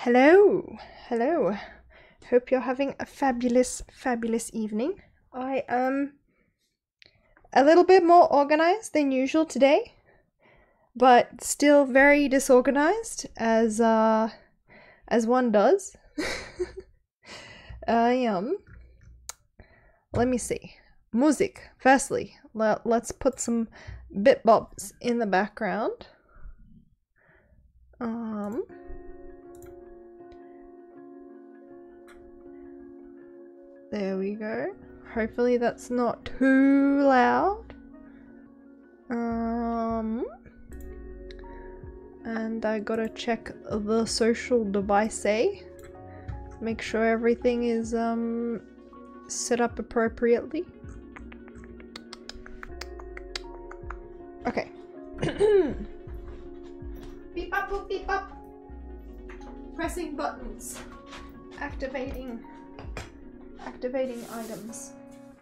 Hello, hello. Hope you're having a fabulous, fabulous evening. I am a little bit more organized than usual today, but still very disorganized as one does. Let me see. Music. Firstly, let's put some bit bops in the background. There we go. Hopefully that's not too loud. And I gotta check the social device. Make sure everything is set up appropriately. Okay. Beep up, boop, beep up. Pressing buttons. Activating items.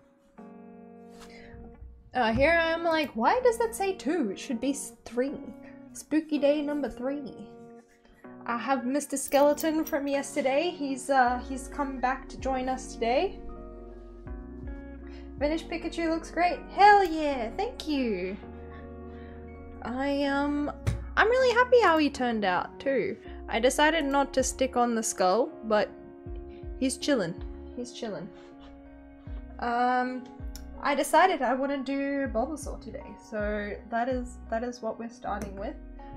Here I'm like, why does that say 2? It should be 3. Spooky day number 3. I have Mr. Skeleton from yesterday. He's come back to join us today. Finished Pikachu looks great. Hell yeah, thank you. I'm really happy how he turned out too. I decided not to stick on the skull, but he's chillin'. He's chillin'. I decided I want to do Bulbasaur today, so that is what we're starting with.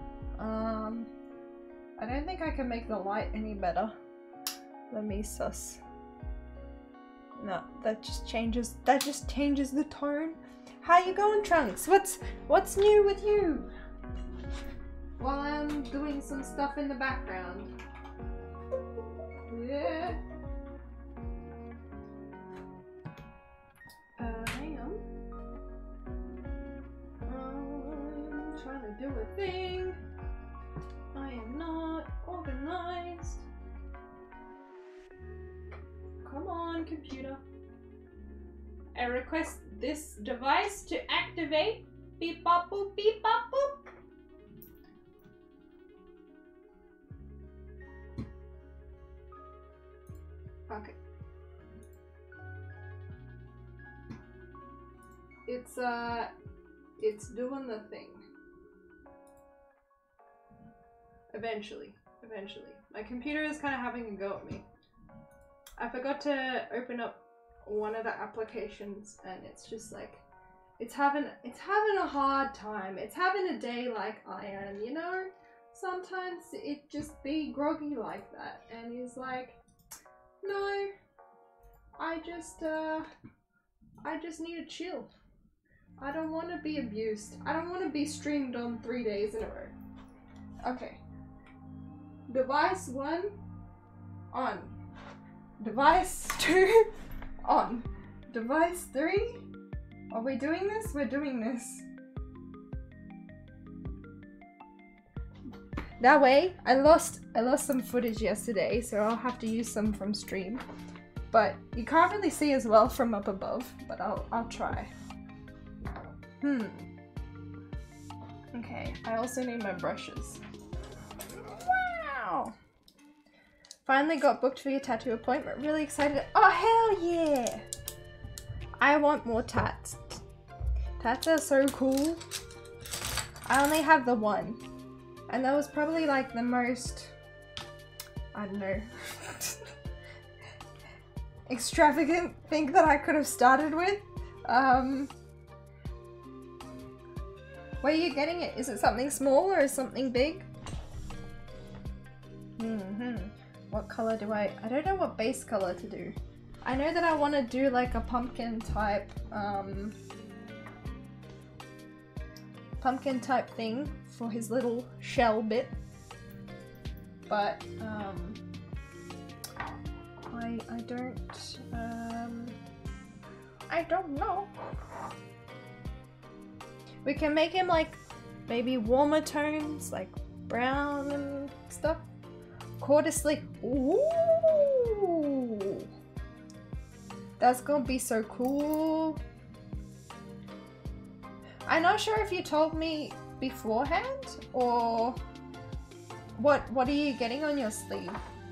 I don't think I can make the light any better. Let me suss. No, that just changes the tone. How you going, Trunks? What's new with you? While I'm doing some stuff in the background. Yeah. Hang on. I'm trying to do a thing. I am not organized. Come on, computer. I request this device to activate. Beep bop boop, beep bop boop. Okay. It's doing the thing. Eventually. My computer is kind of having a go at me. I forgot to open up one of the applications and it's just like, it's having a hard time. It's having a day like I am, you know? Sometimes it just be groggy like that and he's like, no, I just need to chill. I don't want to be abused. I don't want to be streamed on 3 days in a row. Okay. Device 1, on. Device 2, on. Device 3, are we doing this? We're doing this. That way, I lost some footage yesterday, so I'll have to use some from stream. But you can't really see as well from up above, but I'll try. Okay, I also need my brushes. Wow! Finally got booked for your tattoo appointment. Really excited. Oh, hell yeah! I want more tats. Tats are so cool. I only have the one. And that was probably like the most, I don't know, extravagant thing that I could have started with. Where are you getting it? Is it something small or something big? What color do I don't know what base color to do. I know that I want to do like a pumpkin type thing for his little shell bit, but I don't know. We can make him like maybe warmer tones, like brown and stuff. Quarter sleeve. Ooh, that's gonna be so cool. I'm not sure if you told me beforehand or what are you getting on your sleeve?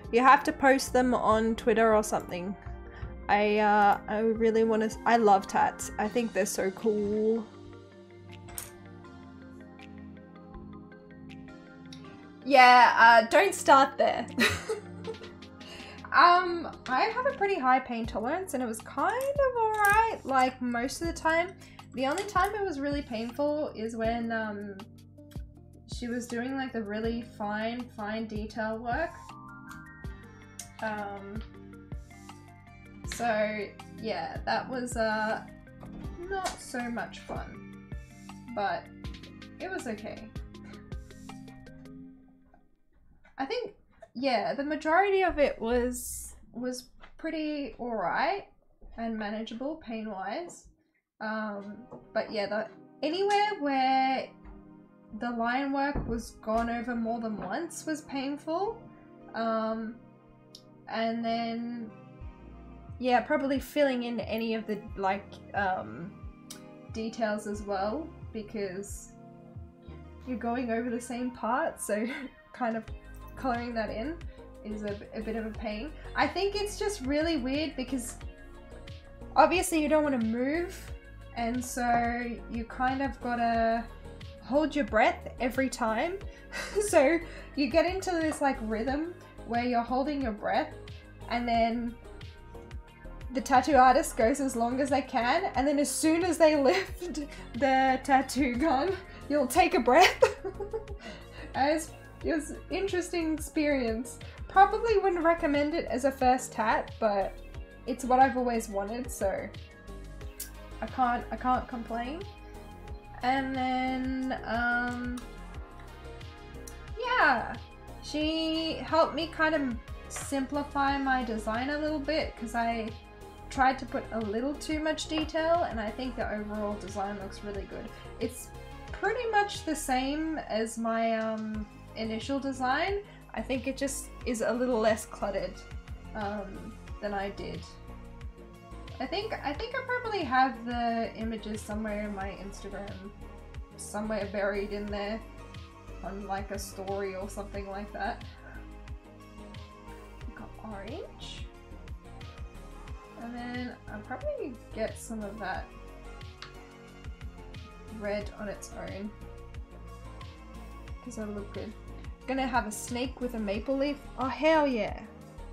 You have to post them on Twitter or something. I really want to. I love tats. I think they're so cool. Yeah, don't start there. I have a pretty high pain tolerance and it was kind of alright, like most of the time. The only time it was really painful is when she was doing like the really fine detail work. So yeah, that was not so much fun, but it was okay. I think, yeah, the majority of it was pretty alright and manageable pain-wise. But yeah, anywhere where the line work was gone over more than once was painful. And then, yeah, probably filling in any of the, like, details as well, because you're going over the same part, so kind of coloring that in is a bit of a pain. I think it's just really weird because obviously you don't want to move, and so you kind of gotta hold your breath every time. So you get into this like rhythm where you're holding your breath, and then the tattoo artist goes as long as they can, and then as soon as they lift the tattoo gun, you'll take a breath. It was an interesting experience. Probably wouldn't recommend it as a first tat, but it's what I've always wanted, so I can't complain. And then yeah, she helped me kind of simplify my design a little bit because I tried to put a little too much detail, and I think the overall design looks really good. It's pretty much the same as my initial design. I think it just is a little less cluttered than I did. I think I probably have the images somewhere in my Instagram, somewhere buried in there on like a story or something like that. We've got orange, and then I'll probably get some of that red on its own because it'll look good. Gonna have a snake with a maple leaf. Oh hell yeah!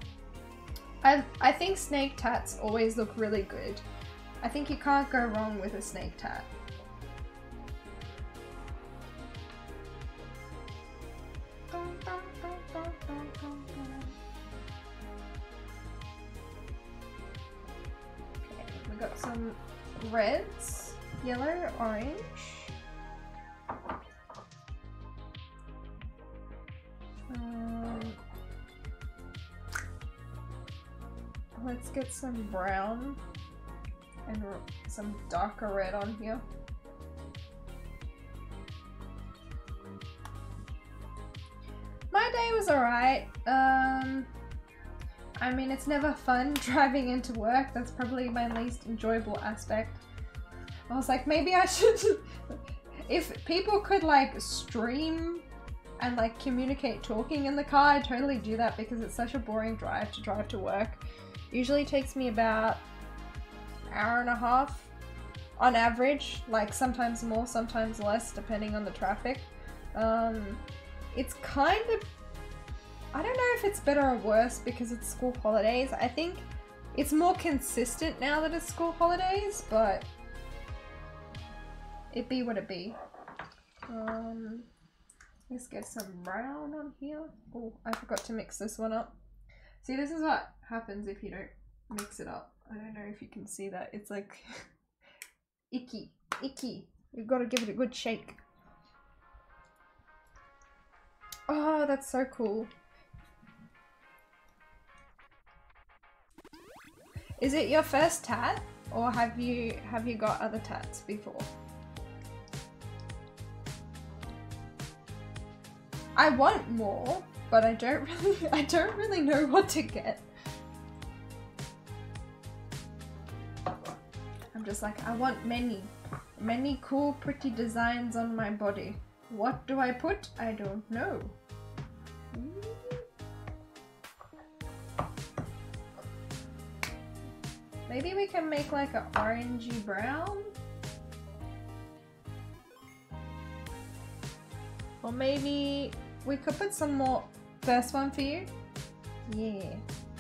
I think snake tats always look really good. I think you can't go wrong with a snake tat. Okay, we got some reds, yellow, orange. Let's get some brown and some darker red on here. My day was alright. I mean, it's never fun driving into work. That's probably my least enjoyable aspect. I was like, maybe I should... If people could like stream and like communicate talking in the car, I'd totally do that because it's such a boring drive to work. Usually takes me about an hour and a half on average, like sometimes more, sometimes less, depending on the traffic. It's kind of, I don't know if it's better or worse because it's school holidays. I think it's more consistent now that it's school holidays, but it be what it be. Let's get some brown on here. Oh, I forgot to mix this one up. See, this is what happens if you don't mix it up. I don't know if you can see that. It's like icky. You've got to give it a good shake. Oh, that's so cool. Is it your first tat, or have you got other tats before? I want more, but I don't really know what to get. I'm just like, I want many cool, pretty designs on my body. What do I put? I don't know. Maybe we can make like an orangey brown? Or maybe we could put some more. First one for you? Yeah.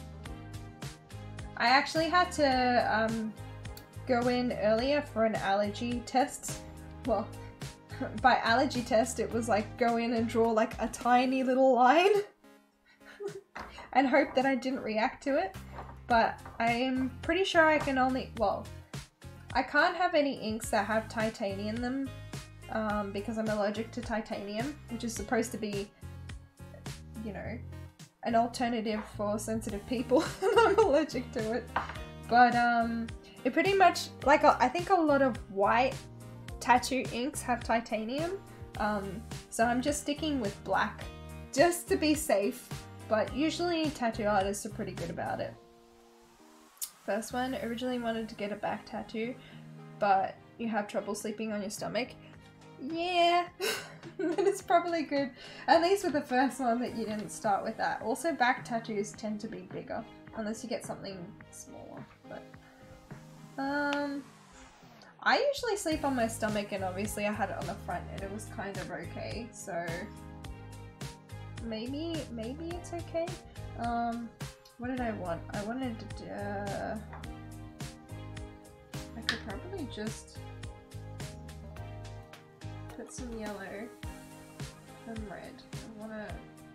I actually had to go in earlier for an allergy test. Well, by allergy test it was like go in and draw like a tiny little line and hope that I didn't react to it. But I'm pretty sure I can only, well, I can't have any inks that have titanium in them because I'm allergic to titanium, which is supposed to be, you know, an alternative for sensitive people. I'm allergic to it. But it pretty much, like, I think a lot of white tattoo inks have titanium. So I'm just sticking with black just to be safe. But usually tattoo artists are pretty good about it. First one, originally wanted to get a back tattoo, but you have trouble sleeping on your stomach. Yeah, then it's probably good, at least with the first one, that you didn't start with that. Also, back tattoos tend to be bigger, unless you get something smaller. But I usually sleep on my stomach, and obviously I had it on the front, and it was kind of okay. So maybe it's okay. What did I want? I wanted to, I could probably just put some yellow and red. I wanna,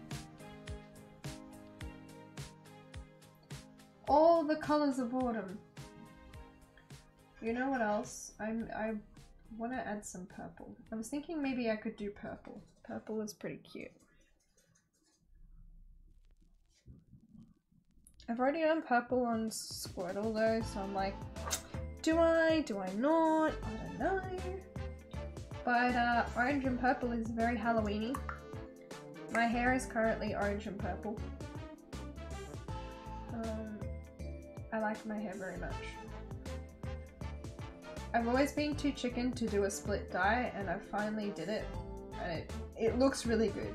all the colors of autumn. You know what else? I wanna add some purple. I was thinking maybe I could do purple. Purple is pretty cute. I've already done purple on Squirtle though, so I'm like, do I not? I don't know. But orange and purple is very Halloweeny. My hair is currently orange and purple. I like my hair very much. I've always been too chicken to do a split dye, and I finally did it. And it looks really good.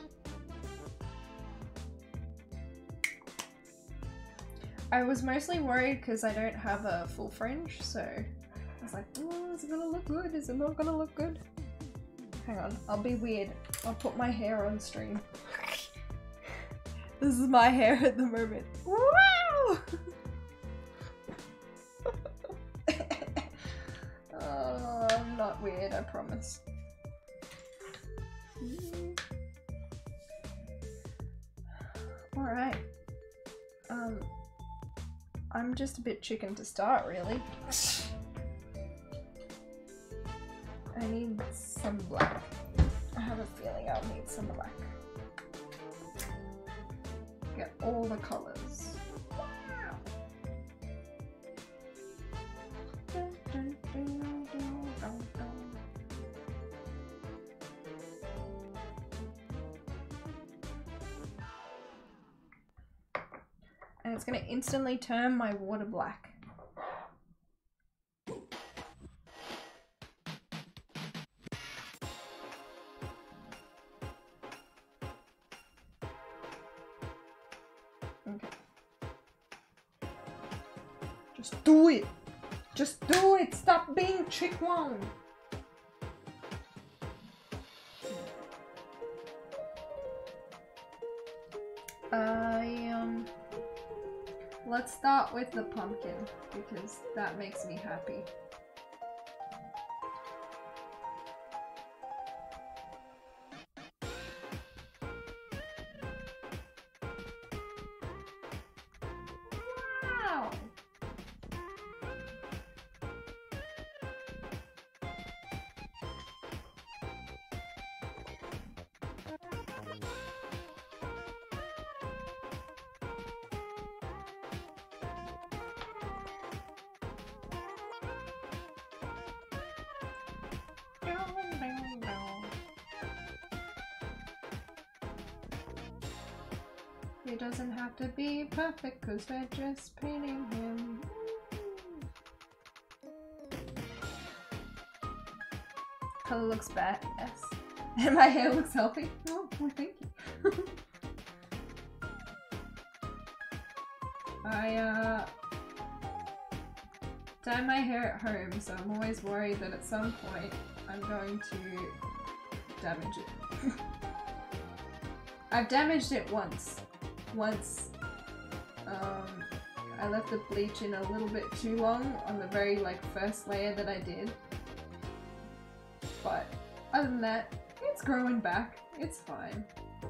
I was mostly worried because I don't have a full fringe, so I was like, oh, is it gonna look good? Is it not gonna look good? Hang on, I'll be weird. I'll put my hair on stream. This is my hair at the moment. Wow! Oh, I'm not weird, I promise. Alright. I'm just a bit chicken to start, really. I need some black. I have a feeling I'll need some black. Get all the colors. Wow. And it's going to instantly turn my water black. Okay. Just do it! Just do it! Stop being chick-wong! Let's start with the pumpkin, because that makes me happy. Wow! He doesn't have to be perfect because we're just painting him. Color looks bad, yes. And my hair looks healthy. Oh, well, thank you. dye my hair at home, so I'm always worried that at some point I'm going to damage it. I've damaged it once. I left the bleach in a little bit too long on the very first layer that I did. But other than that, it's growing back. It's fine.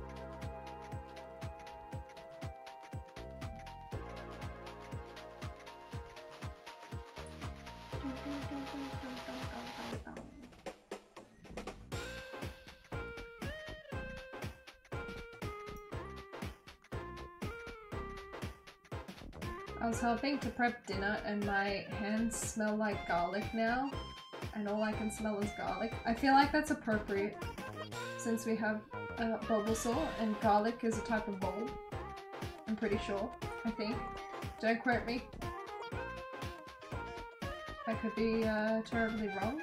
I was helping to prep dinner and my hands smell like garlic now, and all I can smell is garlic. I feel like that's appropriate since we have Bulbasaur and garlic is a type of bulb. I'm pretty sure, I think. Don't quote me. I could be terribly wrong.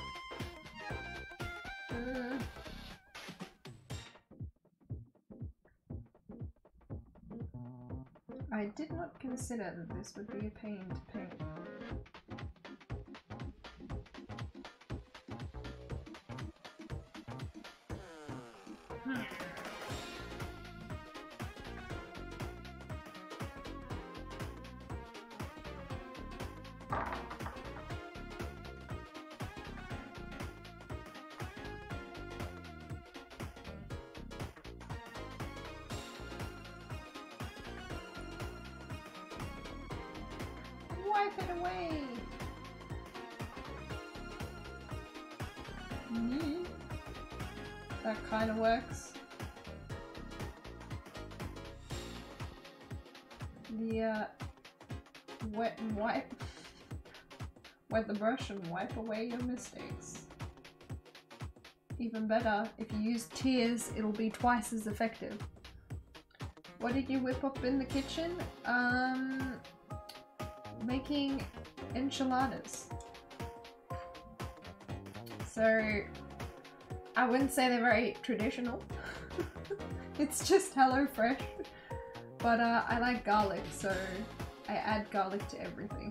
I did not consider that this would be a pain to paint. Wipe it away! That kind of works. The wet and wipe. Wet the brush and wipe away your mistakes. Even better, if you use tears, it'll be twice as effective. What did you whip up in the kitchen? Making enchiladas. So I wouldn't say they're very traditional. It's just HelloFresh. But I like garlic, so I add garlic to everything.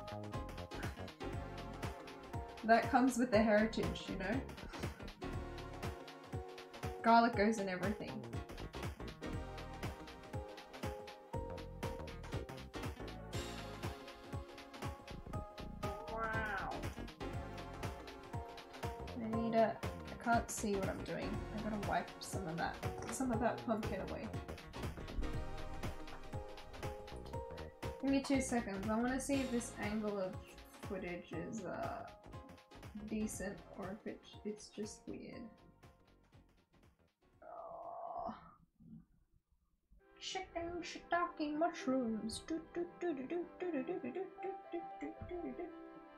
That comes with the heritage, you know? Garlic goes in everything. I can't see what I'm doing. I gotta wipe some of that pumpkin away. Give me 2 seconds. I want to see if this angle of footage is decent or if it's just weird. Oh. Chicken shiitake mushrooms. Do, do, do, do, do, do, do, do, do, do, do, do, do, do.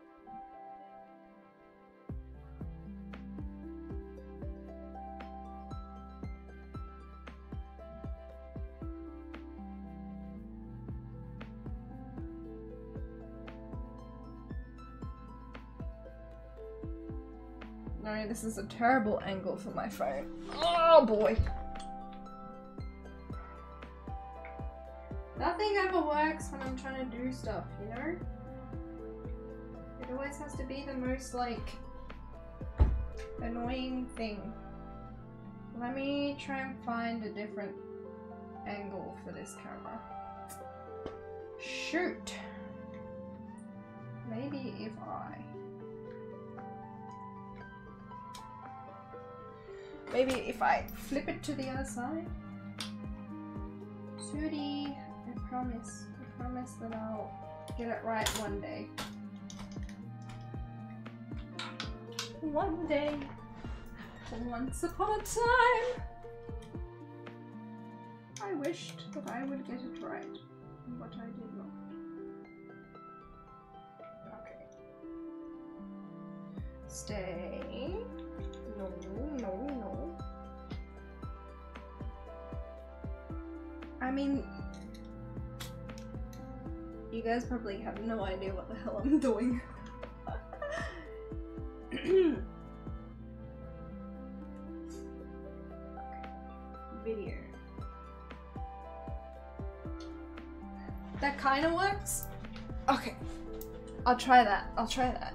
No, this is a terrible angle for my phone. Oh boy! Nothing ever works when I'm trying to do stuff, you know? It always has to be the most, annoying thing. Let me try and find a different angle for this camera. Shoot! Maybe if I flip it to the other side. Sudi, I promise that I'll get it right one day. One day, once upon a time, I wished that I would get it right, but I did not. Okay. Stay. No, no, no. I mean, you guys probably have no idea what the hell I'm doing. Okay. Video. That kind of works? Okay. I'll try that. I'll try that.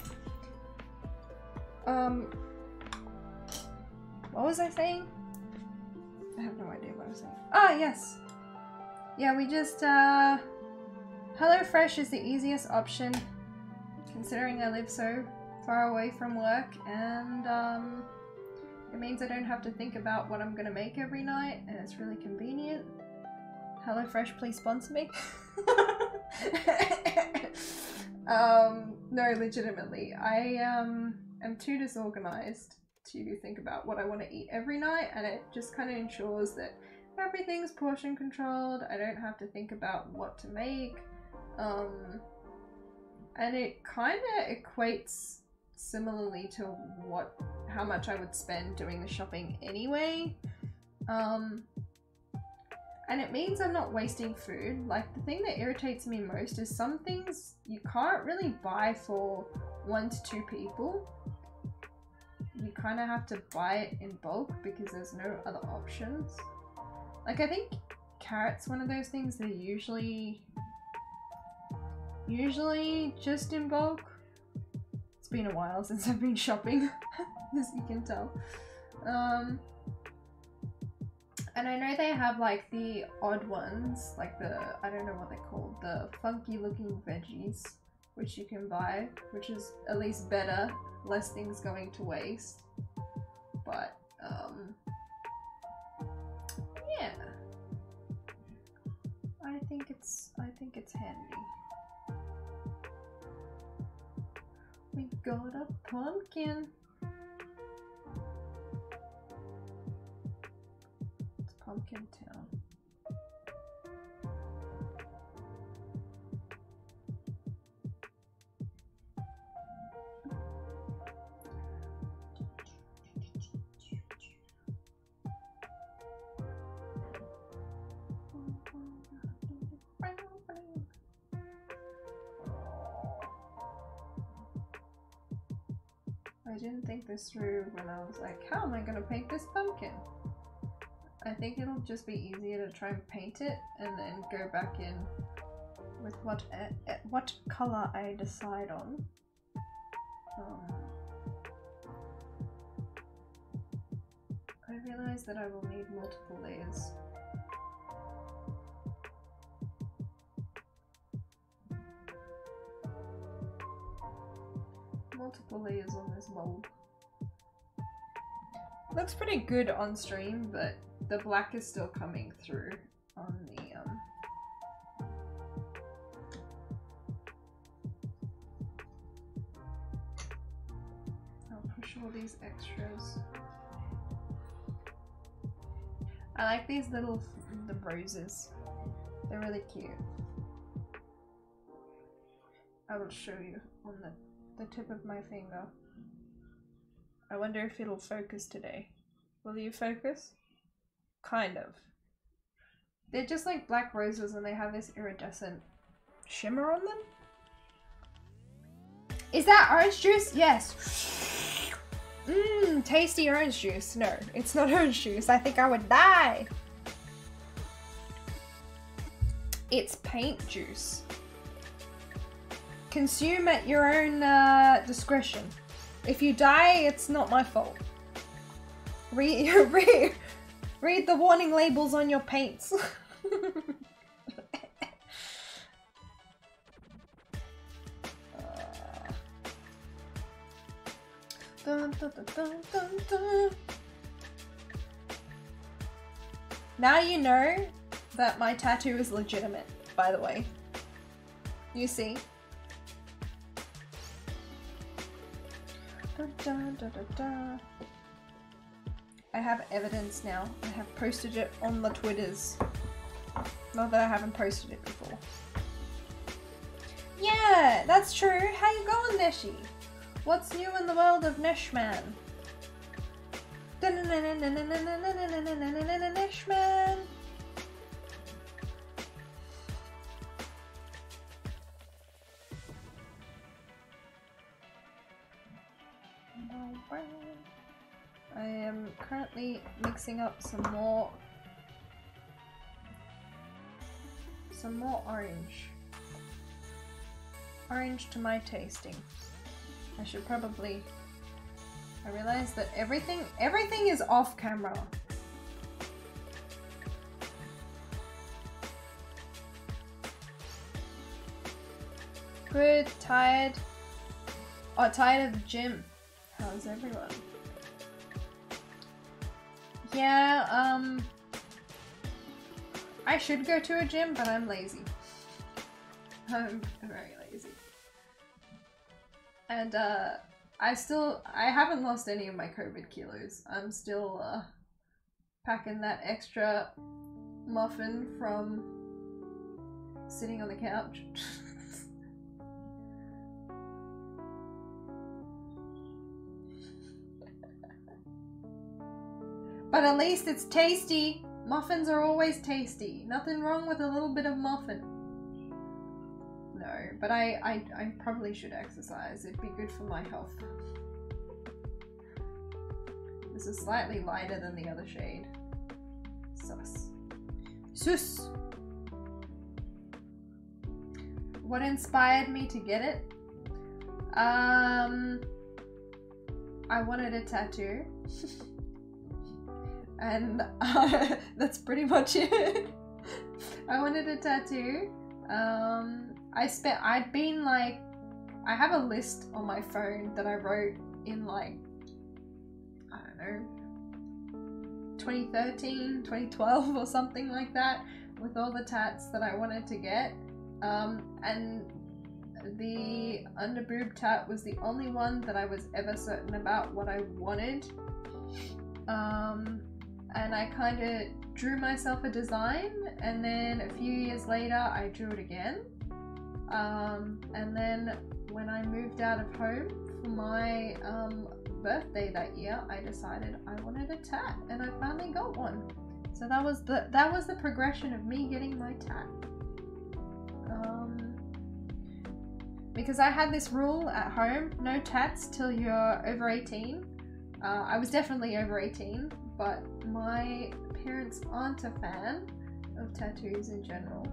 What was I saying? I have no idea what I was saying. Ah, yes. Yeah, we just, HelloFresh is the easiest option, considering I live so far away from work, and, it means I don't have to think about what I'm gonna make every night, and it's really convenient. HelloFresh, please sponsor me. No, legitimately. I am too disorganized to think about what I want to eat every night, and it just kind of ensures that everything's portion controlled. I don't have to think about what to make. And it kind of equates similarly to how much I would spend doing the shopping anyway. And it means I'm not wasting food. Like, the thing that irritates me most is some things you can't really buy for 1 to 2 people. You kind of have to buy it in bulk because there's no other options. Like, I think carrots, one of those things that are usually just in bulk. It's been a while since I've been shopping, as you can tell. And I know they have like the odd ones, like I don't know what they're called, the funky looking veggies, which you can buy, which is at least better, less things going to waste. But, yeah. I think it's handy. We got a pumpkin. Pumpkin Town. I didn't think this through when I was like, how am I gonna paint this pumpkin? I think it'll just be easier to try and paint it and then go back in with what color I decide on. I realize that I will need multiple layers. Multiple layers on this mold. Looks pretty good on stream, but the black is still coming through on the I'll push all these extras. I like these the roses. They're really cute. I will show you on the tip of my finger. I wonder if it'll focus today. Will you focus? Kind of. They're just like black roses and they have this iridescent shimmer on them. Is that orange juice? Yes. Mmm, tasty orange juice. No, it's not orange juice. I think I would die. It's paint juice. Consume at your own discretion. If you die, it's not my fault. Read the warning labels on your paints. Dun, dun, dun, dun, dun, dun. Now you know that my tattoo is legitimate, by the way. You see? Dun, dun, dun, dun, dun. I have evidence now. I have posted it on the Twitters. Not that I haven't posted it before. Yeah, that's true. How you going, Neshi? What's new in the world of Neshman? Neshman. I am currently mixing up some more orange. orange to my tasting. I should probably... I realize that everything is off camera. Good, tired. Oh, tired of the gym. How's everyone? Yeah, I should go to a gym, but I'm lazy. I'm very lazy. And, I haven't lost any of my COVID kilos. I'm still, packing that extra muffin from sitting on the couch. But at least it's tasty. Muffins are always tasty. Nothing wrong with a little bit of muffin. No, but I probably should exercise. It'd be good for my health. This is slightly lighter than the other shade. Sus. Sus! What inspired me to get it? I wanted a tattoo. And that's pretty much it. I wanted a tattoo. I'd been like, I have a list on my phone that I wrote in like, I don't know, 2013, 2012 or something like that, with all the tats that I wanted to get. And the underboob tat was the only one that I was ever certain about what I wanted. And I kind of drew myself a design, and then a few years later I drew it again. And then when I moved out of home for my birthday that year, I decided I wanted a tat, and I finally got one. So that was the progression of me getting my tat. Because I had this rule at home, no tats till you're over 18. I was definitely over 18, but my parents aren't a fan of tattoos in general.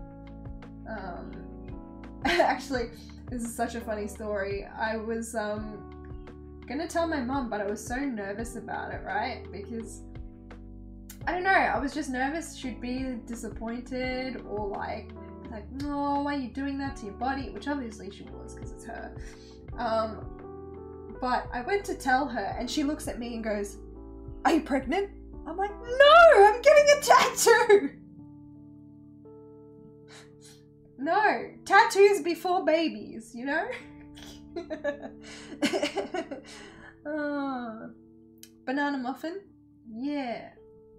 Actually, this is such a funny story. I was gonna tell my mum, but I was so nervous about it, right? Because, I don't know, I was just nervous she'd be disappointed or like, no, why are you doing that to your body? Which obviously she was, because it's her. But I went to tell her, and she looks at me and goes, "Are you pregnant?" I'm like, "No, I'm getting a tattoo!" No, tattoos before babies, you know? Banana muffin? Yeah.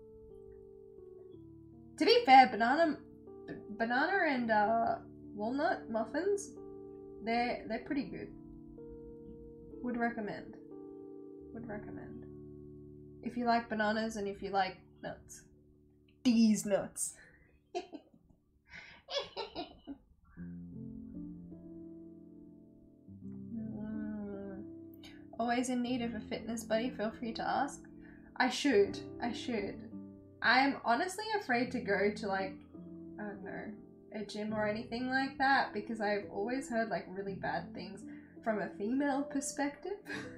To be fair, banana and walnut muffins, they're pretty good. Would recommend. If you like bananas and if you like nuts. These nuts. Always in need of a fitness buddy, feel free to ask. I should. I'm honestly afraid to go to like, I don't know, a gym or anything like that, because I've always heard like really bad things from a female perspective.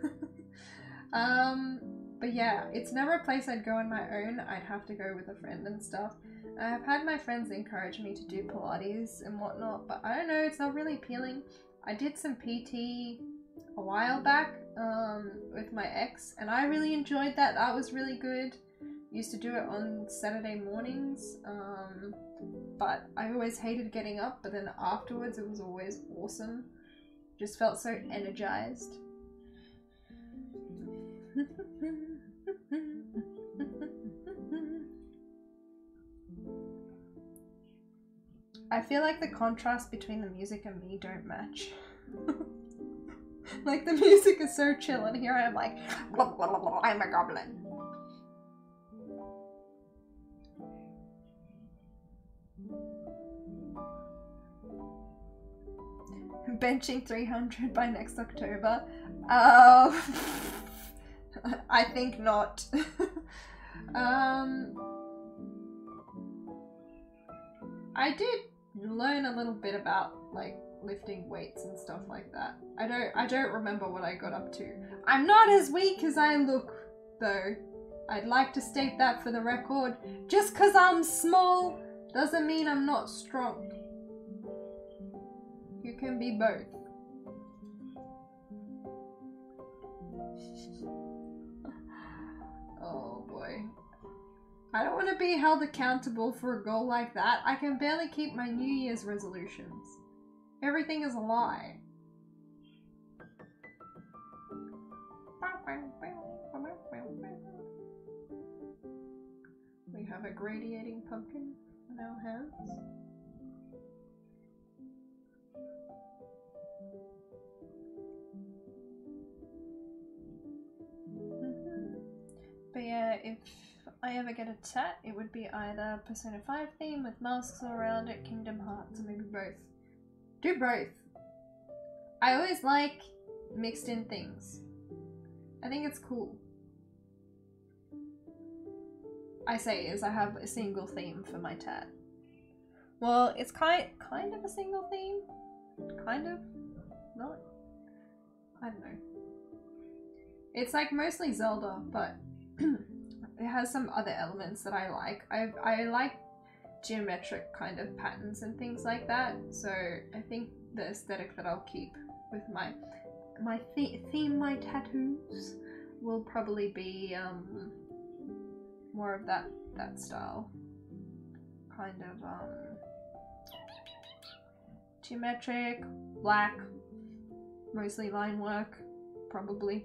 But yeah, it's never a place I'd go on my own. I'd have to go with a friend and stuff. I've had my friends encourage me to do Pilates and whatnot, but I don't know, it's not really appealing. I did some PT a while back with my ex, and I really enjoyed that. That was really good. Used to do it on Saturday mornings, but I always hated getting up, but then afterwards it was always awesome. Just felt so energized. I feel like the contrast between the music and me don't match. Like the music is so chill, and here I am like, blah, blah, blah, blah, I'm a goblin. Benching 300 by next October. I think not. I did learn a little bit about like lifting weights and stuff like that. I don't remember what I got up to. I'm not as weak as I look, though. I'd like to state that for the record. Just because I'm small doesn't mean I'm not strong. You can be both. Oh boy. I don't want to be held accountable for a goal like that. I can barely keep my New Year's resolutions. Everything is a lie. We have a radiating pumpkin in our hands. But yeah, if I ever get a tat, it would be either Persona 5 theme with masks all around it, Kingdom Hearts, or maybe both. Do both. I always like mixed in things. I think it's cool. I say as I have a single theme for my tat. Well, it's kind of a single theme. Kind of. Not. I don't know. It's like mostly Zelda, but it has some other elements that I like. I like geometric kind of patterns and things like that, so I think the aesthetic that I'll keep with my theme, my tattoos, will probably be more of that style. Kind of geometric, black, mostly line work, probably.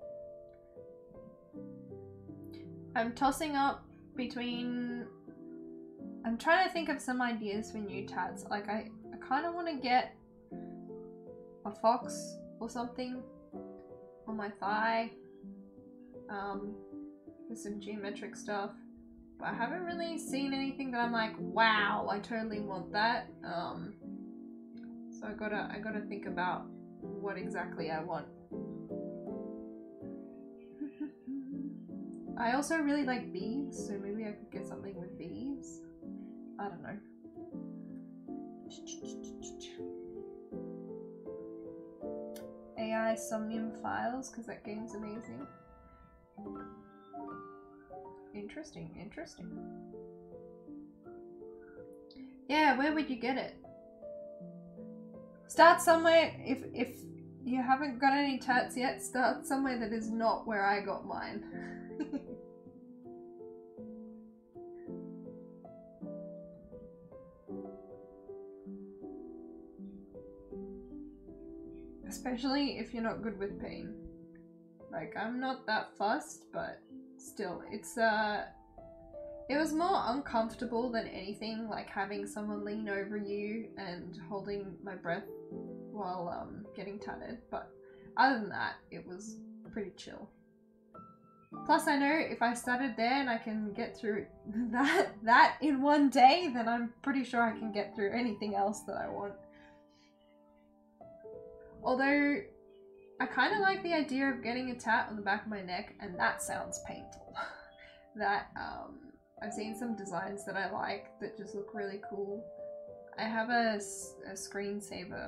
I'm tossing up between... I'm trying to think of some ideas for new tats. Like, I kind of want to get a fox or something on my thigh. With some geometric stuff. But I haven't really seen anything that I'm like, wow, I totally want that. So I gotta think about what exactly I want. I also really like bees, so maybe I could get something with bees. I don't know. AI Somnium Files, because that game's amazing. Interesting, interesting. Yeah, where would you get it? Start somewhere, if you haven't got any tats yet, start somewhere that is not where I got mine. Especially if you're not good with pain. Like, I'm not that fussed, but still, it's it was more uncomfortable than anything, like having someone lean over you and holding my breath while getting tatted, but other than that, it was pretty chill. Plus, I know if I started there and I can get through that in one day, then I'm pretty sure I can get through anything else that I want. Although, I kind of like the idea of getting a tat on the back of my neck, and that sounds painful. That, I've seen some designs that I like that just look really cool. I have a screensaver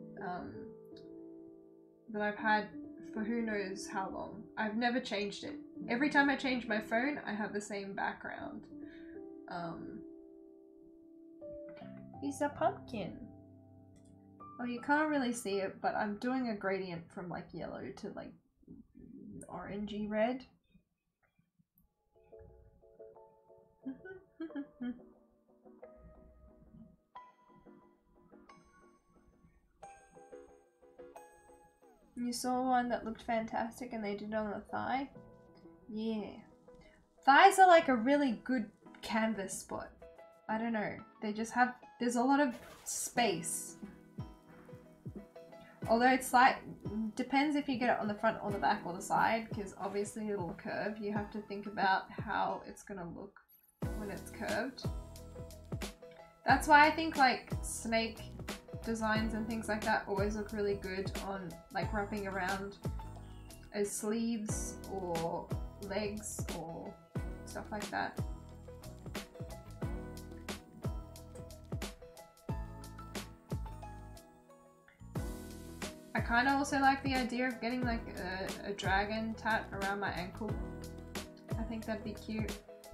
that I've had for who knows how long. I've never changed it. Every time I change my phone, I have the same background. He's a pumpkin. Oh, you can't really see it, but I'm doing a gradient from like yellow to like orangey red. You saw one that looked fantastic and they did it on the thigh? Yeah. Thighs are like a really good canvas spot. I don't know. They just have... There's a lot of space. Although it's like... Depends if you get it on the front or the back or the side, because obviously it'll curve. You have to think about how it's gonna look when it's curved. That's why I think like snake designs and things like that always look really good on like wrapping around as sleeves or legs or stuff like that. kind of also like the idea of getting like a dragon tat around my ankle. I think that'd be cute.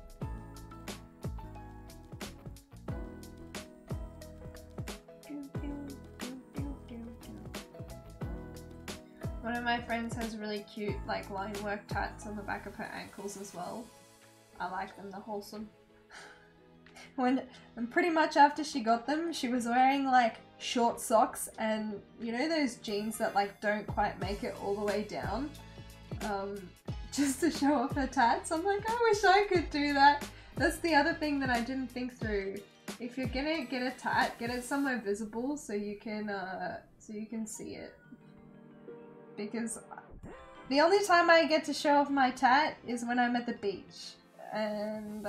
One of my friends has really cute like line work tats on the back of her ankles as well. I like them, they're wholesome. And pretty much after she got them, she was wearing like short socks and you know those jeans that like don't quite make it all the way down? Just to show off her tats. I'm like, I wish I could do that. That's the other thing that I didn't think through. If you're gonna get a tat, get it somewhere visible so you can see it. Because the only time I get to show off my tat is when I'm at the beach. And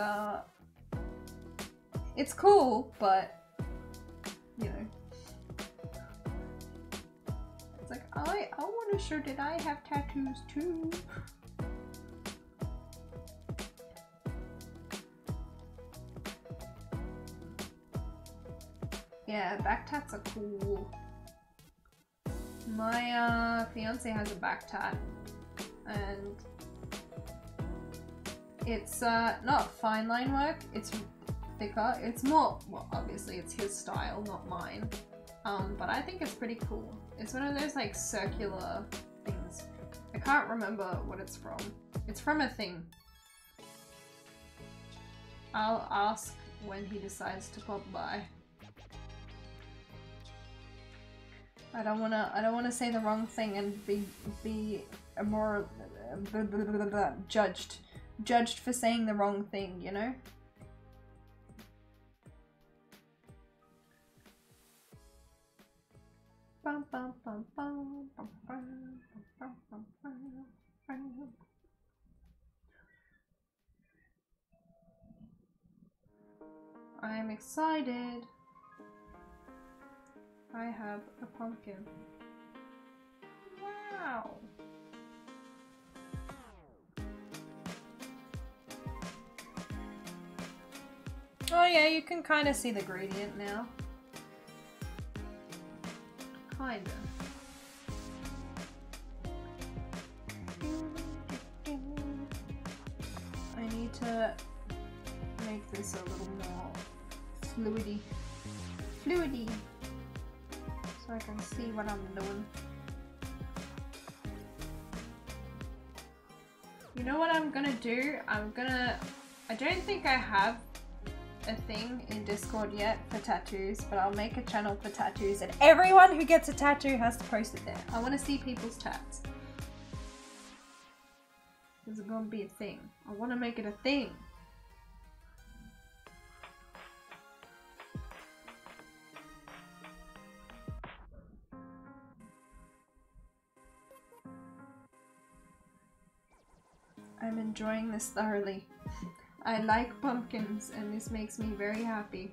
it's cool, but you know. It's like, I want to show that I have tattoos too. Yeah, back tats are cool. My fiance has a back tat and it's not fine line work, it's thicker. It's more, well obviously it's his style, not mine. But I think it's pretty cool. It's one of those like circular things. I can't remember what it's from. It's from a thing. I'll ask when he decides to pop by. I don't wanna say the wrong thing and be more judged for saying the wrong thing, you know? I am excited. I have a pumpkin. Wow. Oh yeah, you can kind of see the gradient now. Kinda. I need to make this a little more fluidy. So I can see what I'm doing. You know what I'm gonna do? I don't think I have a thing in Discord yet for tattoos, but I'll make a channel for tattoos and everyone who gets a tattoo has to post it there. I want to see people's tats. This is gonna be a thing. I want to make it a thing. I'm enjoying this thoroughly. I like pumpkins and this makes me very happy.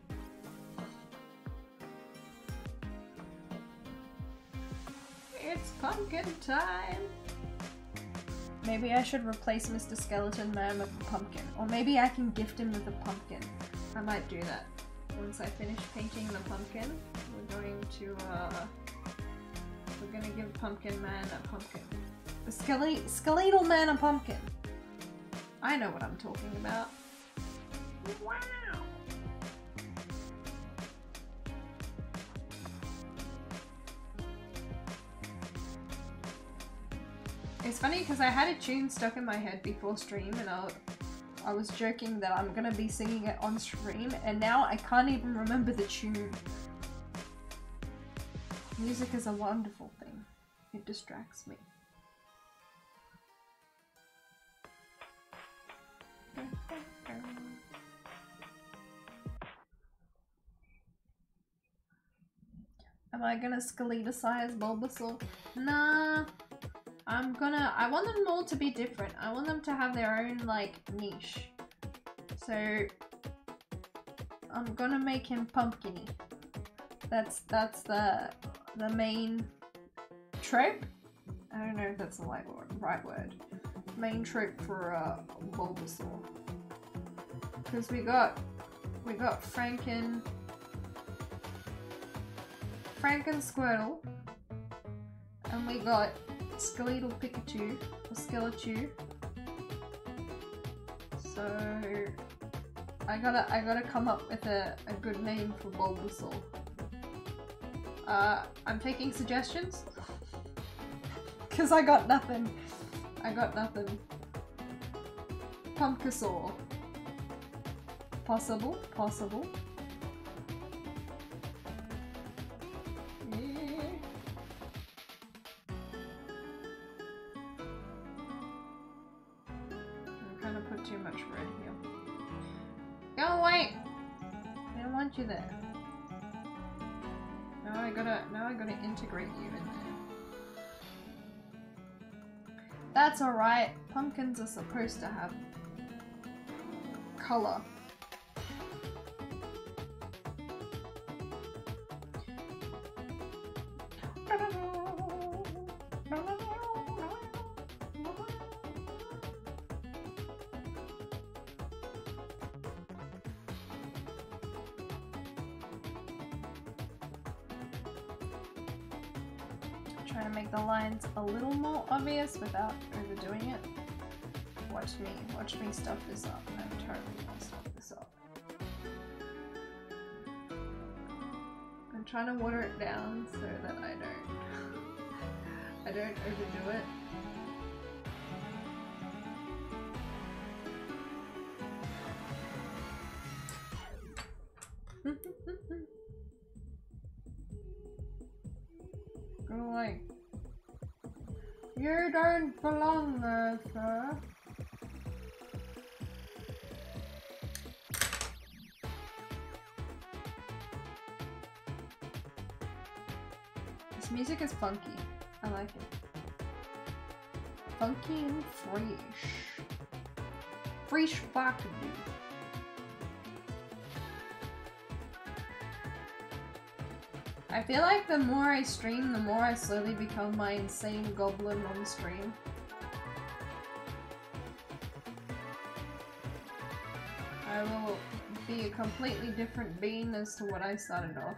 It's pumpkin time! Maybe I should replace Mr. Skeleton Man with a pumpkin. Or maybe I can gift him with a pumpkin. I might do that. Once I finish painting the pumpkin, we're gonna give Pumpkin Man a pumpkin. The skeletal man a pumpkin. I know what I'm talking about. Wow! It's funny because I had a tune stuck in my head before stream and I was joking that I'm gonna be singing it on stream and now I can't even remember the tune. Music is a wonderful thing. It distracts me. Am I gonna Skeletor-size Bulbasaur? Nah. I want them all to be different. I want them to have their own, like, niche. So, I'm gonna make him pumpkin-y. That's the main trope. I don't know if that's the right word. Main trope for Bulbasaur. Because we got Franken Squirtle, And we got Skeletal Pikachu, or Skelechu. So I gotta come up with a good name for Bulbasaur. I'm taking suggestions. Cause I got nothing. Pumpkasaur. Possible. Too much red here. Go away! I don't want you there. Now I gotta integrate you in there. That's alright. Pumpkins are supposed to have color. Trying to make the lines a little more obvious without overdoing it. Watch me stuff this up. I'm totally gonna stuff this up. I'm trying to water it down so that I don't overdo it. Go away. You don't belong there, sir. This music is funky. I like it. Funky and fresh. Fresh fuck, dude. I feel like the more I stream, the more I slowly become my insane goblin on stream. I will be a completely different being as to what I started off.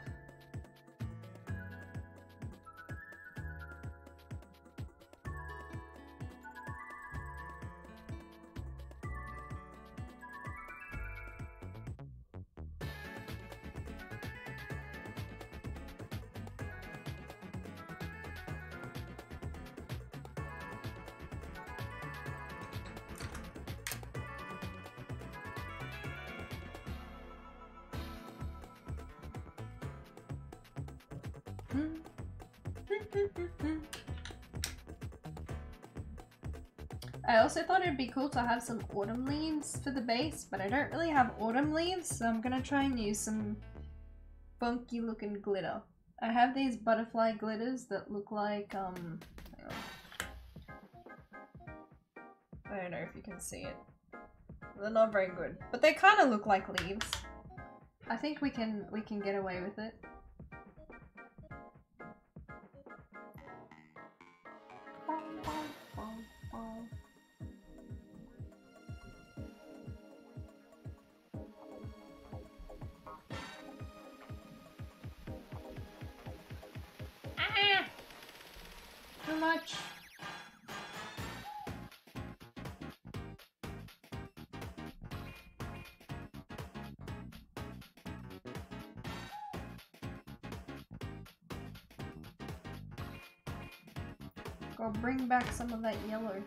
I also thought it'd be cool to have some autumn leaves for the base, but I don't really have autumn leaves, so I'm gonna try and use some funky looking glitter. I have these butterfly glitters that look like, hang on. I don't know if you can see it. They're not very good, but they kind of look like leaves. I think we can get away with it. Too much. Go bring back some of that yellow.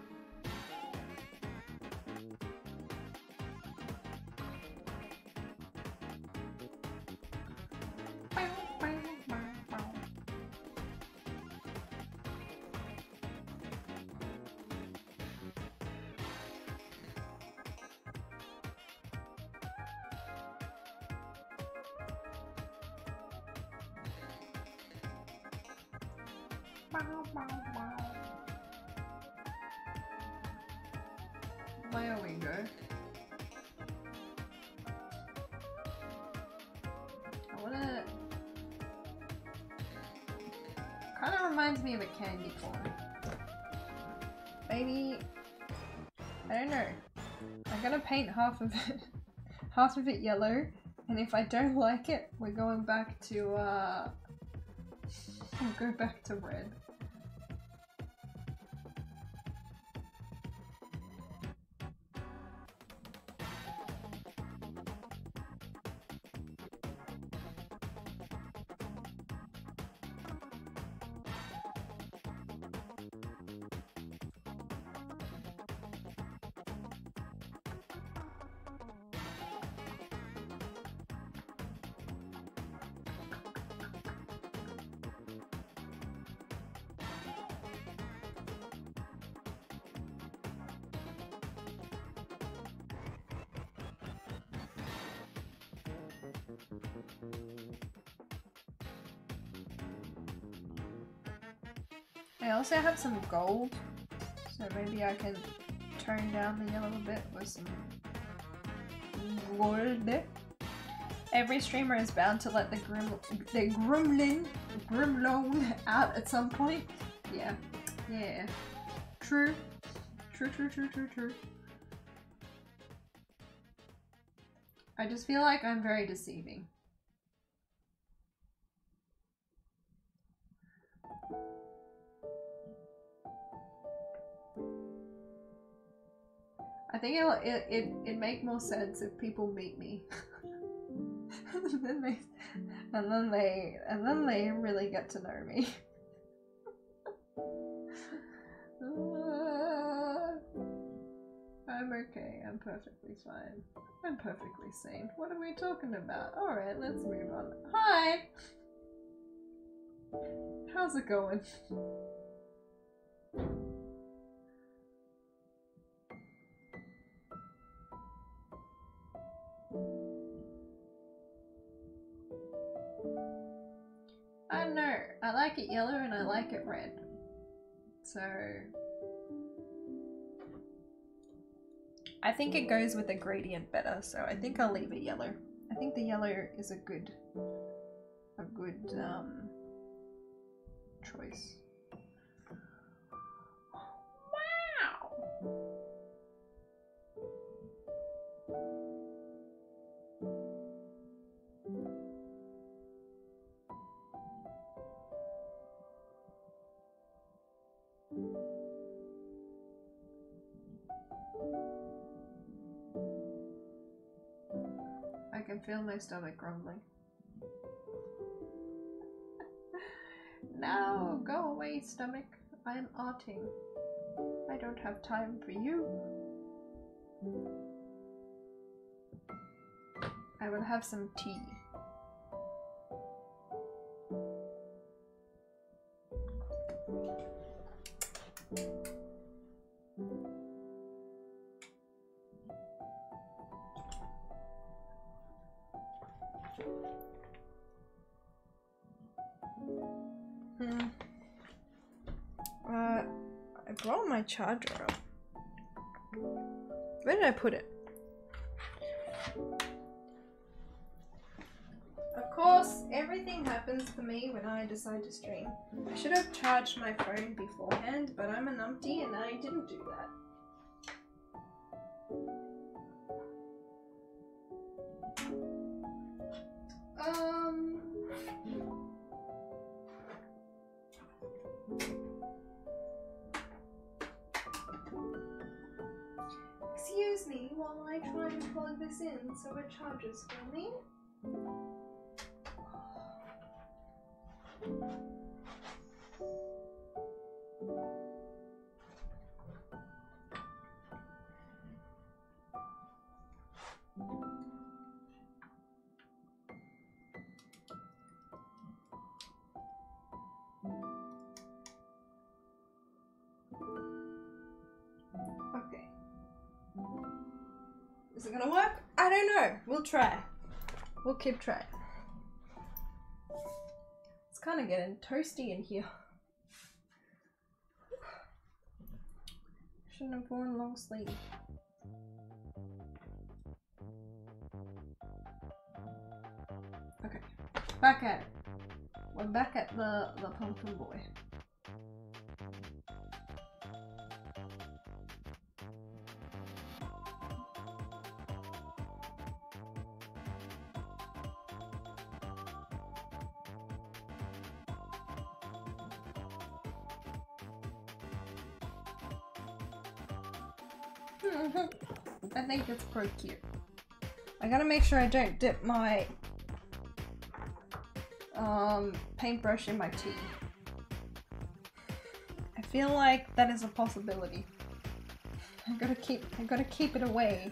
There we go. I wanna... Kinda reminds me of a candy corn. Maybe... I don't know. I'm gonna paint half of it. Half of it yellow. And if I don't like it, we're going back to, we'll go back to red. I also have some gold, so maybe I can tone down the yellow a bit with some gold. Every streamer is bound to let the gremlin out at some point. Yeah, yeah. True. True. I just feel like I'm very deceiving. I think it'd make more sense if people meet me. and then they really get to know me. I'm okay. I'm perfectly fine. I'm perfectly sane. What are we talking about? Alright, let's move on. Hi! How's it going? I don't know. I like it yellow and I like it red. So I think it goes with the gradient better, so I think I'll leave it yellow. I think the yellow is a good choice. Wow! I can feel my stomach grumbling. No, go away, stomach. I am arting. I don't have time for you. I will have some tea. I brought my charger up. Where did I put it? Of course, everything happens for me when I decide to stream. I should have charged my phone beforehand, but I'm a numpty and I didn't do that. Excuse me while I try and plug this in so it charges for me. Okay. Is it gonna work? I don't know. We'll try. We'll keep trying. It's kind of getting toasty in here. Shouldn't have worn long sleeve. Okay, back at it. We're back at the pumpkin boy. I think it's pretty cute. I gotta make sure I don't dip my paintbrush in my tea. I feel like that is a possibility. I gotta keep it away.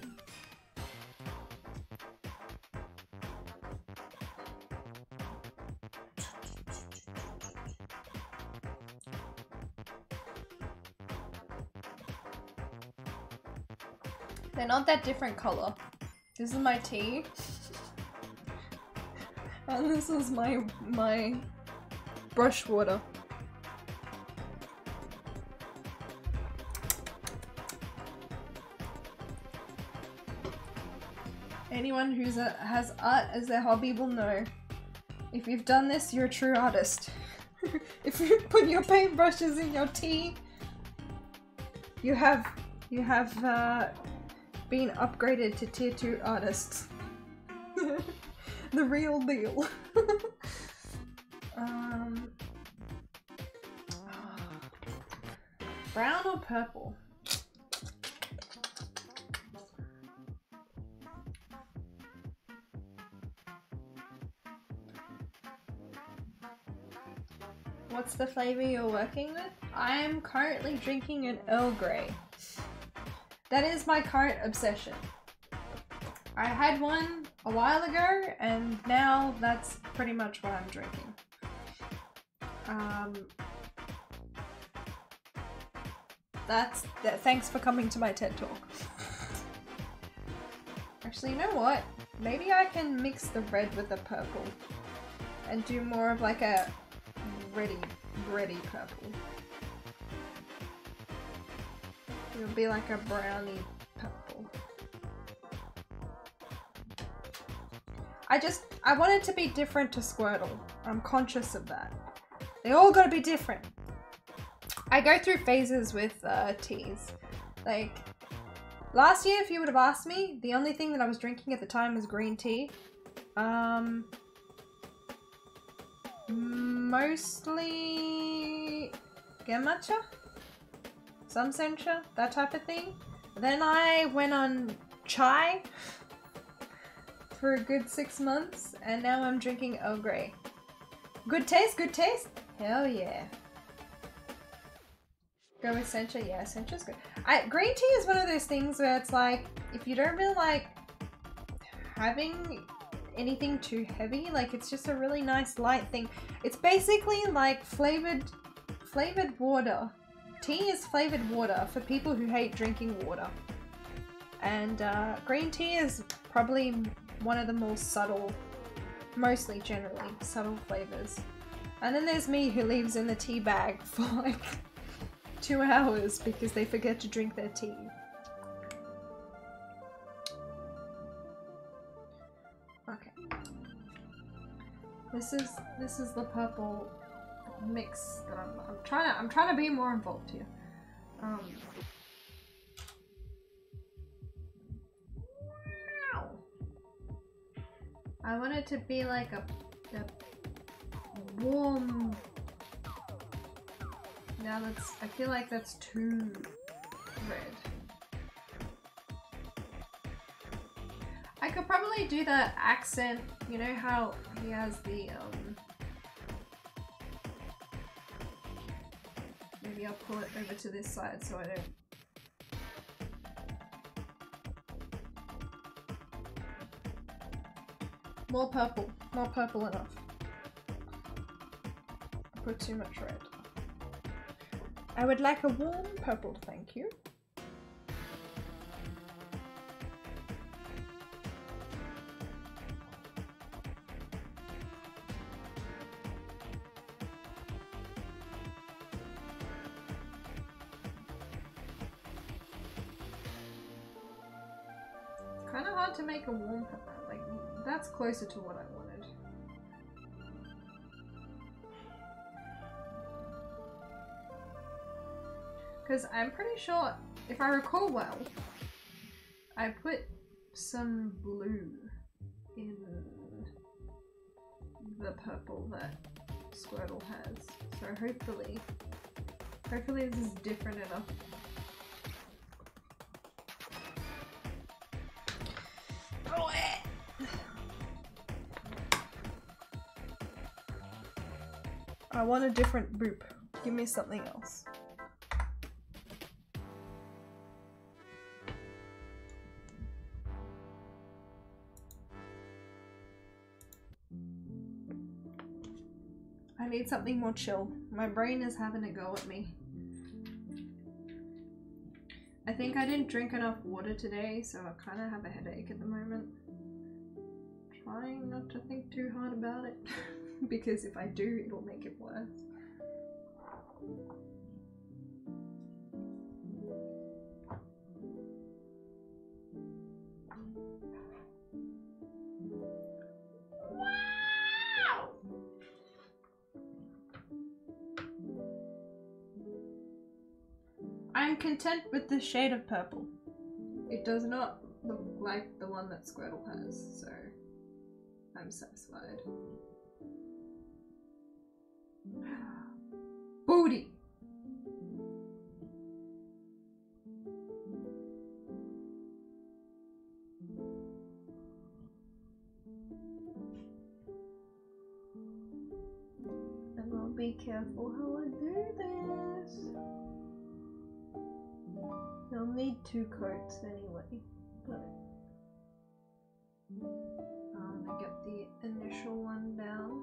They're not that different color. This is my tea. And this is my brush water. Anyone who has art as their hobby will know. If you've done this, you're a true artist. If you put your paintbrushes in your tea, you have been upgraded to tier 2 artists. The real deal. Brown or purple? What's the flavor you're working with? I am currently drinking an Earl Grey. That is my current obsession. I had one a while ago and now that's pretty much what I'm drinking. Thanks for coming to my TED Talk. Actually, you know what? Maybe I can mix the red with the purple and do more of like a ready purple. It'll be like a brownie purple. I want it to be different to Squirtle. I'm conscious of that. They all gotta be different. I go through phases with teas. Like, last year, if you would have asked me, the only thing that I was drinking at the time was green tea. Mostly Genmatcha? Some sencha, that type of thing. Then I went on chai for a good 6 months, and now I'm drinking Earl Grey. Good taste, good taste? Hell yeah. Go with sencha? Yeah, sencha's good. Green tea is one of those things where it's like, if you don't really like having anything too heavy, like it's just a really nice light thing. It's basically like flavored water. Tea is flavored water for people who hate drinking water. And green tea is probably one of the more subtle, mostly generally subtle flavors. And then there's me who leaves in the tea bag for like 2 hours because they forget to drink their tea. Okay. This is the purple mix that I'm trying to be more involved here. I want it to be like a warm. Now I feel like that's too red. I could probably do that accent, you know how he has the maybe I'll pull it over to this side so I don't. More purple enough. I put too much red. I would like a warm purple, thank you. Kind of hard to make a warm purple, like that's closer to what I wanted. Because I'm pretty sure, if I recall well, I put some blue in the purple that Squirtle has. So hopefully this is different enough. I want a different boop. Give me something else. I need something more chill. My brain is having a go at me. I think I didn't drink enough water today, so I kind of have a headache at the moment. Trying not to think too hard about it, because if I do, it'll make it worse. I'm content with the shade of purple. It does not look like the one that Squirtle has, so I'm satisfied. Booty! I'm gonna be careful how I do this. You'll need 2 coats anyway, but I'm gonna get the initial one down.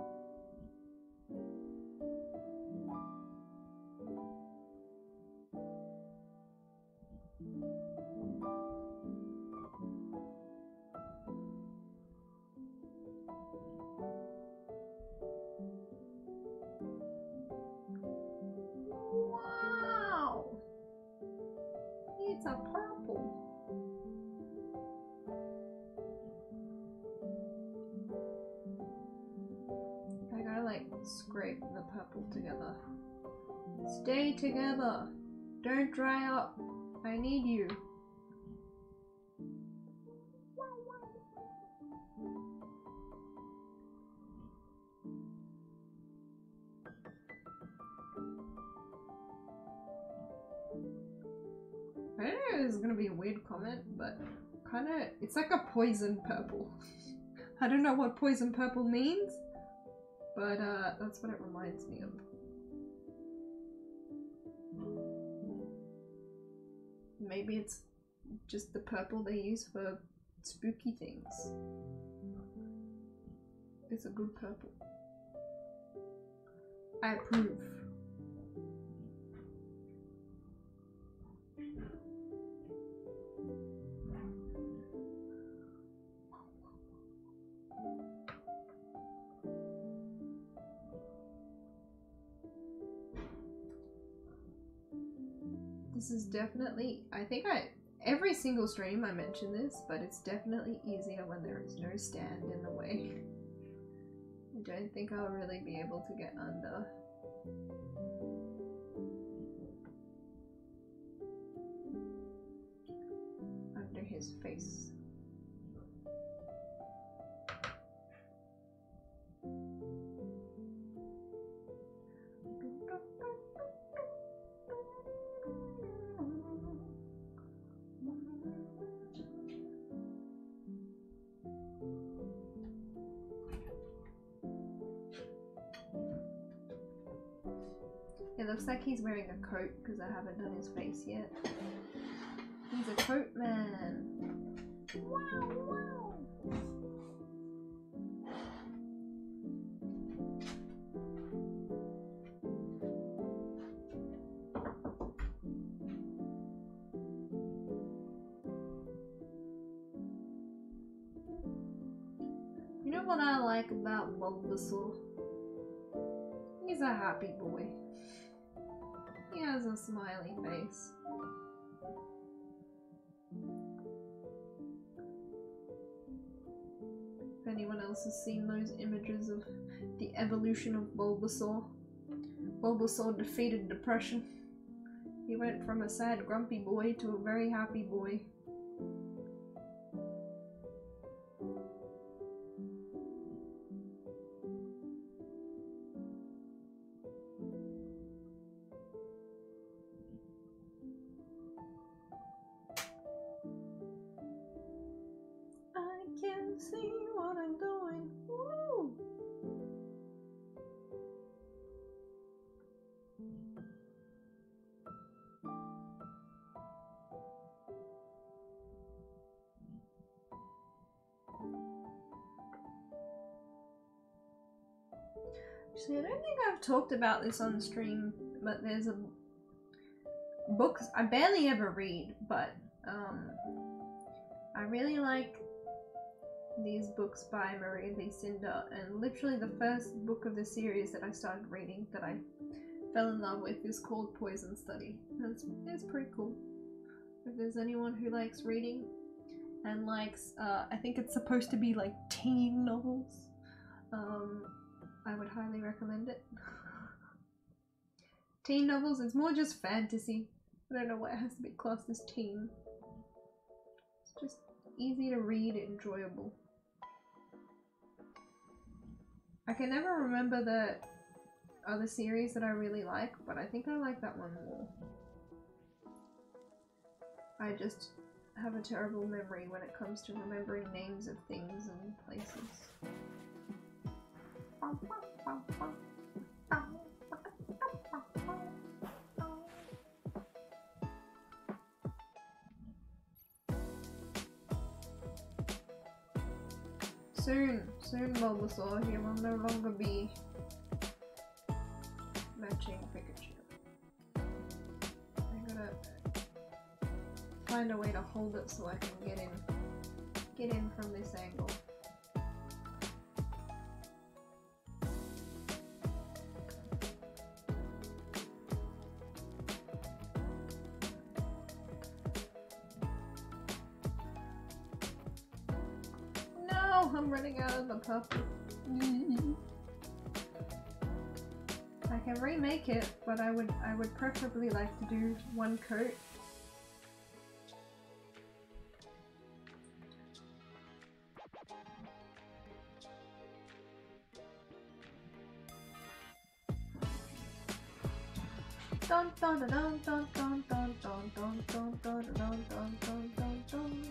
Wow! It's a purple. I gotta like scrape the purple together. Stay together. Don't dry up. I need you. I don't know if this is gonna be a weird comment, but kinda, it's like a poison purple. I don't know what poison purple means, but that's what it reminds me of. Maybe it's just the purple they use for spooky things. It's a good purple. I approve. This is definitely, I think every single stream I mention this, but it's definitely easier when there is no stand in the way. I don't think I'll really be able to get under his face. It looks like he's wearing a coat because I haven't done his face yet. He's a coat man. Wow, wow. You know what I like about Bulbasaur? He's a happy boy. He has a smiley face. If anyone else has seen those images of the evolution of Bulbasaur, Bulbasaur defeated depression. He went from a sad, grumpy boy to a very happy boy. See what I'm doing. Woo! Actually, I don't think I've talked about this on stream, but there's a book I barely ever read, but I really like these books by Maria Lucinda, and literally the first book of the series that I started reading that I fell in love with is called Poison Study. It's pretty cool. If there's anyone who likes reading and likes, I think it's supposed to be like teen novels, I would highly recommend it. Teen novels, it's more just fantasy, I don't know why it has to be classed as teen. It's just easy to read, enjoyable. I can never remember the other series that I really like, but I think I like that one more. I just have a terrible memory when it comes to remembering names of things and places. Soon Bulbasaur, he will no longer be matching Pikachu. I gotta find a way to hold it so I can get in from this angle. I'm running out of the purple. I can remake it, but I would preferably like to do one coat. Dun dun dun dun dun dun dun dun dun dun dun dun dun dun dun.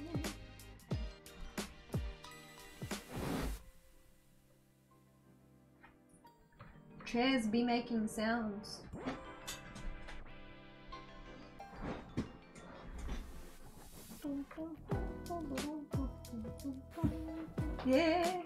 Chairs be making sounds. Yeah.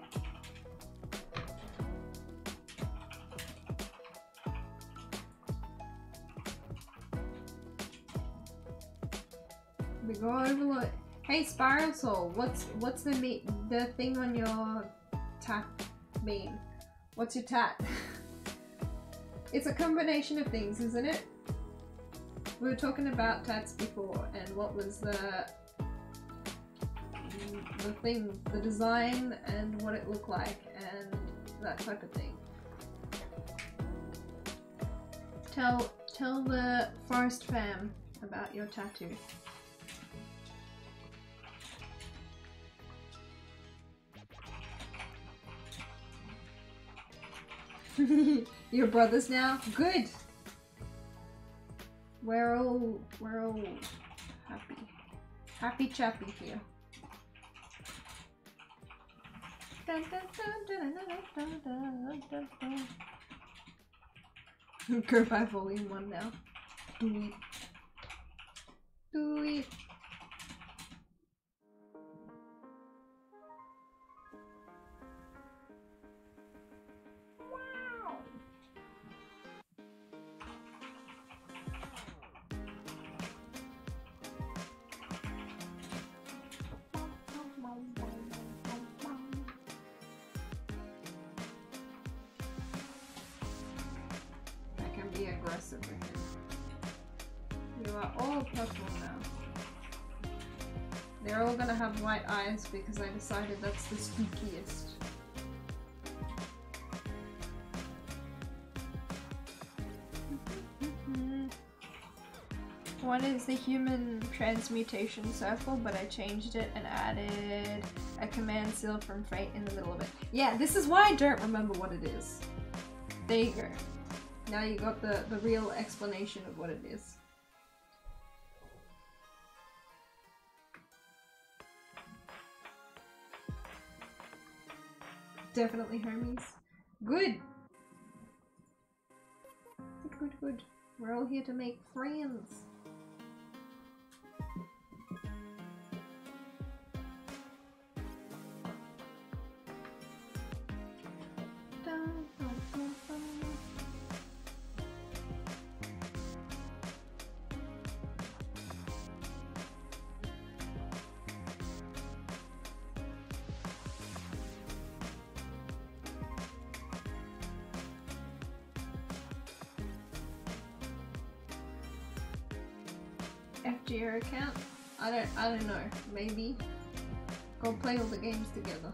We go overload. Hey Spiral Soul, what's the thing on your tat mean? What's your tat? It's a combination of things, isn't it? We were talking about tats before, and what was the thing, the design, and what it looked like, and that type of thing. Tell the Forest fam about your tattoo. Your brothers now? Good! We're all happy. Happy chappy here. Dun, dun, dun, dun, dun, dun, dun, dun. Go by volume 1 now. Do it. Do it. Aggressive with him. You are all purple now. They're all gonna have white eyes because I decided that's the spookiest. One is the human transmutation circle, but I changed it and added a command seal from Fate in the middle of it. Yeah, this is why I don't remember what it is. There you go. Now you got the real explanation of what it is. Definitely homies. Good! Good, good. We're all here to make friends. FGO account? I don't know. Maybe. Go play all the games together.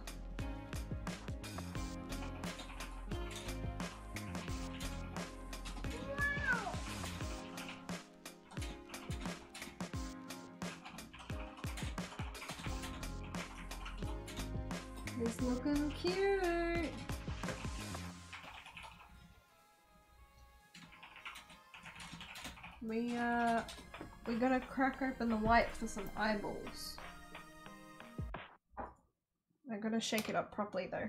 He's looking cute. We gotta crack open the white for some eyeballs. I gotta shake it up properly though.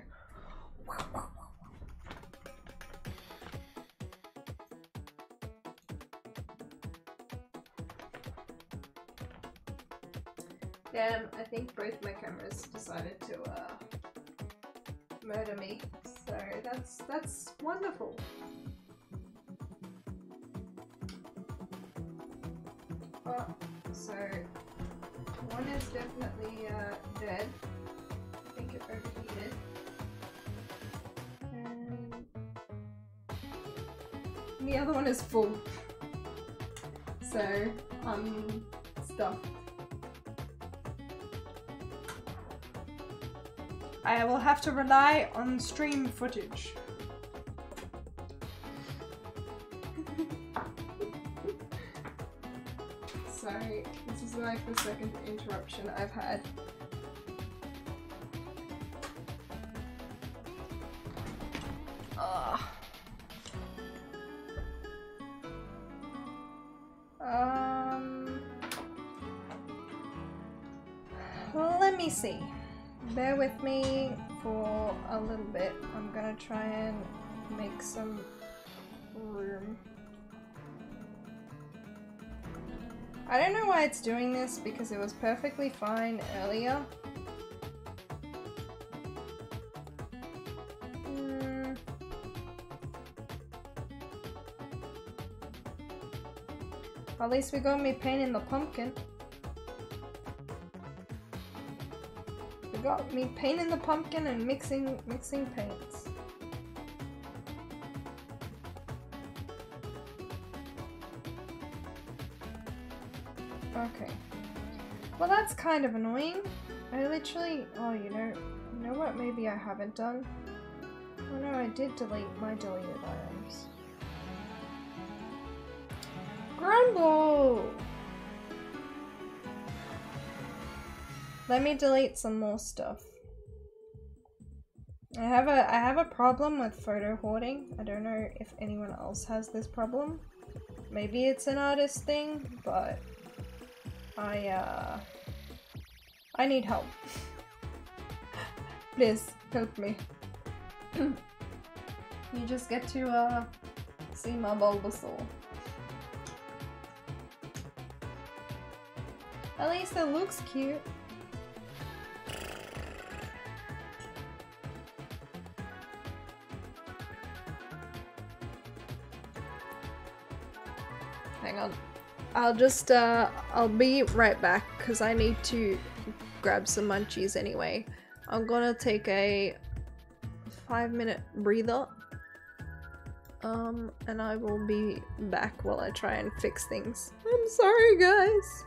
Damn, I think both my cameras decided to murder me. So that's wonderful. Oh, so one is definitely dead. I think it overheated. And the other one is full. So I'm stuffed. I will have to rely on stream footage. Sorry, this is like the second interruption I've had. Let me see. Bear with me for a little bit. I'm gonna try and make some room. I don't know why it's doing this because it was perfectly fine earlier. At least we got me painting the pumpkin. We got me painting the pumpkin and mixing paints. Okay. Well, that's kind of annoying. I literally... Oh, you know what maybe I haven't done? Oh no, I did delete my deleted items. Grumble! Let me delete some more stuff. I have a problem with photo hoarding. I don't know if anyone else has this problem. Maybe it's an artist thing, but I need help. Please help me. You just get to see my Bulbasaur. At least it looks cute. Hang on. I'll be right back because I need to grab some munchies anyway. I'm gonna take a 5-minute breather. And I will be back while I try and fix things. I'm sorry, guys.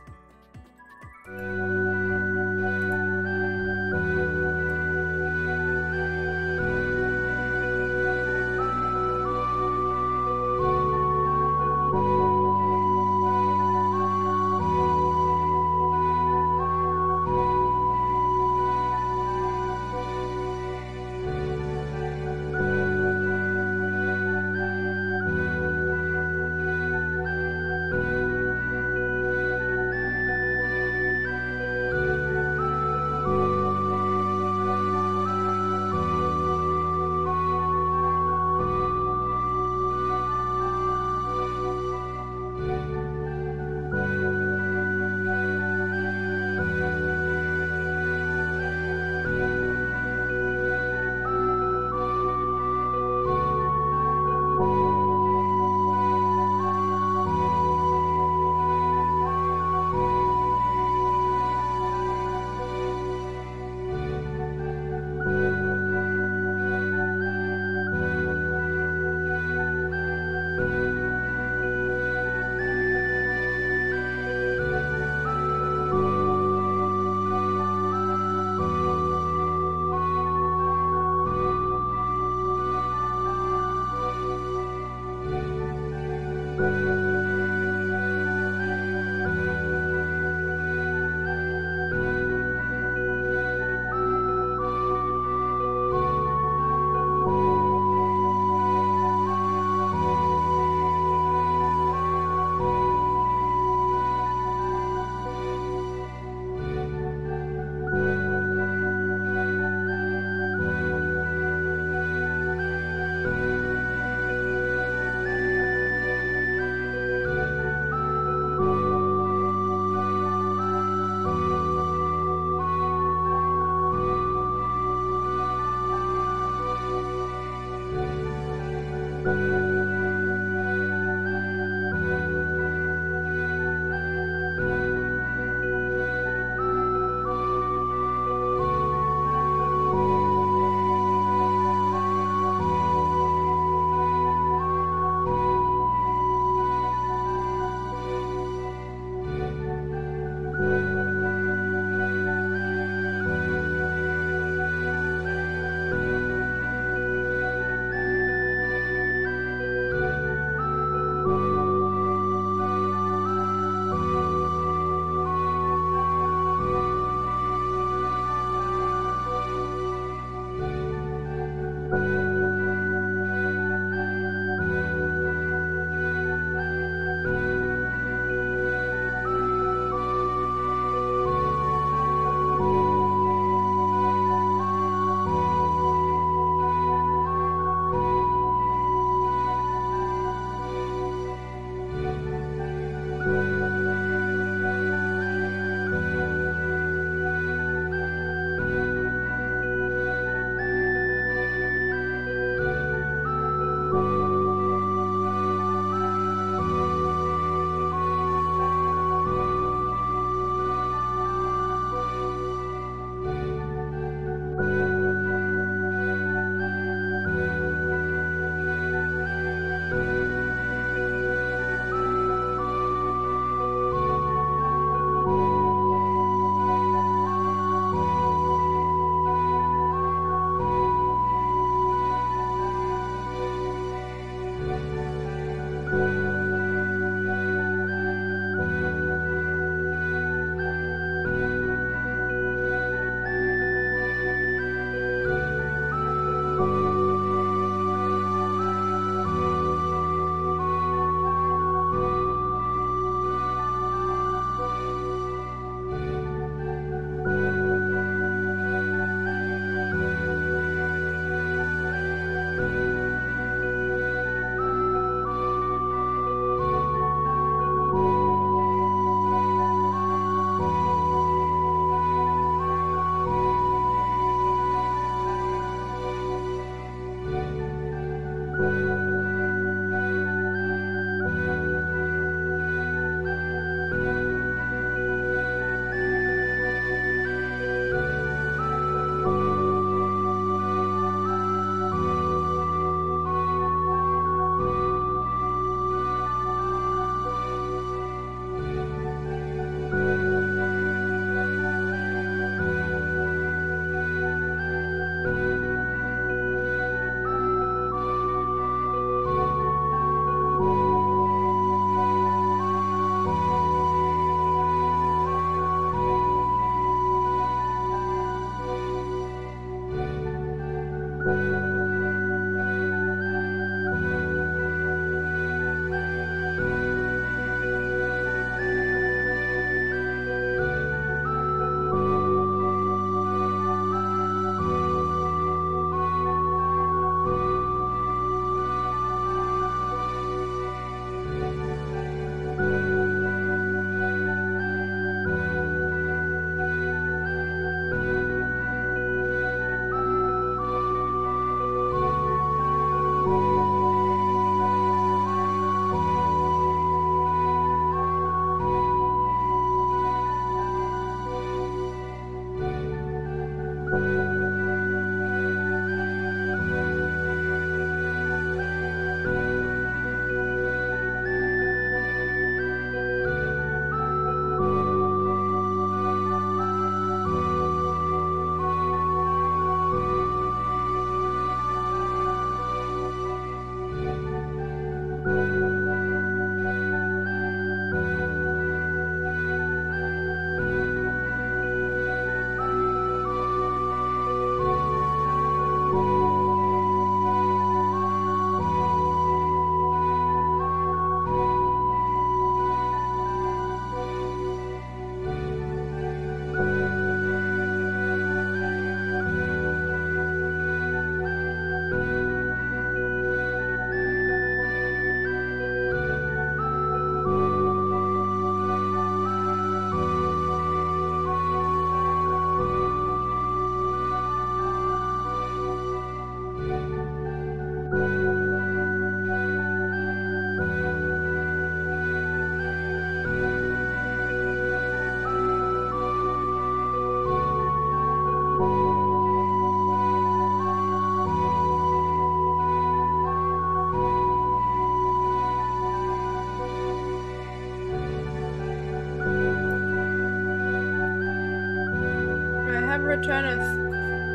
am returneth.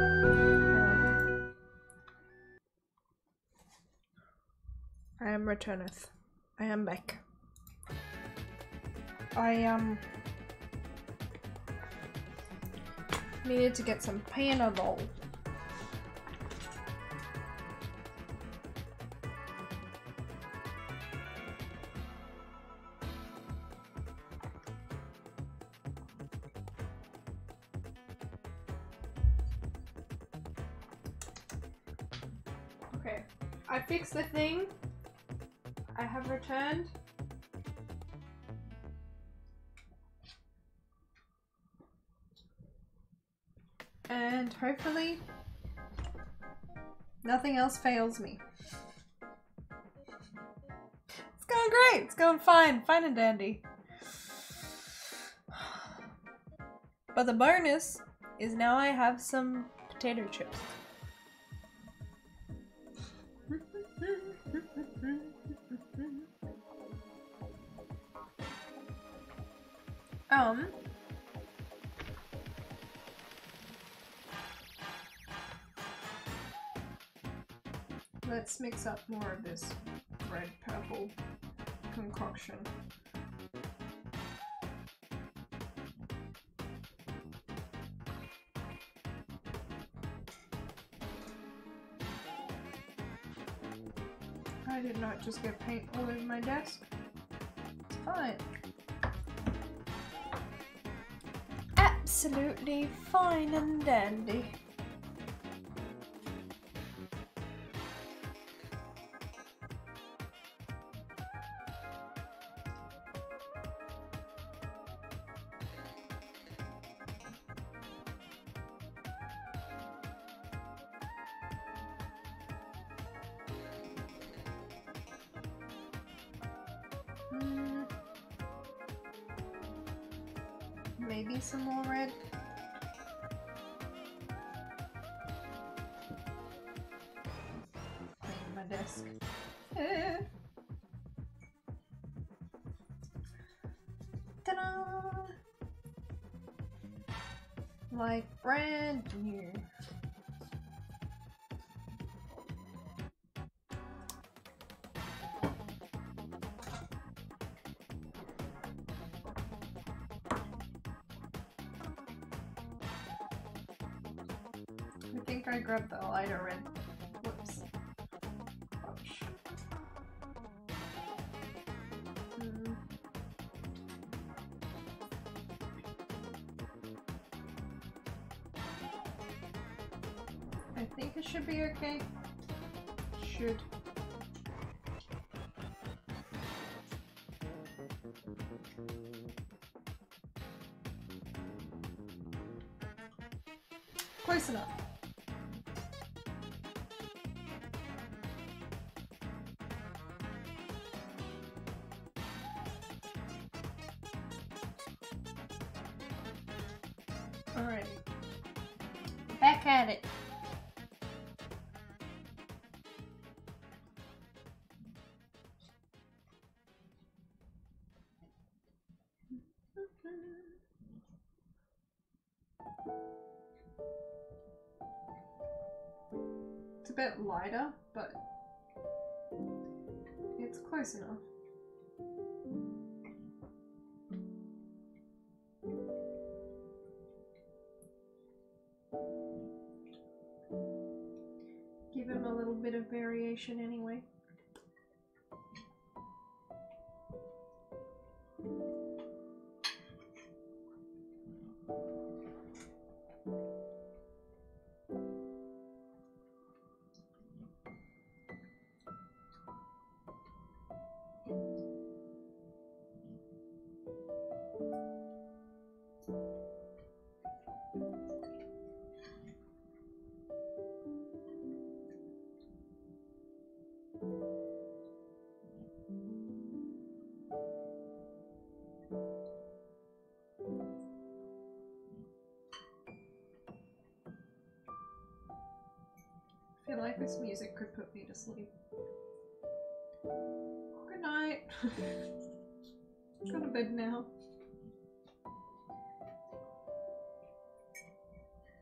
I am returneth. I am back. I needed to get some Panadol. Okay, I fixed the thing. I have returned. And hopefully nothing else fails me. It's going great. It's going fine. Fine and dandy. But the bonus is now I have some potato chips. Let's mix up more of this red purple concoction. I did not just get paint all over my desk. It's fine. Absolutely fine and dandy. Maybe some more red. Clean my desk. Ta-da! Like brand new. I think I grabbed the lighter red. Whoops. Ouch. I think it should be okay. Should. Close enough. Alrighty. Back at it. It's a bit lighter, but it's close enough. Give him a little bit of variation anyway. I feel like this music could put me to sleep. Good night. Go to bed now.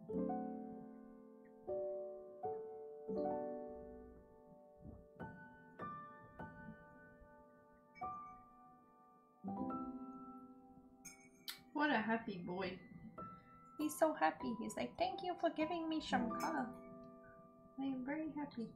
What a happy boy. He's so happy. He's like, thank you for giving me Shankar. I am very happy.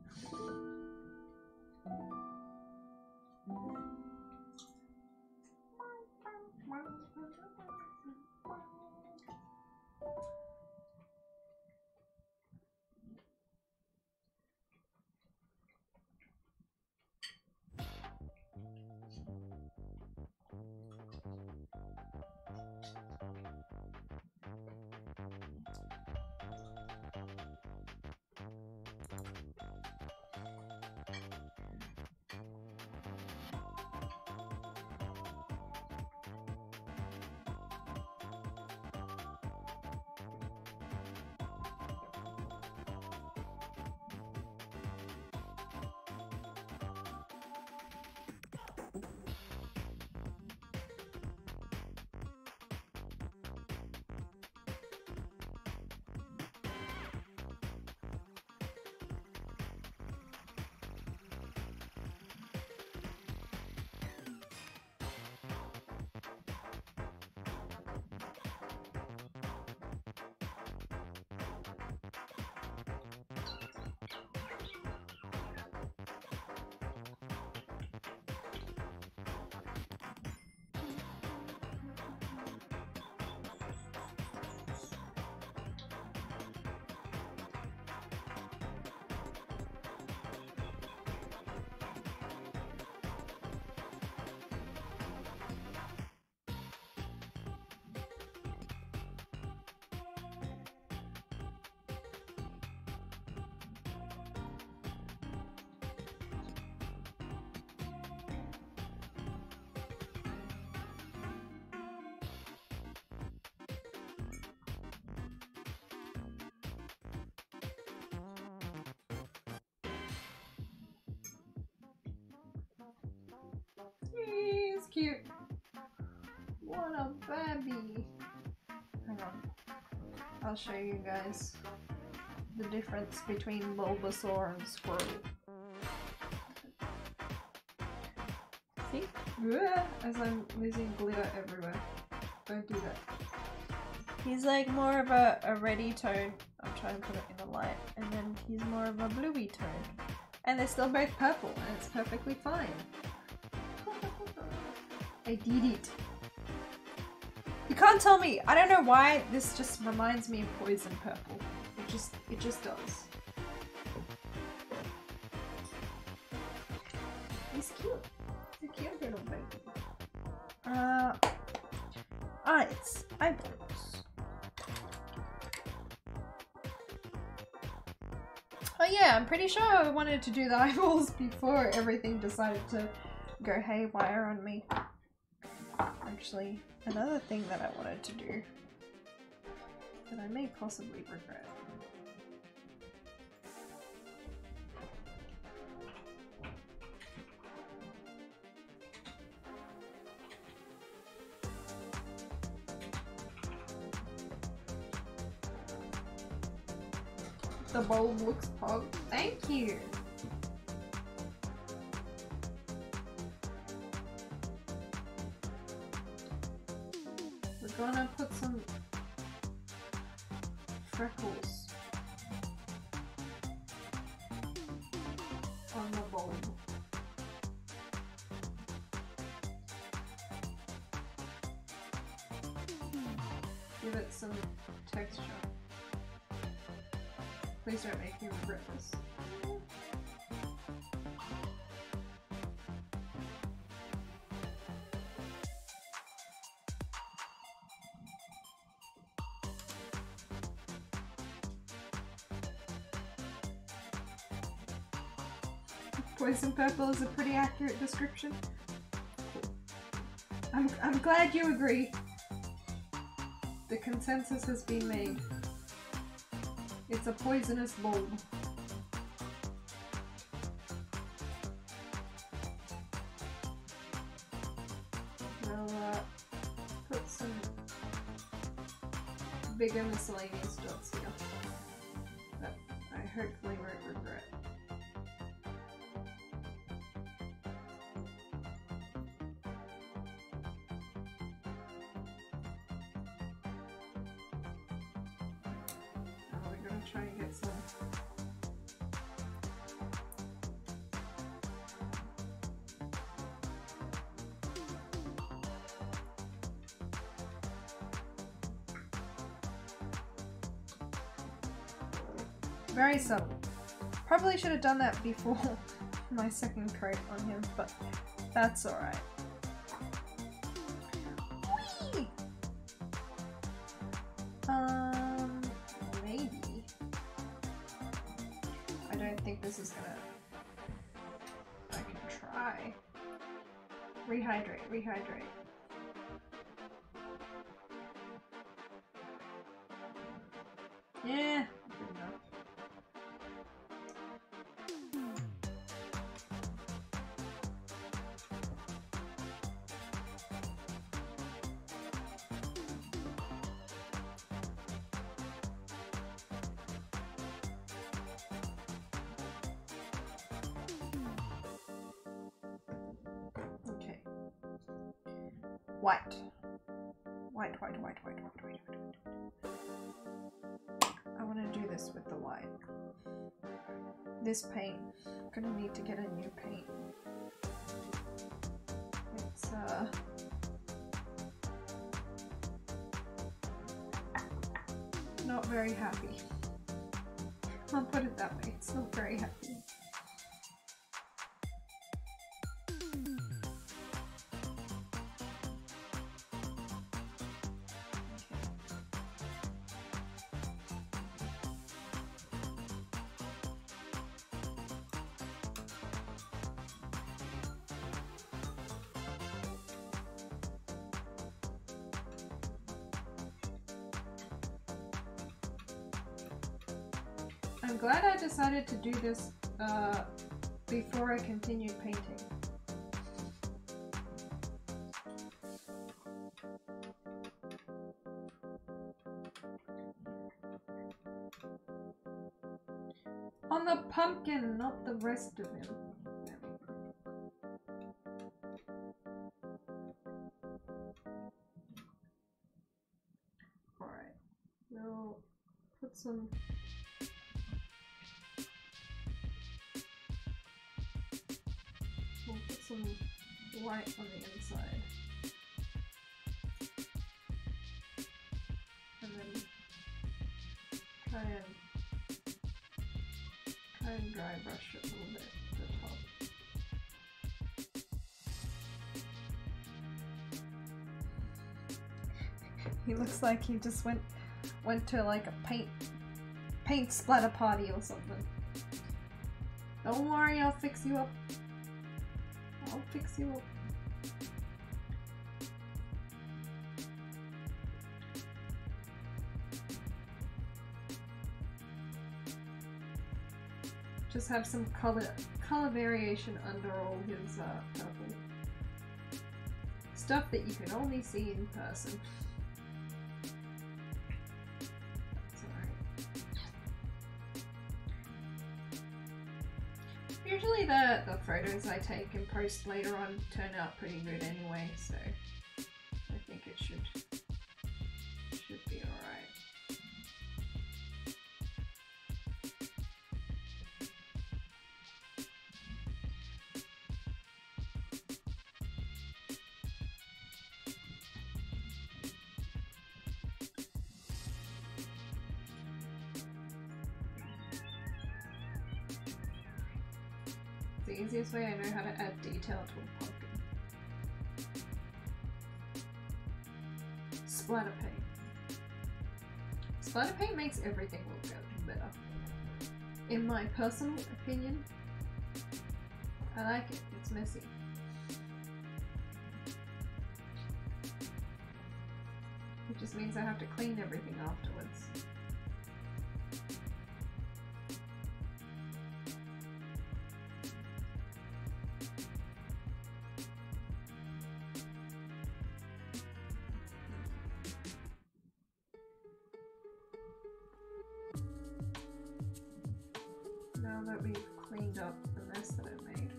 He's cute. What a baby. Hang on. I'll show you guys the difference between Bulbasaur and Squirtle. See? As I'm losing glitter everywhere. Don't do that. He's like more of a reddy tone. I'm trying to put it in the light. And then he's more of a bluey tone. And they're still both purple and it's perfectly fine. I did it. You can't tell me. I don't know why this just reminds me of Poison Purple. It just does. He's cute. He's a cute little baby. Eyes. Eyeballs. Oh yeah, I'm pretty sure I wanted to do the eyeballs before everything decided to go haywire on me. Actually, another thing that I wanted to do that I may possibly regret. The bulb looks pog. Thank you! We're gonna put some freckles on the bulb. Give it some texture. Please don't make me regret this. Poison Purple is a pretty accurate description. I'm glad you agree. The consensus has been made. It's a poisonous bulb. We'll put some bigger miscellaneous stuff. spots here that I hopefully won't regret. Oh, we're gonna try and get some. Very subtle. Probably should have done that before my second coat on him, but that's alright. Maybe. I don't think this is gonna... I can try. Rehydrate, rehydrate. Yeah, good enough. Okay. White. White, white, white, white, white, white, white. I want to do this with the white. This paint. I'm gonna need to get a new paint. It's not very happy. I'll put it that way. It's not very happy. I'm glad I decided to do this before I continued painting. On the pumpkin, not the rest of him. Alright, we'll put some... We'll put some white on the inside. And then try and dry brush it a little bit at the top. He looks like he just went to like a paint splatter party or something. Don't worry, I'll fix you up. I'll fix you up. Just have some color variation under all his purple. Stuff that you can only see in person. That's alright. Usually the photos I take and post later on turn out pretty good anyway, so I think it should be alright. The easiest way I know how to add detail to a pumpkin. Splatter paint. Splatter paint makes everything look better. In my personal opinion, I like it. It's messy. It just means I have to clean everything afterwards. that we've cleaned up the mess that I made.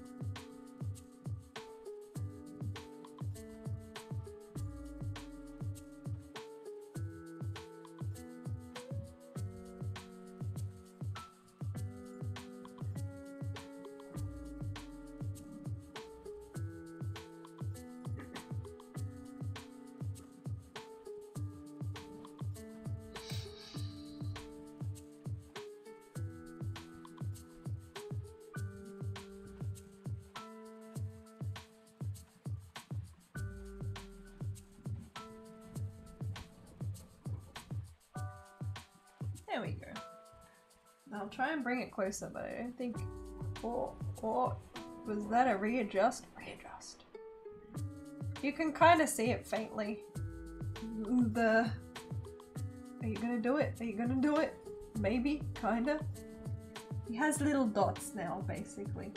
There we go. I'll try and bring it closer, but I don't think... Oh, was that a readjust? Readjust. You can kind of see it faintly. Are you gonna do it? Are you gonna do it? Maybe, kinda. He has little dots now, basically.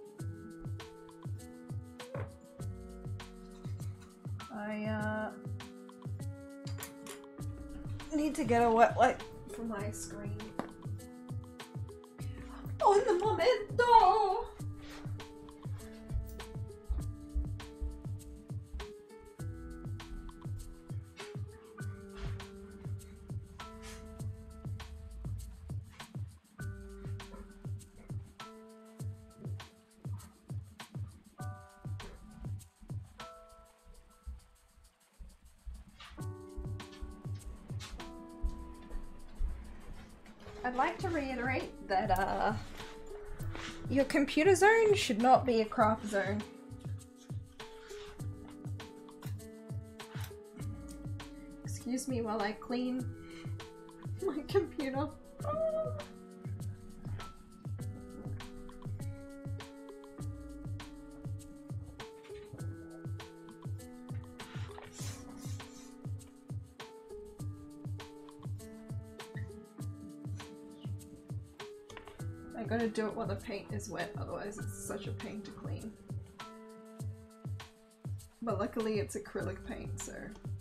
I need to get a wet wipe for my screen. Oh, in the momento! I'd like to reiterate that your computer zone should not be a craft zone. Excuse me while I clean my computer. I gotta do it while the paint is wet, otherwise it's such a pain to clean. But luckily it's acrylic paint, so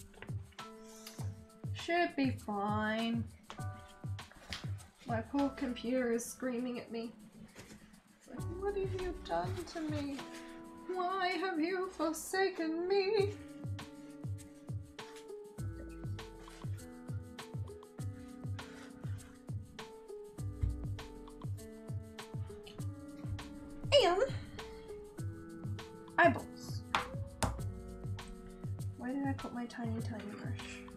should be fine. My poor computer is screaming at me. It's like, what have you done to me? Why have you forsaken me? And eyeballs. Where did I put my tiny brush?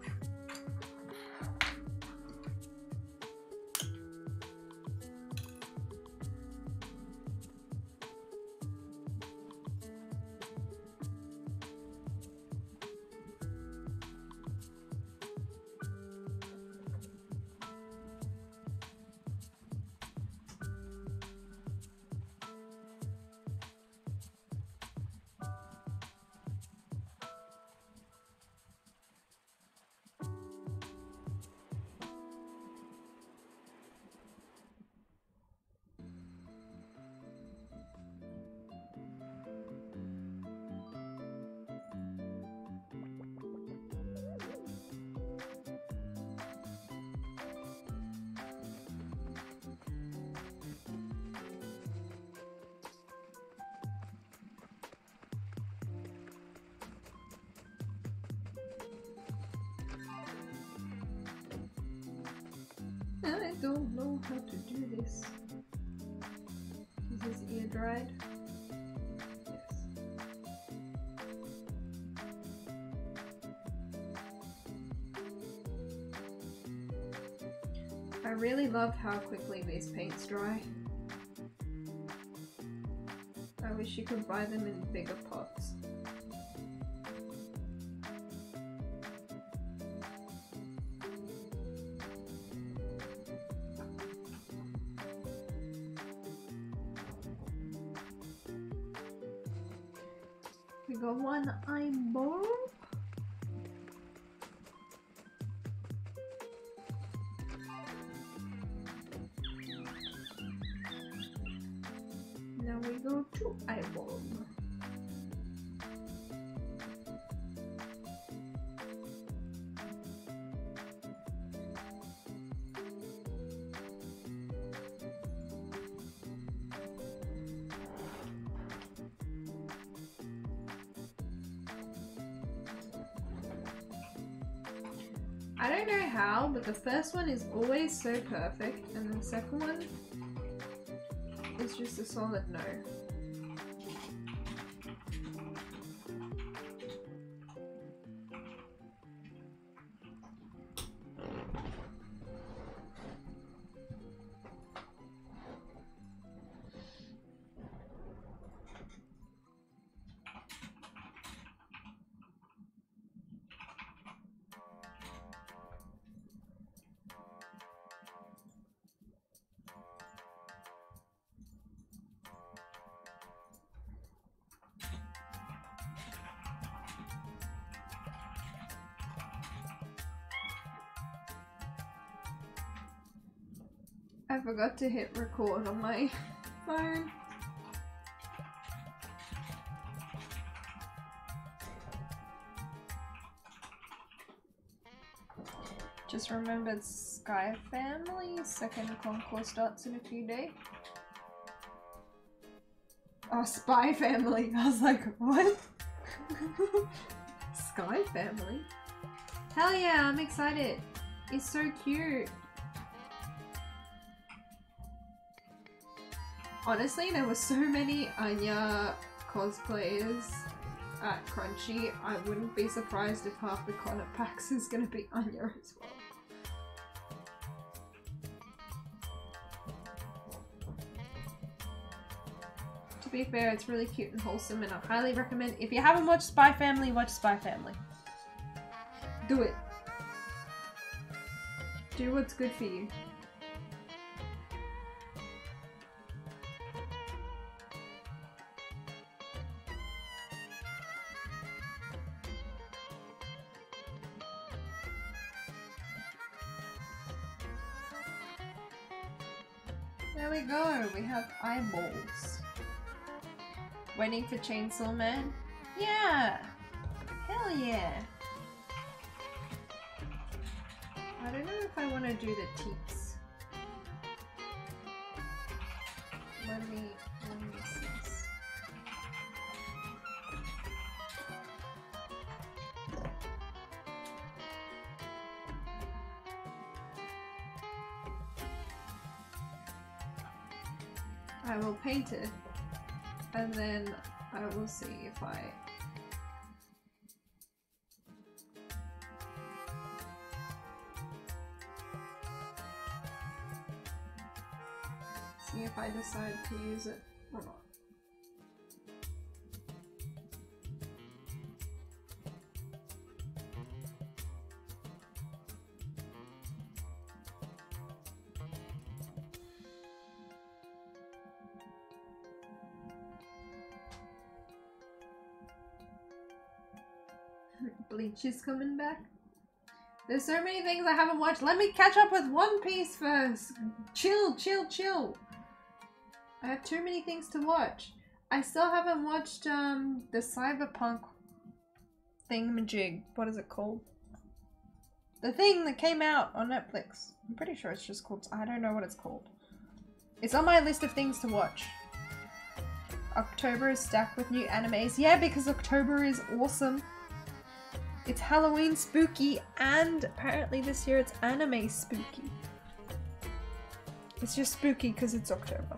I don't know how to do this. Is his ear dried? Yes. I really love how quickly these paints dry. I wish you could buy them in bigger pots. We got one eyeball. Now we go to eyeball. I don't know how, but the first one is always so perfect, and the second one is just a solid no. I forgot to hit record on my phone. Just remembered Sky Family, second concourse starts in a few days. Oh, Spy Family. I was like, what? Sky Family? Hell yeah, I'm excited. It's so cute. Honestly, there were so many Anya cosplayers at Crunchy, I wouldn't be surprised if half the Connor packs is gonna be Anya as well. To be fair, it's really cute and wholesome, and I highly recommend, if you haven't watched Spy Family, watch Spy Family. Do it. Do what's good for you. There we go, we have eyeballs. Waiting for Chainsaw Man? Yeah! Hell yeah! I don't know if I want to do the teeps. Let me see this. I will paint it, and then I will see if I decide to use it or not. Bleach is coming back. There's so many things I haven't watched. Let me catch up with One Piece first. Chill, chill, chill. I have too many things to watch. I still haven't watched the Cyberpunk thingamajig. What is it called? The thing that came out on Netflix. I'm pretty sure it's just called, I don't know what it's called. It's on my list of things to watch. October is stacked with new animes. Yeah, because October is awesome. It's Halloween spooky, and apparently this year it's anime spooky. It's just spooky because it's October.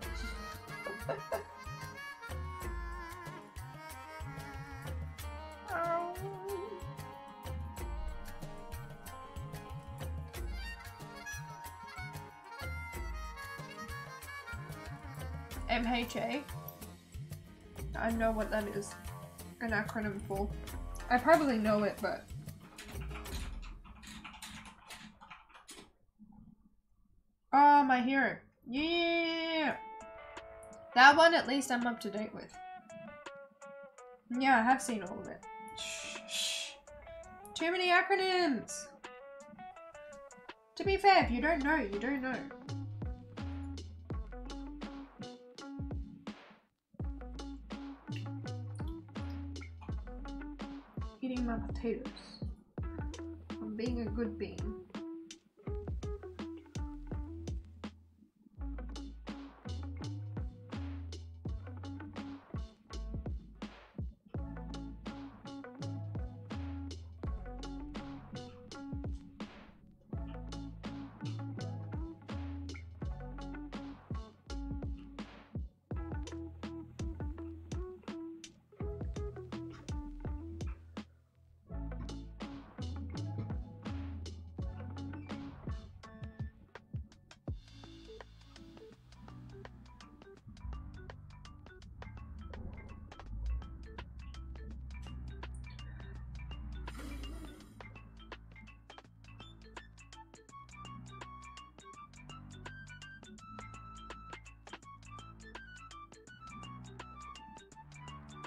MHA. I know what that is an acronym for. I probably know it, but oh, My Hero. Yeah! That one at least I'm up to date with. Yeah, I have seen all of it. Shh. Too many acronyms! To be fair, if you don't know, you don't know. Eating my potatoes. I'm being a good bean.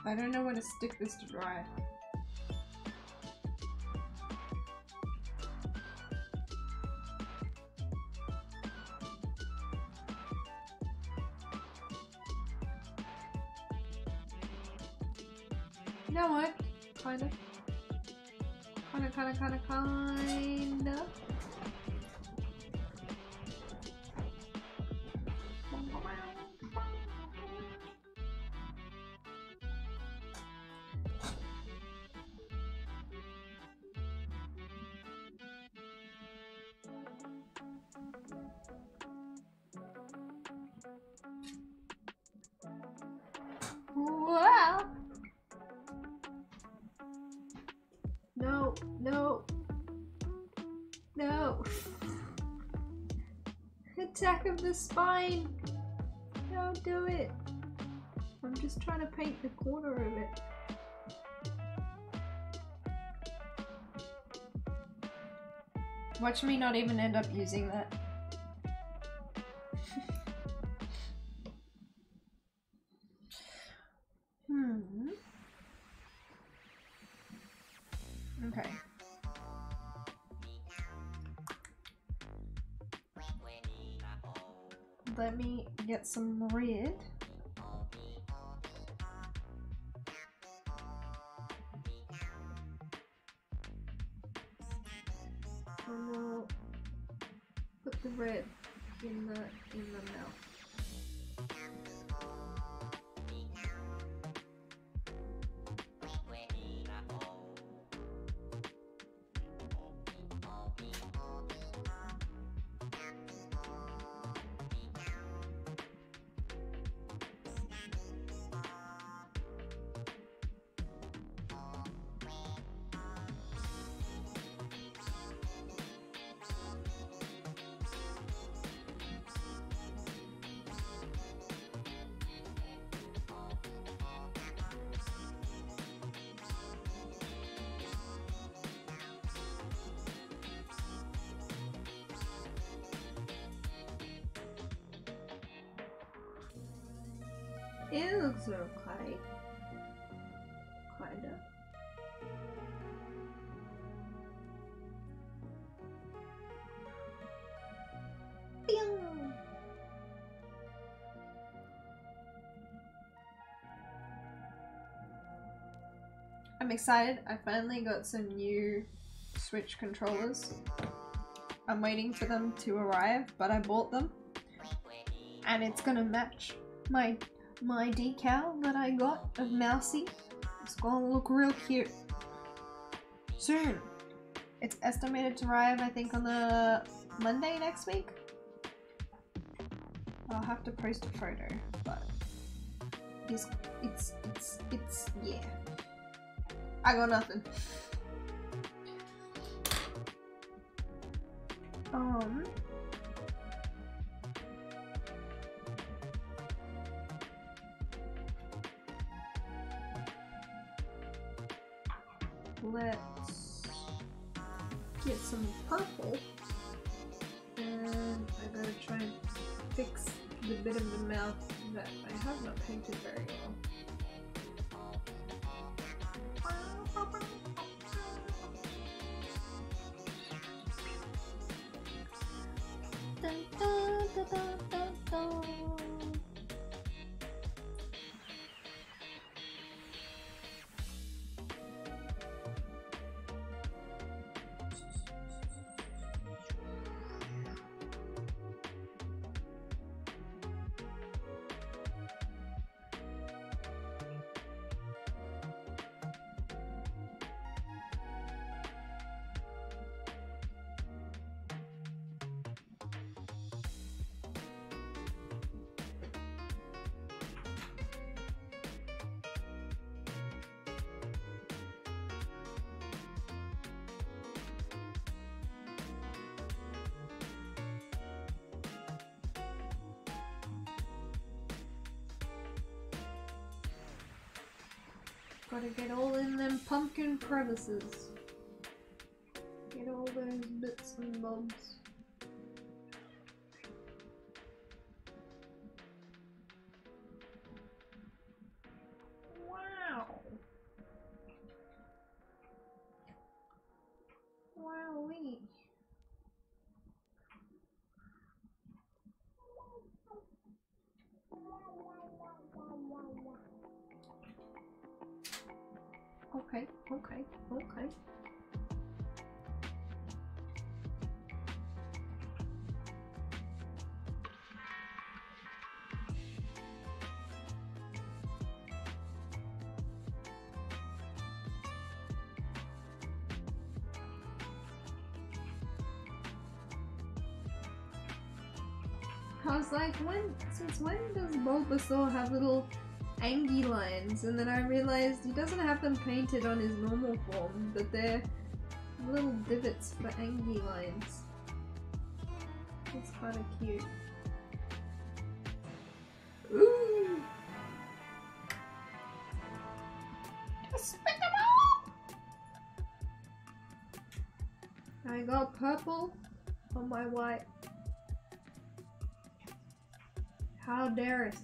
I don't know where to stick this to dry. You know what? Kinda. Wow. No, no, no. Attack of the spine. Don't do it. I'm just trying to paint the corner of it. Watch me not even end up using that. Okay. Let me get some red. And we'll put the red in the mouth. It looks okay. Kinda. Pew! I'm excited. I finally got some new Switch controllers. I'm waiting for them to arrive, but I bought them. And it's gonna match my decal that I got of Mousy. It's gonna look real cute soon. It's estimated to arrive, I think, on the Monday next week. I'll have to post a photo, but it's yeah. I got nothing. Let's get some purple, and I gotta try and fix the bit of the mouth that I have not painted very well. Dun, dun, dun, dun, dun, dun. Gotta get all in them pumpkin crevices. Get all those bits and bobs. Wow. Okay, okay, okay. I was like, since when does Bulbasaur have little Angie lines? And then I realized he doesn't have them painted on his normal form, but they're little divots for Angie lines. It's kind of cute. Ooh! Despicable! I got purple on my white. How dare it?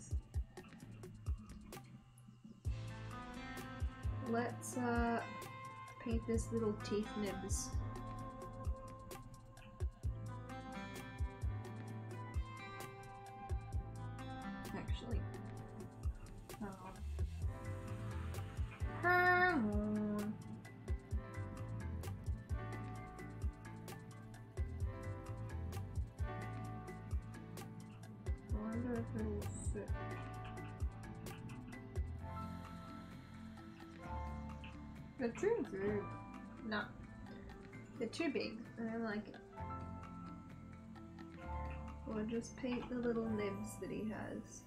Let's paint this little teeth nibs. Actually, hang on. I wonder if it will fit. They're too big. No. They're too big. I don't like it. Or just paint the little nibs that he has.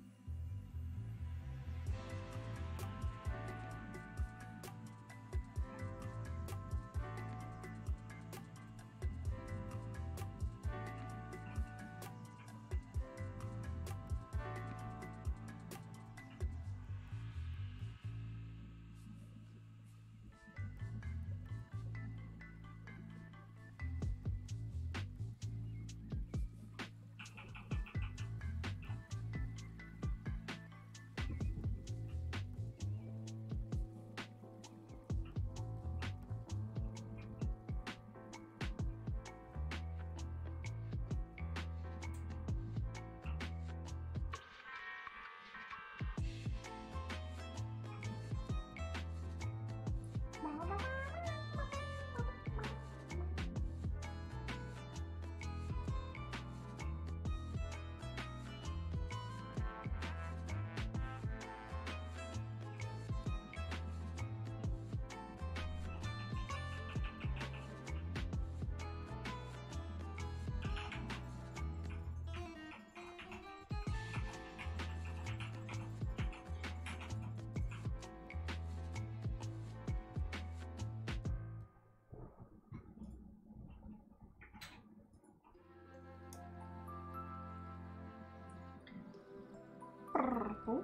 Purple.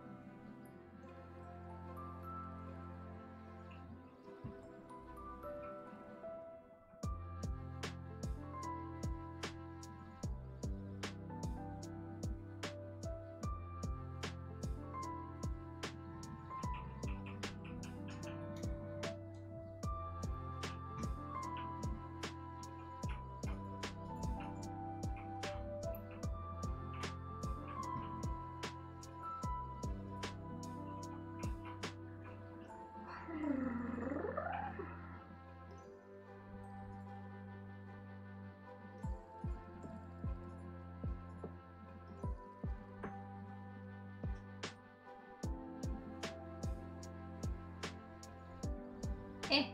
Eh.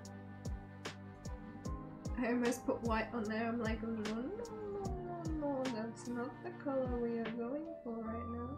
I almost put white on there. I'm like, no, no, no, no, no, that's not the color we are going for right now.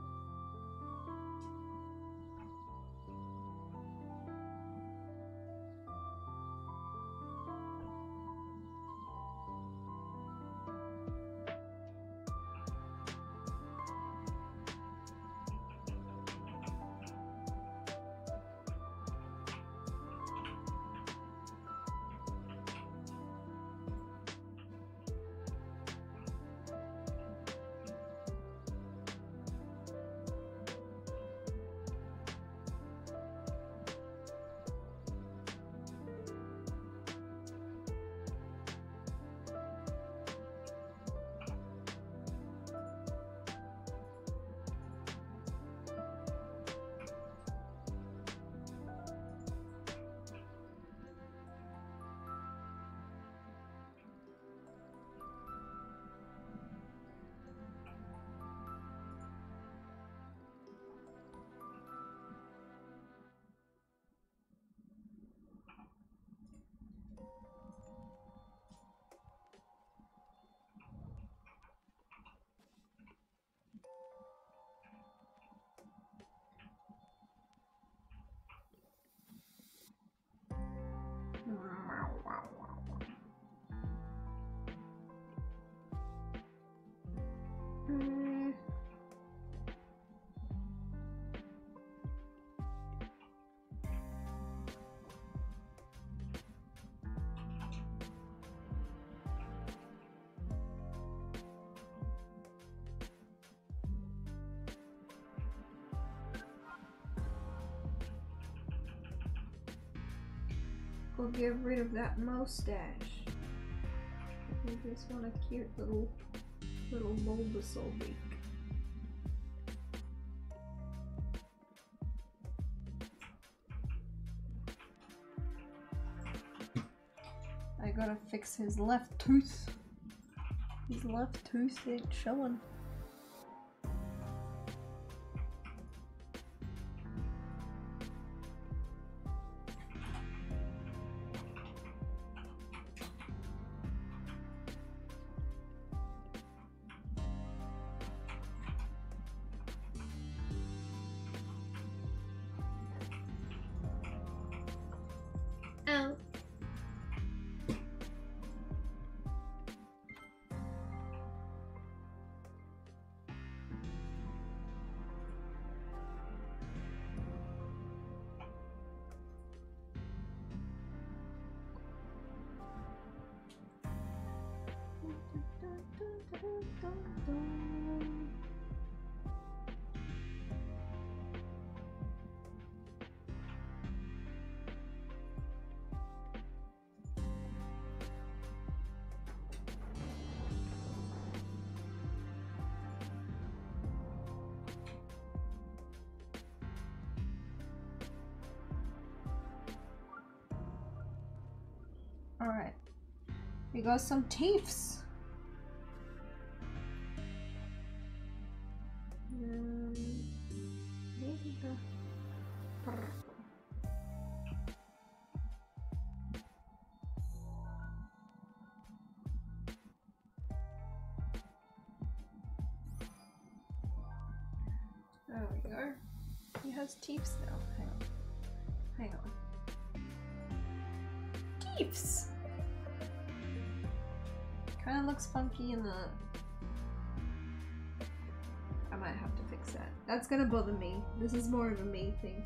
We'll get rid of that mustache. We just want a cute little Bulbasaur beak. I gotta fix his left tooth. His left tooth ain't showing. Ow. Alright, we got some teeths. There we go. He has teeths now. Hang on. Teeths! Kinda looks funky in the... I might have to fix that. That's gonna bother me. This is more of a me thing.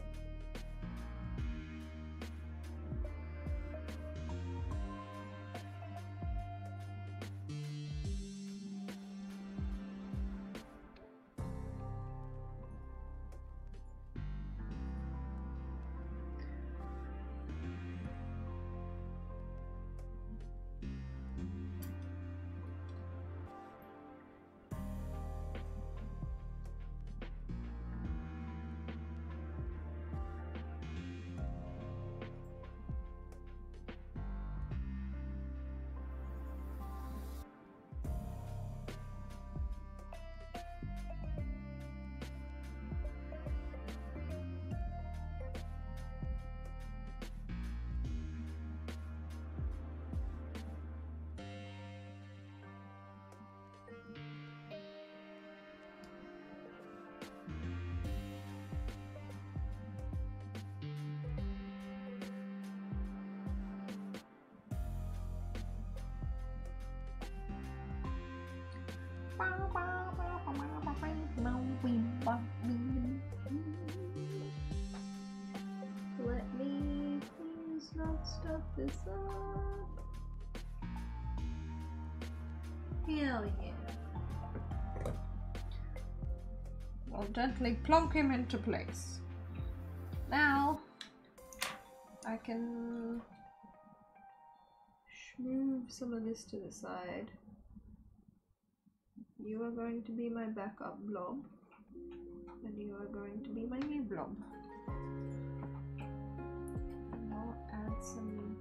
Let me please not stuff this up. Hell yeah. I'll gently plonk him into place. Now I can move some of this to the side. You are going to be my backup blob, and you are going to be my new blob. And I'll add some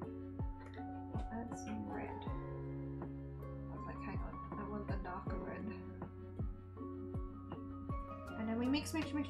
red. I was like, hang on, I want the darker red. And then we mix.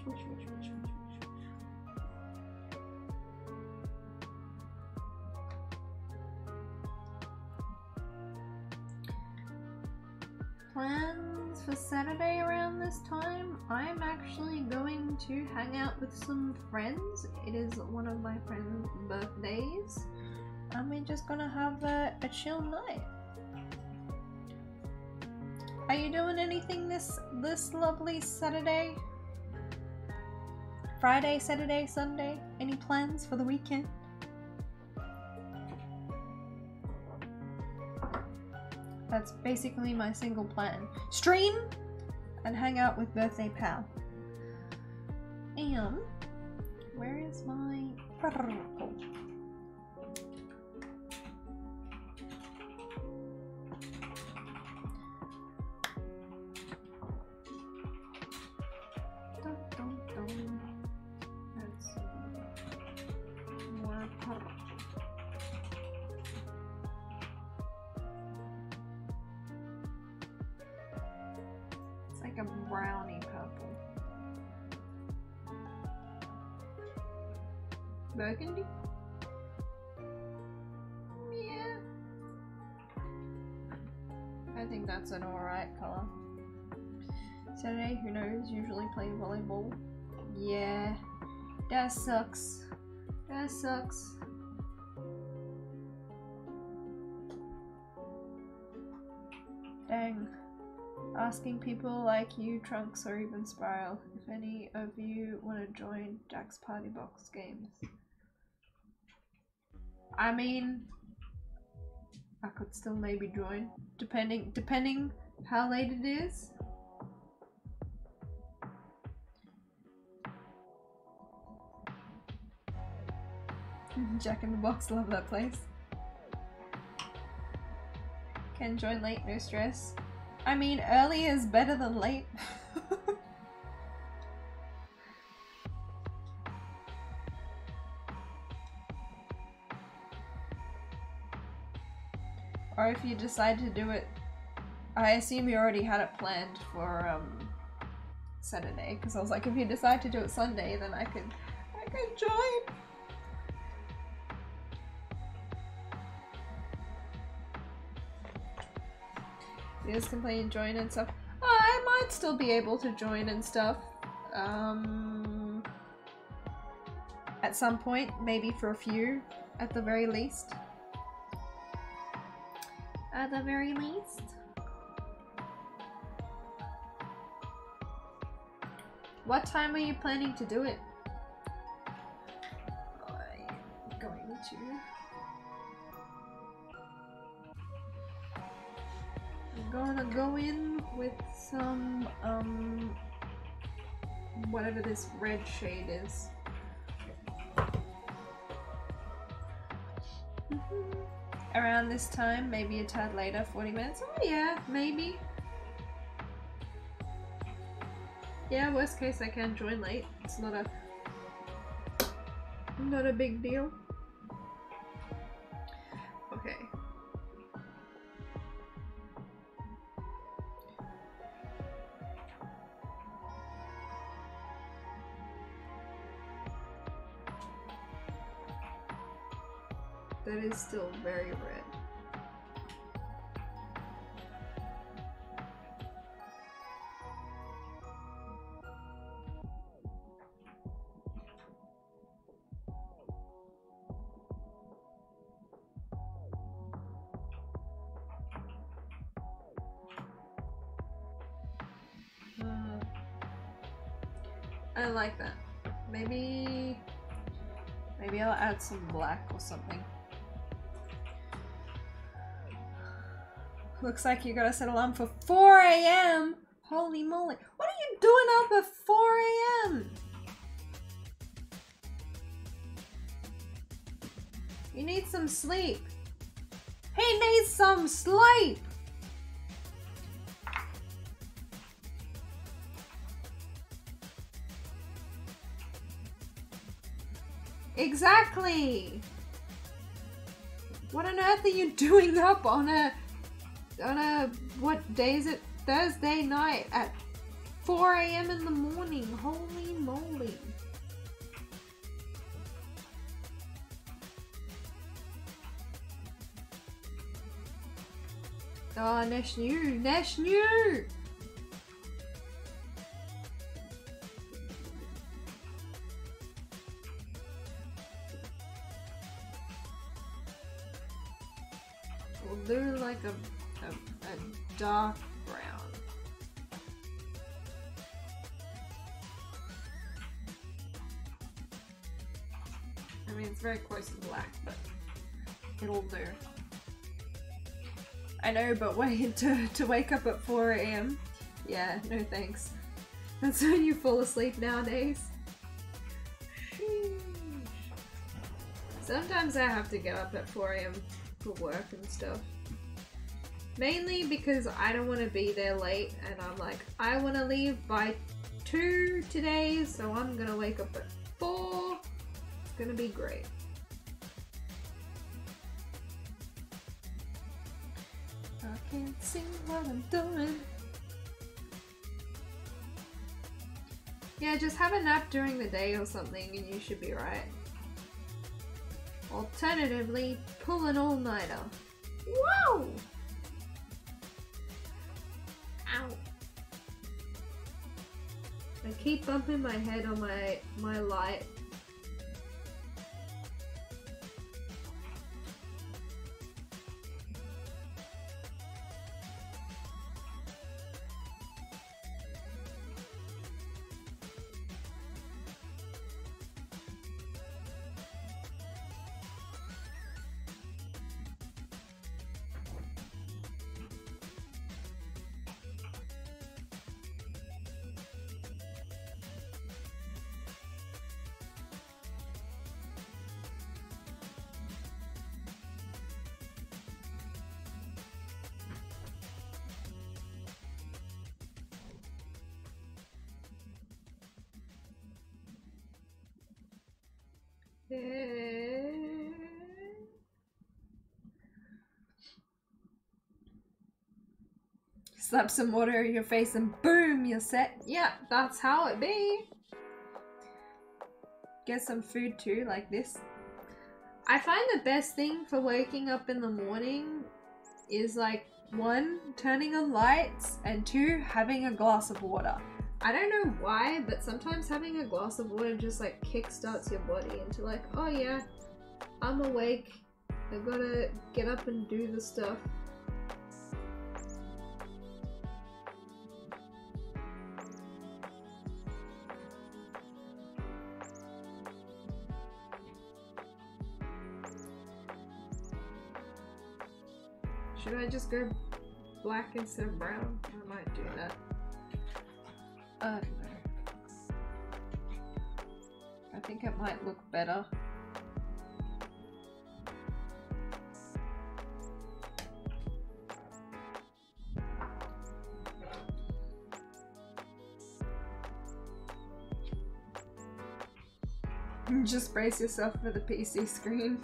Plans for Saturday around this time? I'm actually going to hang out with some friends. It is one of my friends' birthdays, and we're just gonna have a chill night. Are you doing anything this lovely Saturday? Friday, Saturday, Sunday? Any plans for the weekend? That's basically my single plan. Stream and hang out with Birthday Pal. And where is my purple? That's more purple. It's like a brownie purple. Burgundy? Yeah. I think that's an alright color. Saturday, who knows? Usually play volleyball. Yeah. That sucks. That sucks. Dang. Asking people like you, Trunks, or even Spiral, if any of you want to join Jack's Party Box games. I mean, I could still maybe join, depending how late it is. Jack in the Box, love that place. Can join late, no stress. I mean, early is better than late. Or if you decide to do it, I assume you already had it planned for Saturday, because I was like, if you decide to do it Sunday, then I could join. You just can play and join and stuff. Oh, I might still be able to join and stuff. At some point, maybe for a few, at the very least. At the very least. What time are you planning to do it? I'm going to... I'm gonna go in with some, whatever this red shade is. Around this time, maybe a tad later, 40 minutes. Oh yeah, maybe. Yeah, worst case I can join late. It's not a big deal. Okay. That is still very red. I like that. Maybe I'll add some black or something. Looks like you gotta set an alarm for 4 AM! Holy moly. What are you doing up at 4 AM? You need some sleep. He needs some sleep! Exactly! What on earth are you doing up on a what day is it? Thursday night at 4 AM in the morning. Holy moly. Oh, Nesh knew. Nesh knew. We'll do like a dark brown. I mean, it's very close to black, but it'll do. I know, but wait, to wake up at 4 AM? Yeah, no thanks. That's when you fall asleep nowadays. Sometimes I have to get up at 4 AM for work and stuff. Mainly because I don't want to be there late and I'm like, I want to leave by 2 today, so I'm gonna wake up at 4. It's gonna be great. I can't see what I'm doing. Yeah, just have a nap during the day or something and you should be right. Alternatively, pull an all-nighter. Whoa! Ow. I keep bumping my head on my light. Slap some water in your face and boom, you're set. Yeah, that's how it be. Get some food too, like this. I find the best thing for waking up in the morning is like 1, turning on lights, and 2, having a glass of water. I don't know why, but sometimes having a glass of water just like kickstarts your body into like, oh yeah, I'm awake. I gotta get up and do the stuff. Should I just go black instead of brown? I might do that. I don't know. I think it might look better. Just brace yourself for the PC screen.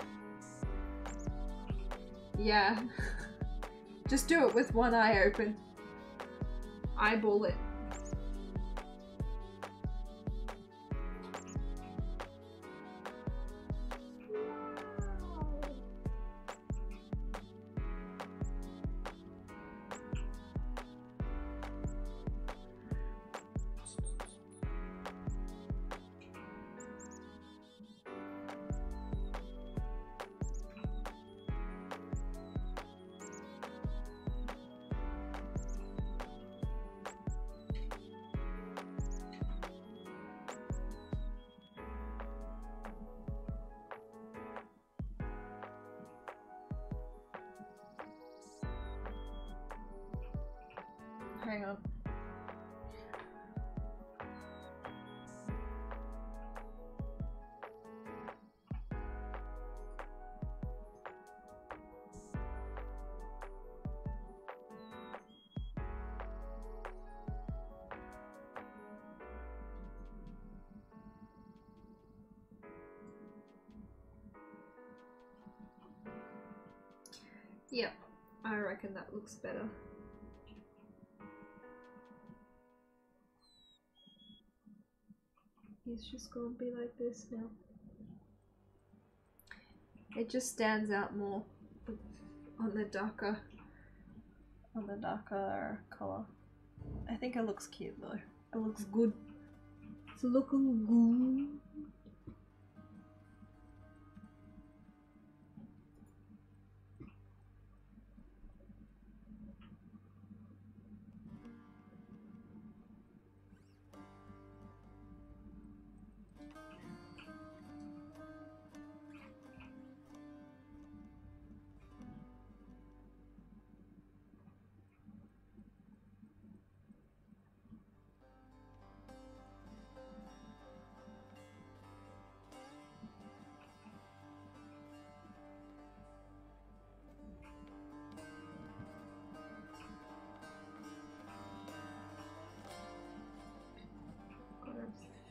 Yeah. Just do it with one eye open. Eyeball it. Hang on. Yep, I reckon that looks better. It's just gonna be like this now. It just stands out more on the darker color. I think it looks cute though. It looks good. It's looking good.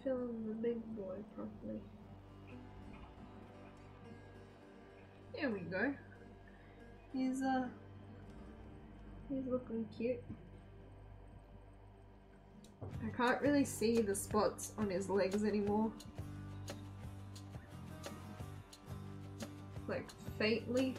killing the big boy properly. There we go. He's looking cute. I can't really see the spots on his legs anymore. Like faintly.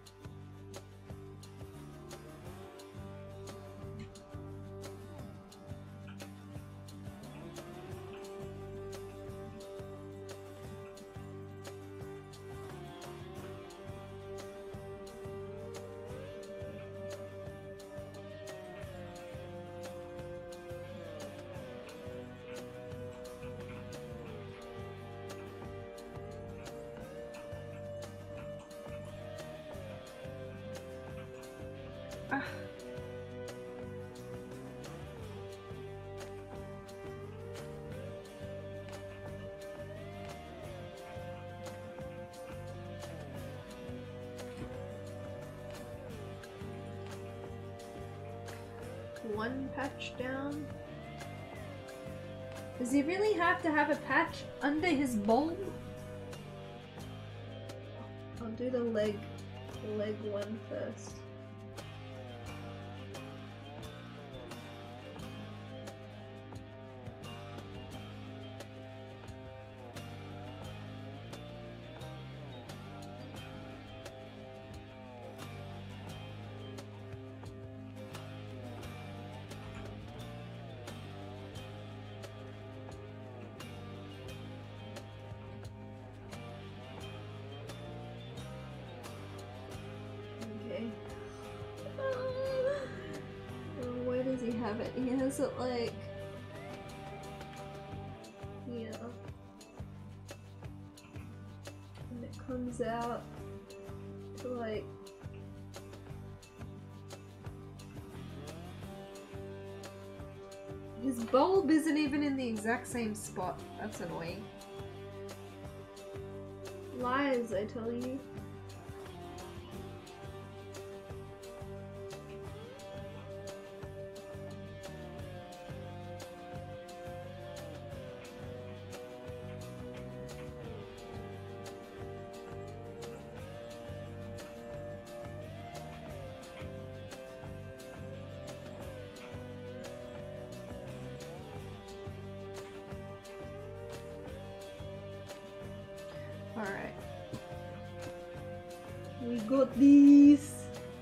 One patch down. Does he really have to have a patch under his bulb? I'll do the leg one first. Have it. He has it like here, and it comes out to like his bulb isn't even in the exact same spot. That's annoying. Lies, I tell you. Alright. We got these.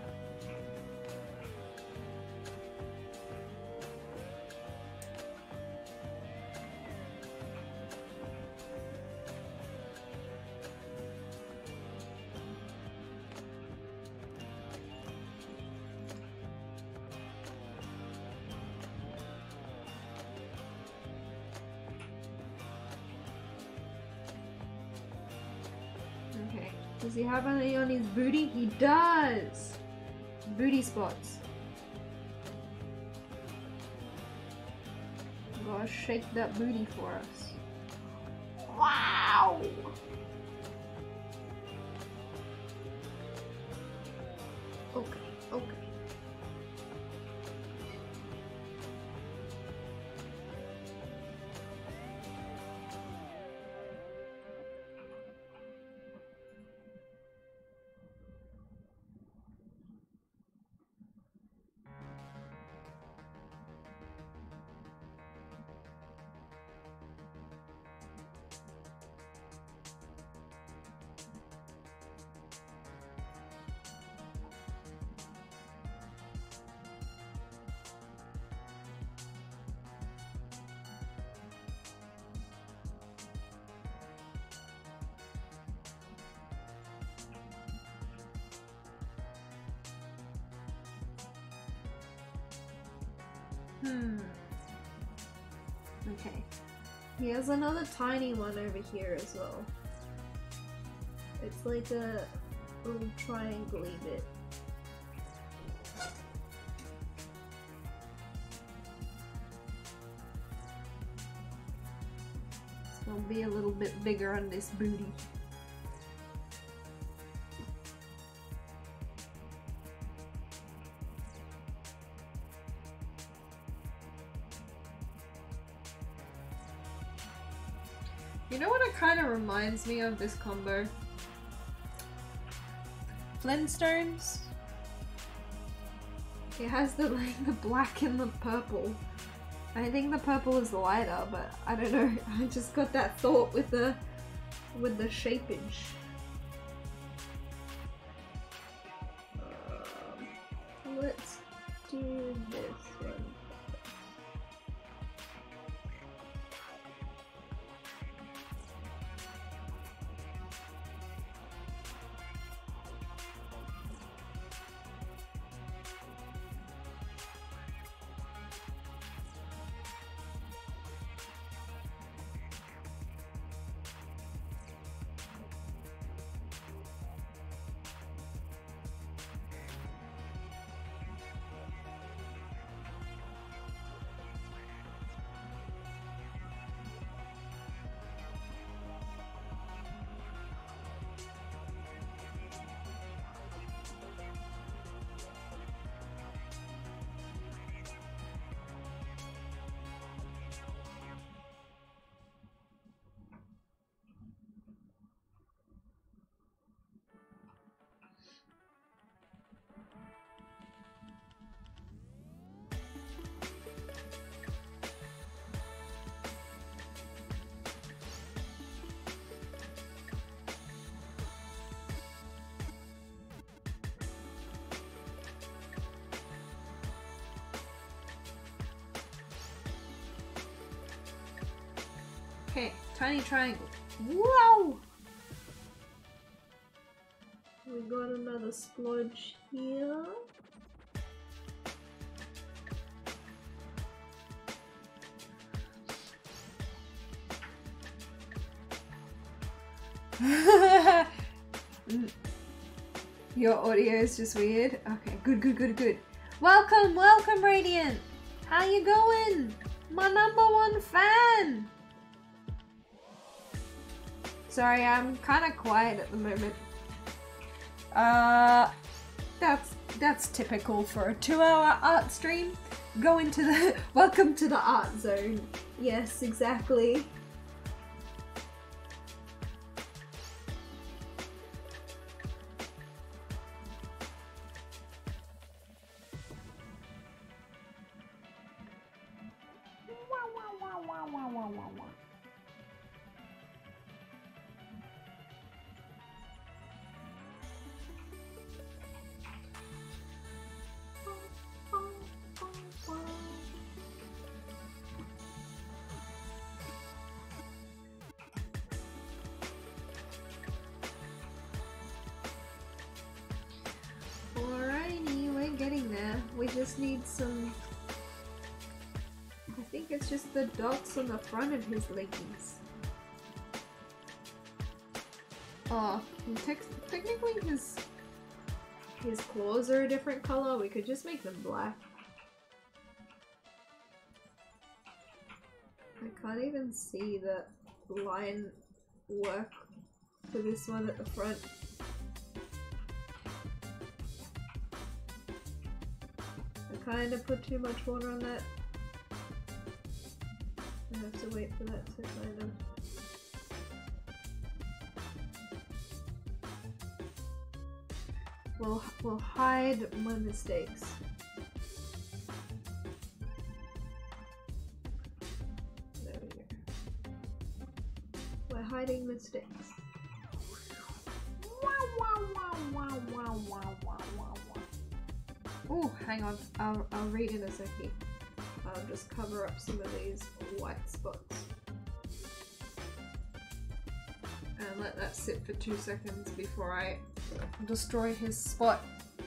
Okay. Does he have any on his booty? He does! Booty spots. Gotta shake that booty for us. Wow! Okay, okay. Okay. He has another tiny one over here as well. It's like a little triangle bit. It's gonna be a little bit bigger on this booty. You know what it kind of reminds me of, this combo? Flintstones. It has the like the black and the purple. I think the purple is lighter, but I don't know. I just got that thought with the shapage. Let's do this one. Okay, tiny triangle. Wow! We got another splodge here. Your audio is just weird. Okay, good. Welcome, Radiant. How you going? My #1 fan. Sorry, I'm kind of quiet at the moment. That's typical for a 2-hour art stream. Go into the welcome to the art zone. Yes, exactly. Alrighty, we're getting there. We just need some... I think it's just the dots on the front of his leggies. Oh, technically his claws are a different color. We could just make them black. I can't even see the line work for this one at the front. I kind of put too much water on that. I have to wait for that to kind of... We'll hide my mistakes. There we go. We're hiding mistakes. Oh, hang on. I'll read in a second. I'll just cover up some of these white spots. And let that sit for 2 seconds before I destroy his spot.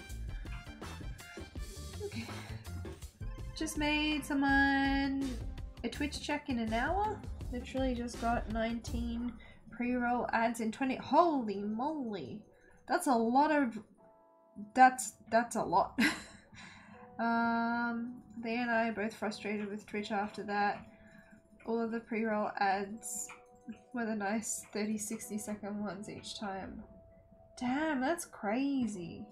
Okay. Just made someone a Twitch check in an hour. Literally just got 19 pre-roll ads in 20. Holy moly. That's a lot of... That's a lot. They and I are both frustrated with Twitch after that. All of the pre-roll ads were the nice 30-60 second ones each time. Damn, that's crazy.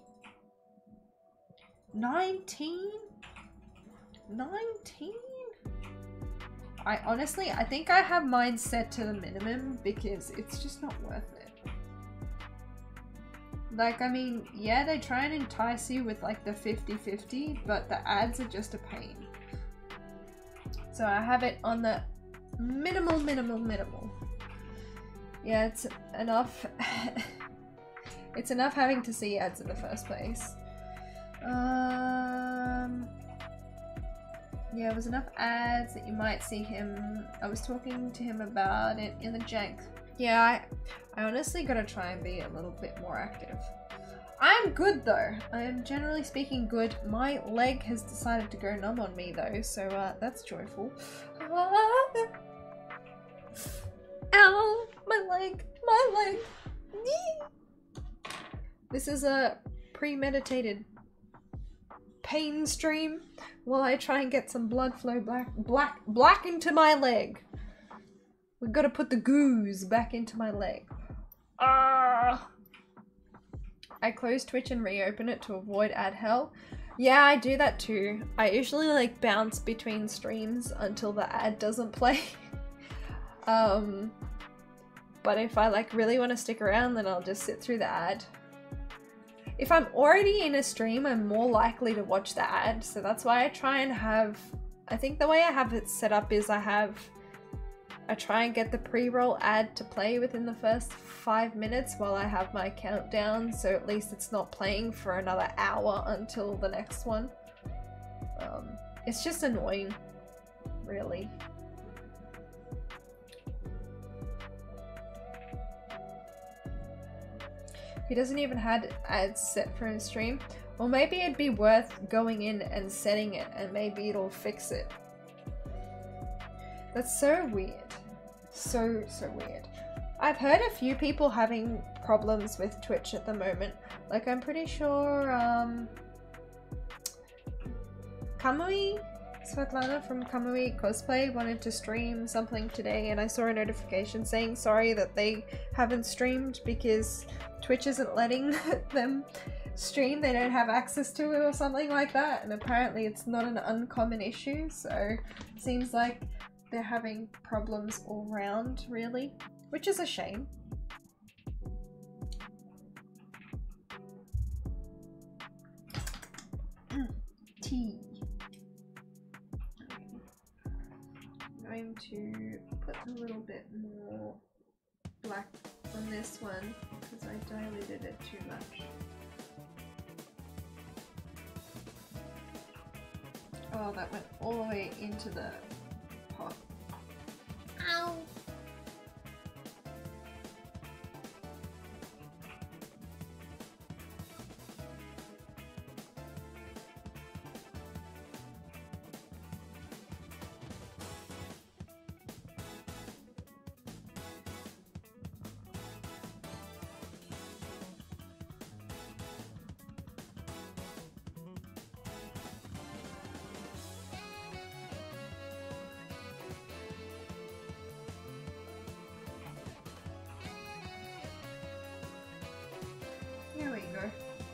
19? 19? I honestly, I think I have mine set to the minimum because it's just not worth it. Like, I mean, yeah, they try and entice you with like the 50-50, but the ads are just a pain. So I have it on the minimal. Yeah, it's enough. It's enough having to see ads in the first place. Yeah, it was enough ads that you might see him. I was talking to him about it in the jank. Yeah, I honestly gotta try and be a little bit more active. I'm good though. I am generally speaking good. My leg has decided to go numb on me though, so that's joyful. Ow! My leg! My leg! This is a premeditated pain stream while I try and get some blood flow black into my leg. We've got to put the goose back into my leg. Ah! I close Twitch and reopen it to avoid ad hell. Yeah, I do that too. I usually like bounce between streams until the ad doesn't play. But if I like really want to stick around, then I'll just sit through the ad. If I'm already in a stream, I'm more likely to watch the ad, so that's why I try and have... I think the way I have it set up is I try and get the pre-roll ad to play within the first 5 minutes while I have my countdown, so at least it's not playing for another hour until the next one. It's just annoying, really. He doesn't even have ads set for his stream. Well, maybe it'd be worth going in and setting it and maybe it'll fix it. That's so weird. So weird. I've heard a few people having problems with Twitch at the moment. Like, I'm pretty sure, Kamui? Svetlana from Kamui Cosplay wanted to stream something today and I saw a notification saying sorry that they haven't streamed because Twitch isn't letting them stream. They don't have access to it or something like that, and apparently it's not an uncommon issue, so it seems like they're having problems all round, really, which is a shame. Tea. I'm going to put a little bit more black on this one because I diluted it too much. Oh, that went all the way into the pot. Ow! There we go.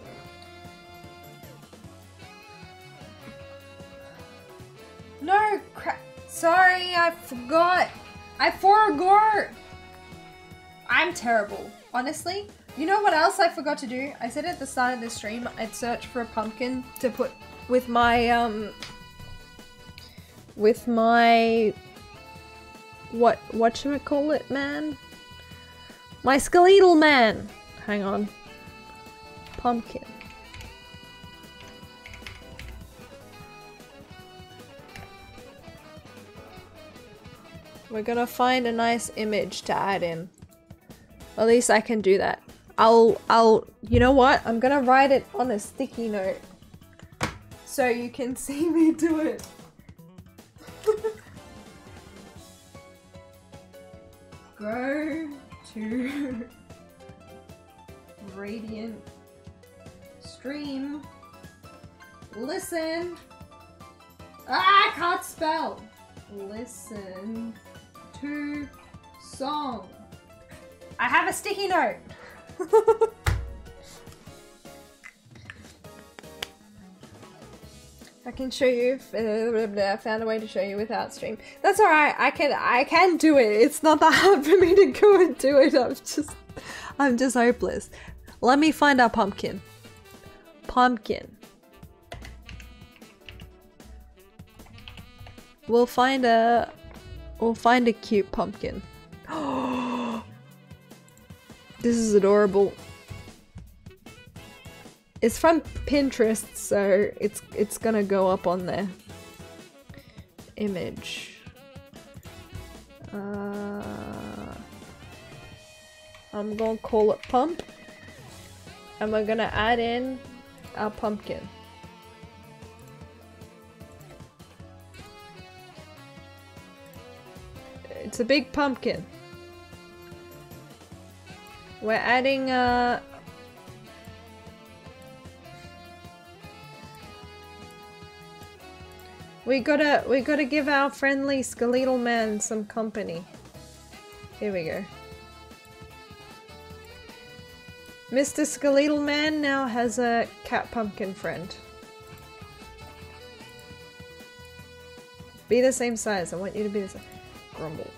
No, crap. Sorry, I forgot. I forgot. I'm terrible. Honestly, you know what else I forgot to do? I said at the start of the stream I'd search for a pumpkin to put with my whatchamacallit, man? My skeletal man. Hang on. Pumpkin. We're gonna find a nice image to add in. At least I can do that. You know what? I'm gonna write it on a sticky note so you can see me do it. Go to Radiant Stream. Listen. Ah, I can't spell. Listen to song. I have a sticky note. I can show you. I found a way to show you without stream. That's alright. I can do it. It's not that hard for me to go and do it. I'm just hopeless. Let me find our pumpkin. Pumpkin. We'll find a cute pumpkin. This is adorable. It's from Pinterest, so it's gonna go up on there. Image. I'm gonna call it pump. And we're gonna add in our pumpkin. It's a big pumpkin. We're adding we gotta give our friendly skeletal man some company. Here we go. Mr. Skeletal Man now has a cat pumpkin friend. Be the same size. I want you to be the same. Grumble.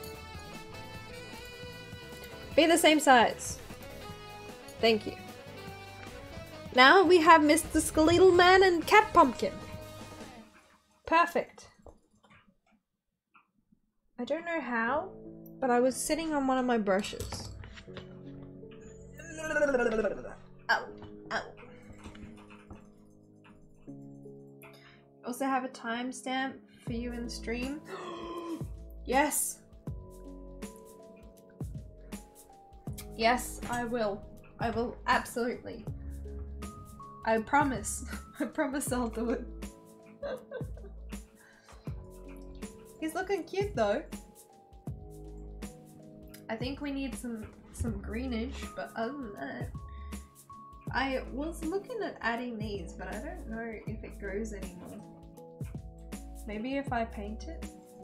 Be the same size. Thank you. Now we have Mr. Skeletal Man and cat pumpkin. Perfect. I don't know how, but I was sitting on one of my brushes. Ow, ow. Also have a timestamp for you in the stream. Yes. Yes, I will. I will absolutely. I promise. I promise I'll do it. He's looking cute though. I think we need some greenish, but other than that, I was looking at adding these, but I don't know if it goes anymore. Maybe if I paint it.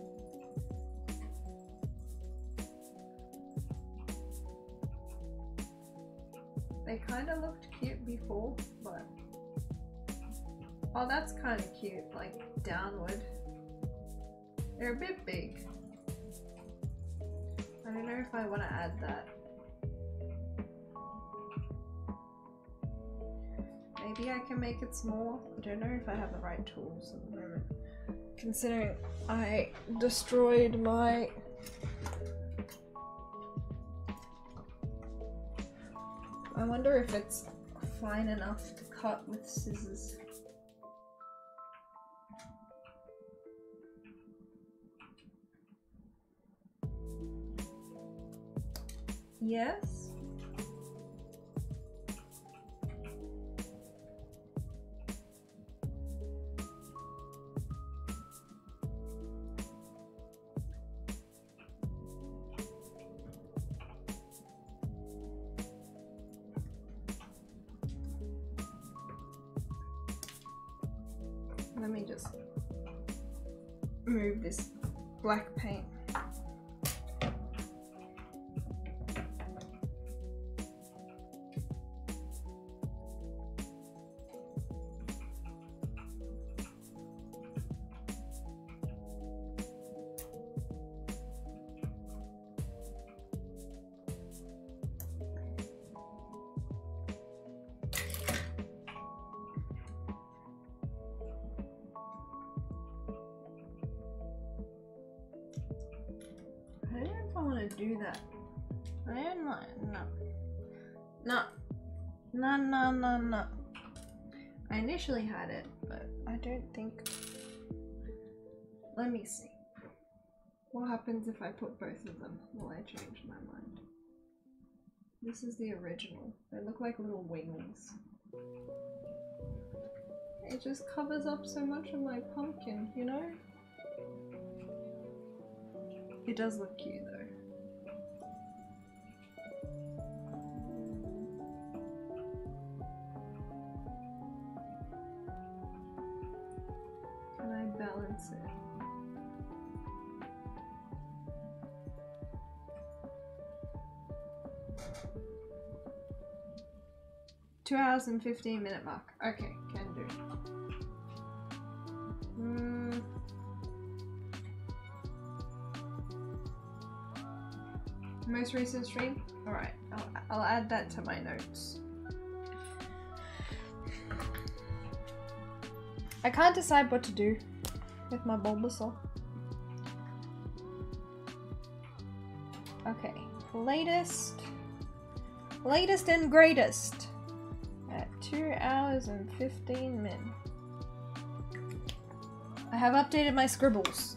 They kind of looked cute before, but oh, that's kind of cute, like downward. They're a bit big. I don't know if I want to add that. Maybe I can make it small. I don't know if I have the right tools at the moment. Considering I destroyed my... I wonder if it's fine enough to cut with scissors. Yes. Let me just move this black paint. Do that. I am not. No. I initially had it, but I don't think. Let me see. What happens if I put both of them? Will I change my mind? This is the original. They look like little wings. It just covers up so much of my pumpkin, you know? It does look cute though. Can I balance it? "2 hours and 15-minute mark." Okay, can do. Most recent stream? Alright, I'll add that to my notes. I can't decide what to do with my Bulbasaur. Okay, latest and greatest at 2 hours and 15 minutes. I have updated my scribbles.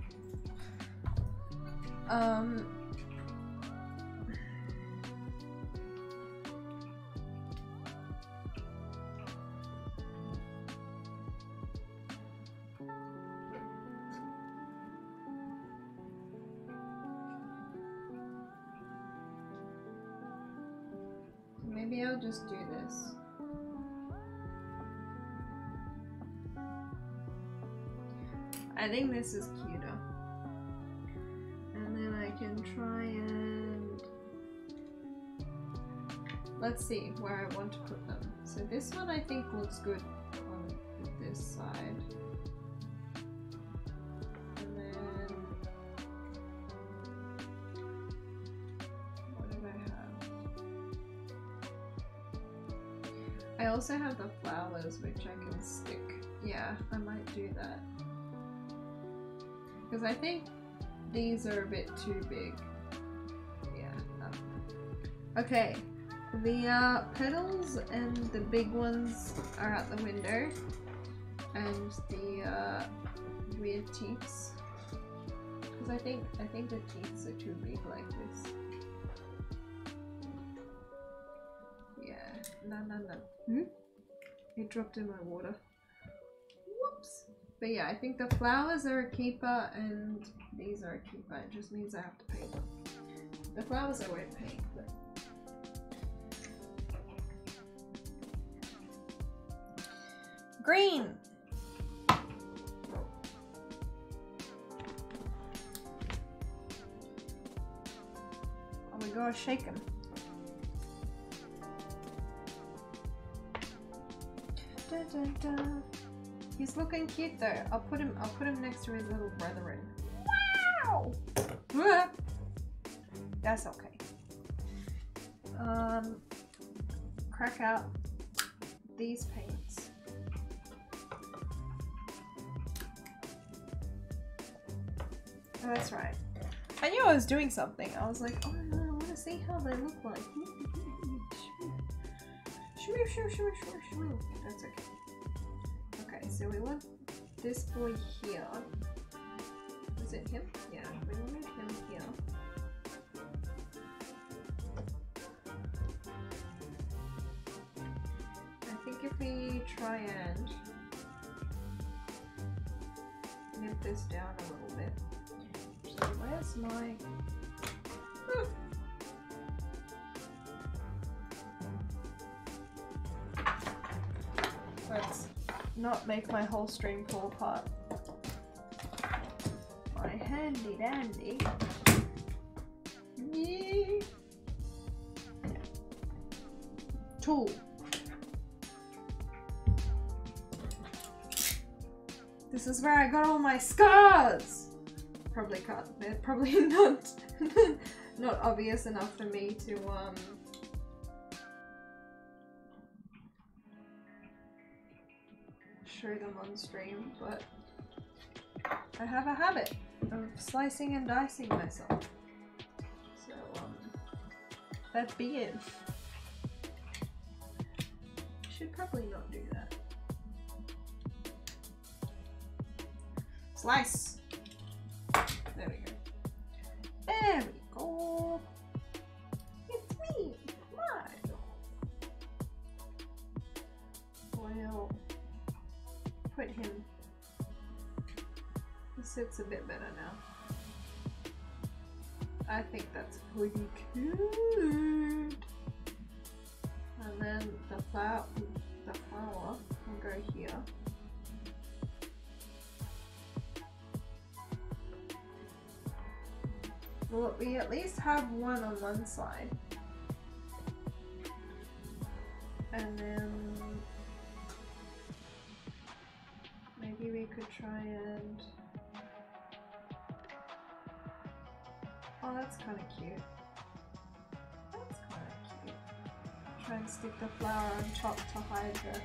Maybe I'll just do this. I think this is cuter. And then I can try and... Let's see where I want to put them. So this one I think looks good on this side. And then... what did I have? I also have the flowers which I can stick. Yeah, I might do that. Because I think these are a bit too big. Yeah. Okay. The petals and the big ones are out the window. And the weird teeths. Because I think the teeths are too big like this. Yeah. No. It dropped in my water. Whoops. But yeah, I think the flowers are a keeper and these are a keeper. It just means I have to paint them. The flowers I won't paint, but... Green! Oh my gosh, shake him. Dun, dun, dun. He's looking cute though. I'll put him next to his little brethren. Wow! That's okay. Crack out these paints. Oh, that's right. I knew I was doing something. I was like, oh no, I want to see how they look like. Shoo. That's okay. Okay, so we want this boy here. Is it him? Yeah, we want him here. I think if we try and nip this down a little bit. So where's my... Let's not make my whole stream fall apart. My handy dandy. Yeah. Tool. This is where I got all my scars! Probably can't, they're probably not not obvious enough for me to show them on stream, but I have a habit of slicing and dicing myself. So that be it. Should probably not do that. Slice! There we go. There we go. It's me, Mario. Well, put him. He sits a bit better now. I think that's pretty cute. And then the flower will go here. Well, we at least have one on one side. And then maybe we could try and... Oh, that's kind of cute. Try and stick the flower on top to hide the...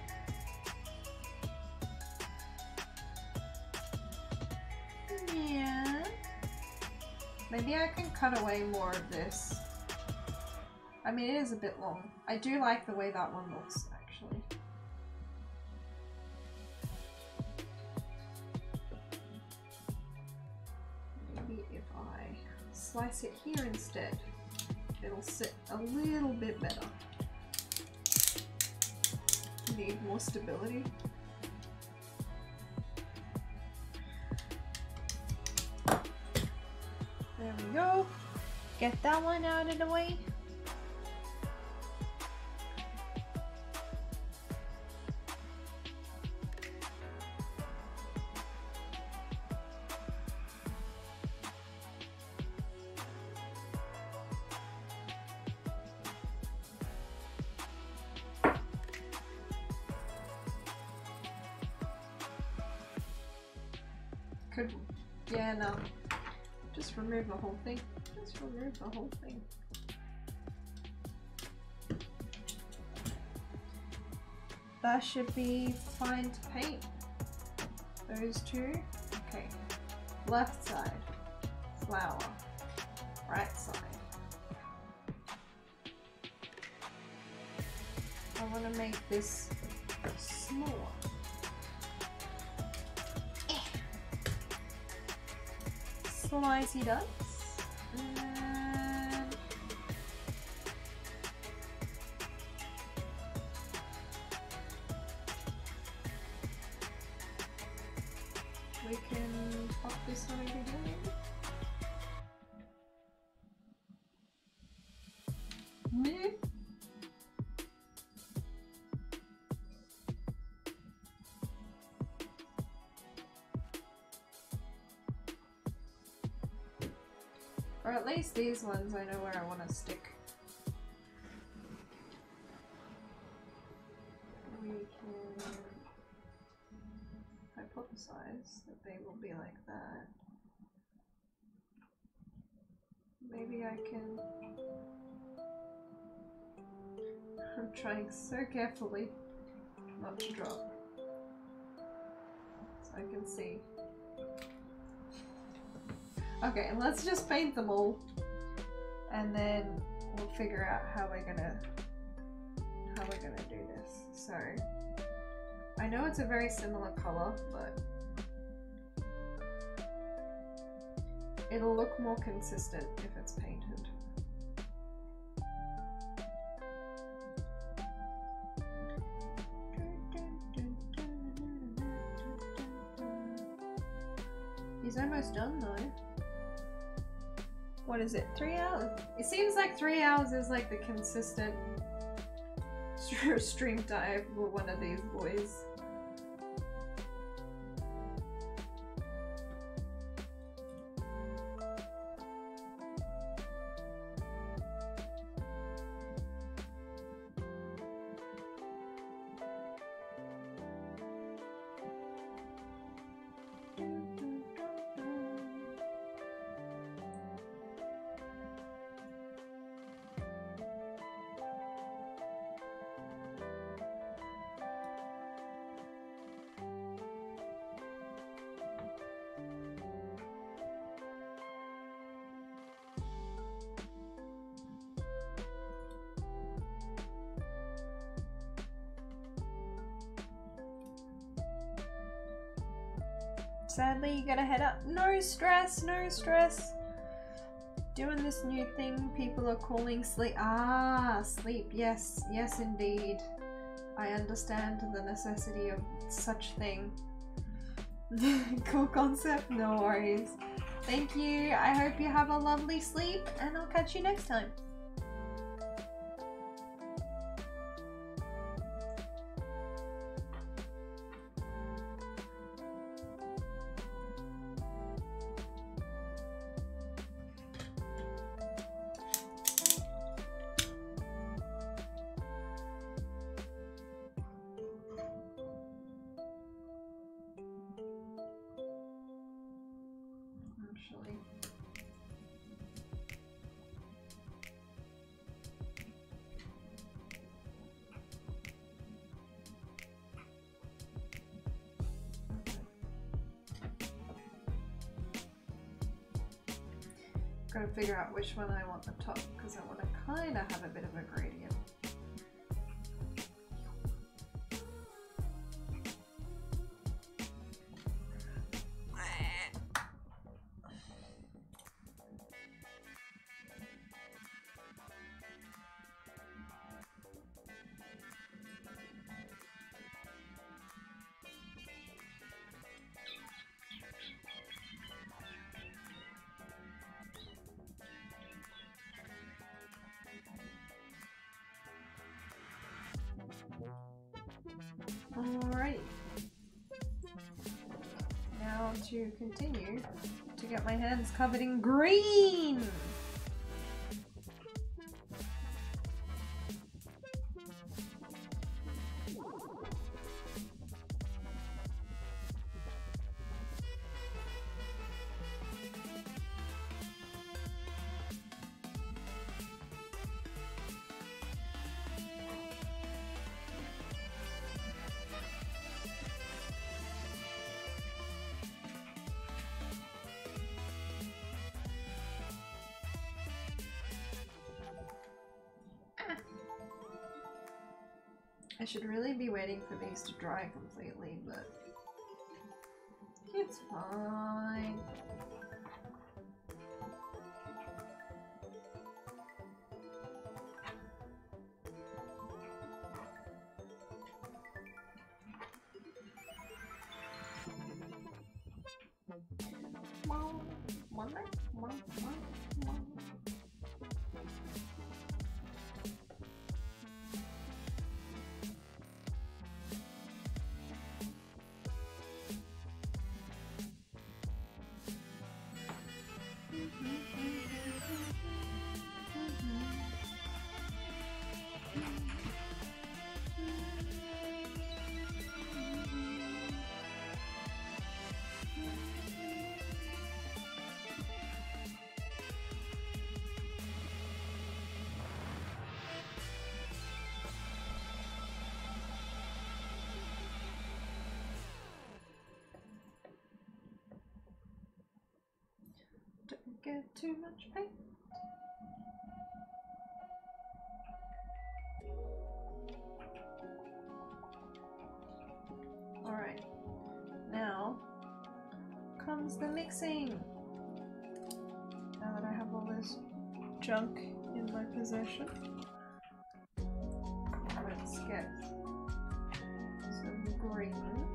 Yeah. Maybe I can cut away more of this. I mean, it is a bit long. I do like the way that one looks, actually. Maybe if I slice it here instead, it'll sit a little bit better. Need more stability. There we go. Get that one out of the way. Could, yeah, no. Just remove the whole thing. Just remove the whole thing. That should be fine to paint. Those two. Okay. Left side. Flower. Right side. I want to make this smaller. Slicey does. And we can pop this one over here. Maybe. Or at least these ones I know where I want to stick. We can hypothesize that they will be like that. Maybe I can... I'm trying so carefully not to drop. So I can see. Okay, let's just paint them all, and then we'll figure out how we're gonna do this. So I know it's a very similar color, but it'll look more consistent if it's painted. He's almost done though. What is it? 3 hours? It seems like 3 hours is like the consistent stream time for one of these boys. Sadly, you gotta head up. No stress, no stress. Doing this new thing people are calling sleep. Ah, sleep. Yes, yes indeed. I understand the necessity of such thing. Cool concept, no worries. Thank you. I hope you have a lovely sleep, and I'll catch you next time. Gotta figure out which one I want the top, because I want to kind of have a bit of a gradient. Alright. Now to continue to get my hands covered in green. I should really be waiting for these to dry completely, but it's fine. Don't get too much paint. Alright, now comes the mixing. Now that I have all this junk in my possession, let's get some green.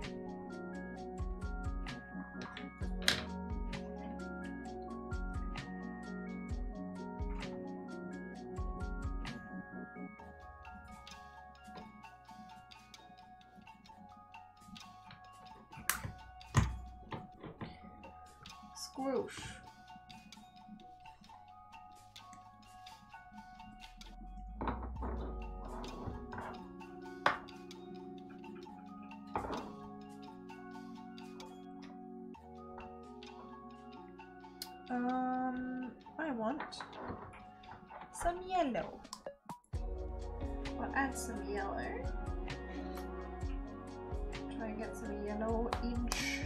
Squoosh. I want some yellow. I'll add some yellow. Try and get some yellowish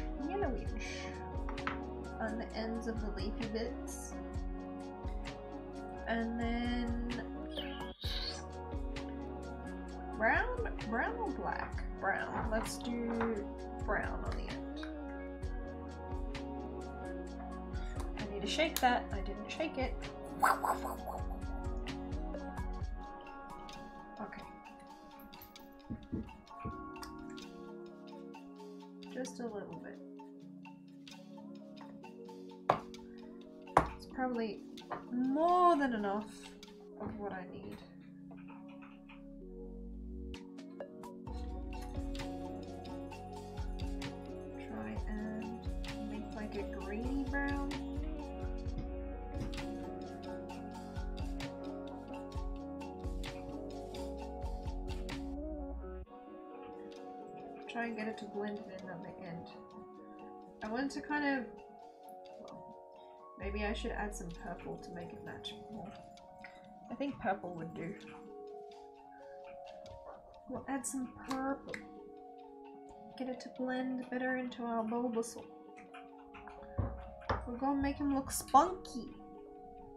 on the ends of the leafy bits. And then brown or black? Brown. Let's do brown on the end. I need to shake that. I didn't shake it. Okay. Just a little bit. It's probably more than enough of what I need. Try and make like a greeny brown. Try and get it to blend it in at the end. I want to kind of, well, maybe I should add some purple to make it match more. I think purple would do. We'll add some purple. Get it to blend better into our Bulbasaur. We're gonna make him look spunky.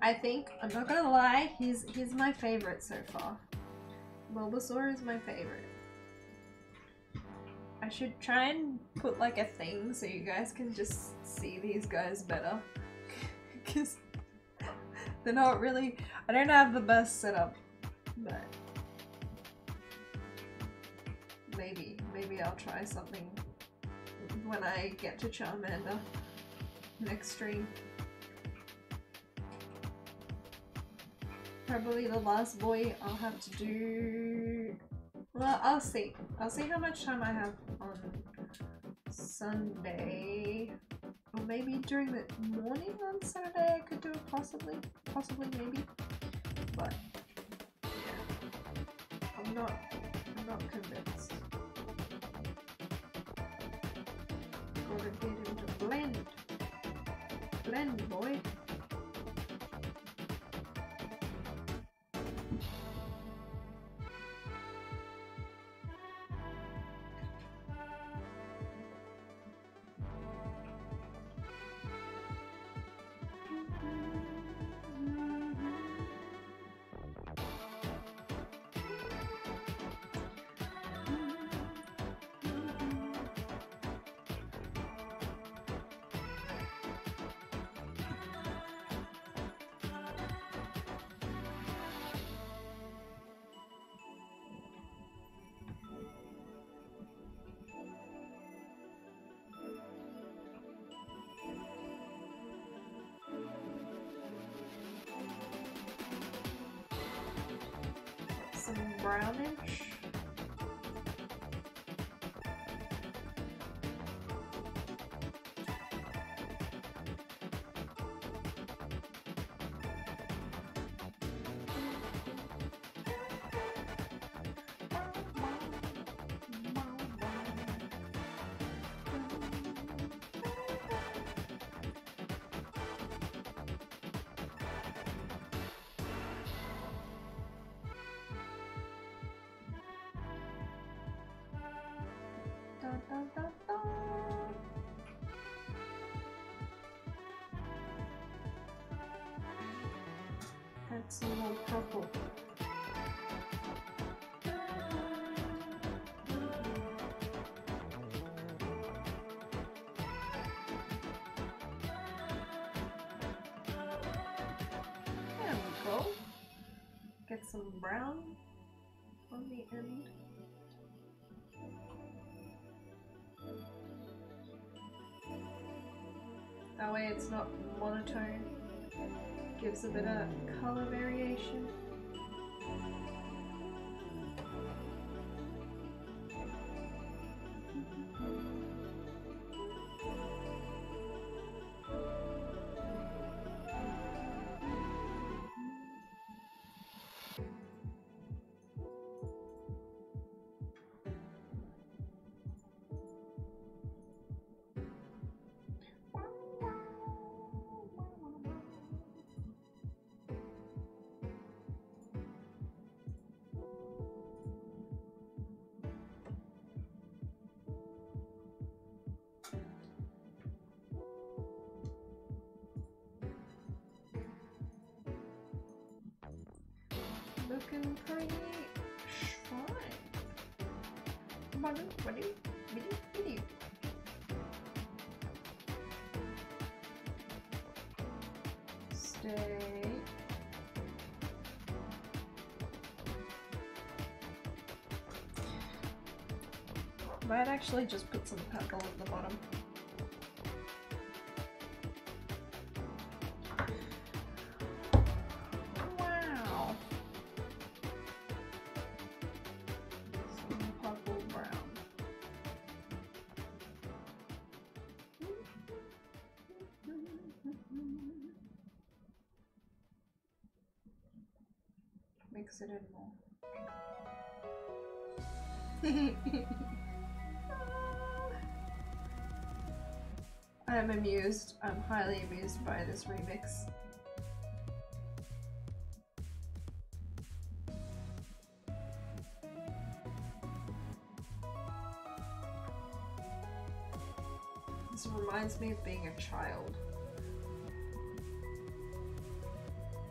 I think, I'm not gonna lie, he's my favorite so far. Bulbasaur is my favorite. I should try and put like a thing so you guys can just see these guys better. Because they're not really, I don't have the best setup, but maybe I'll try something when I get to Charmander next stream. Probably the last boy I'll have to do. Well, I'll see. I'll see how much time I have on Sunday. Or maybe during the morning on Saturday I could do it possibly. Possibly, maybe. But yeah. I'm not convinced. Gotta get him to blend. Blend, boy. Some brownish. That's a little purple. There we go. Get some brown on the end. That way it's not monotone. Gives a bit of color variation. Looking pretty fine. Stay. Might actually just put some purple at the bottom. Mix it in more. I'm amused. I'm highly amused by this remix. This reminds me of being a child.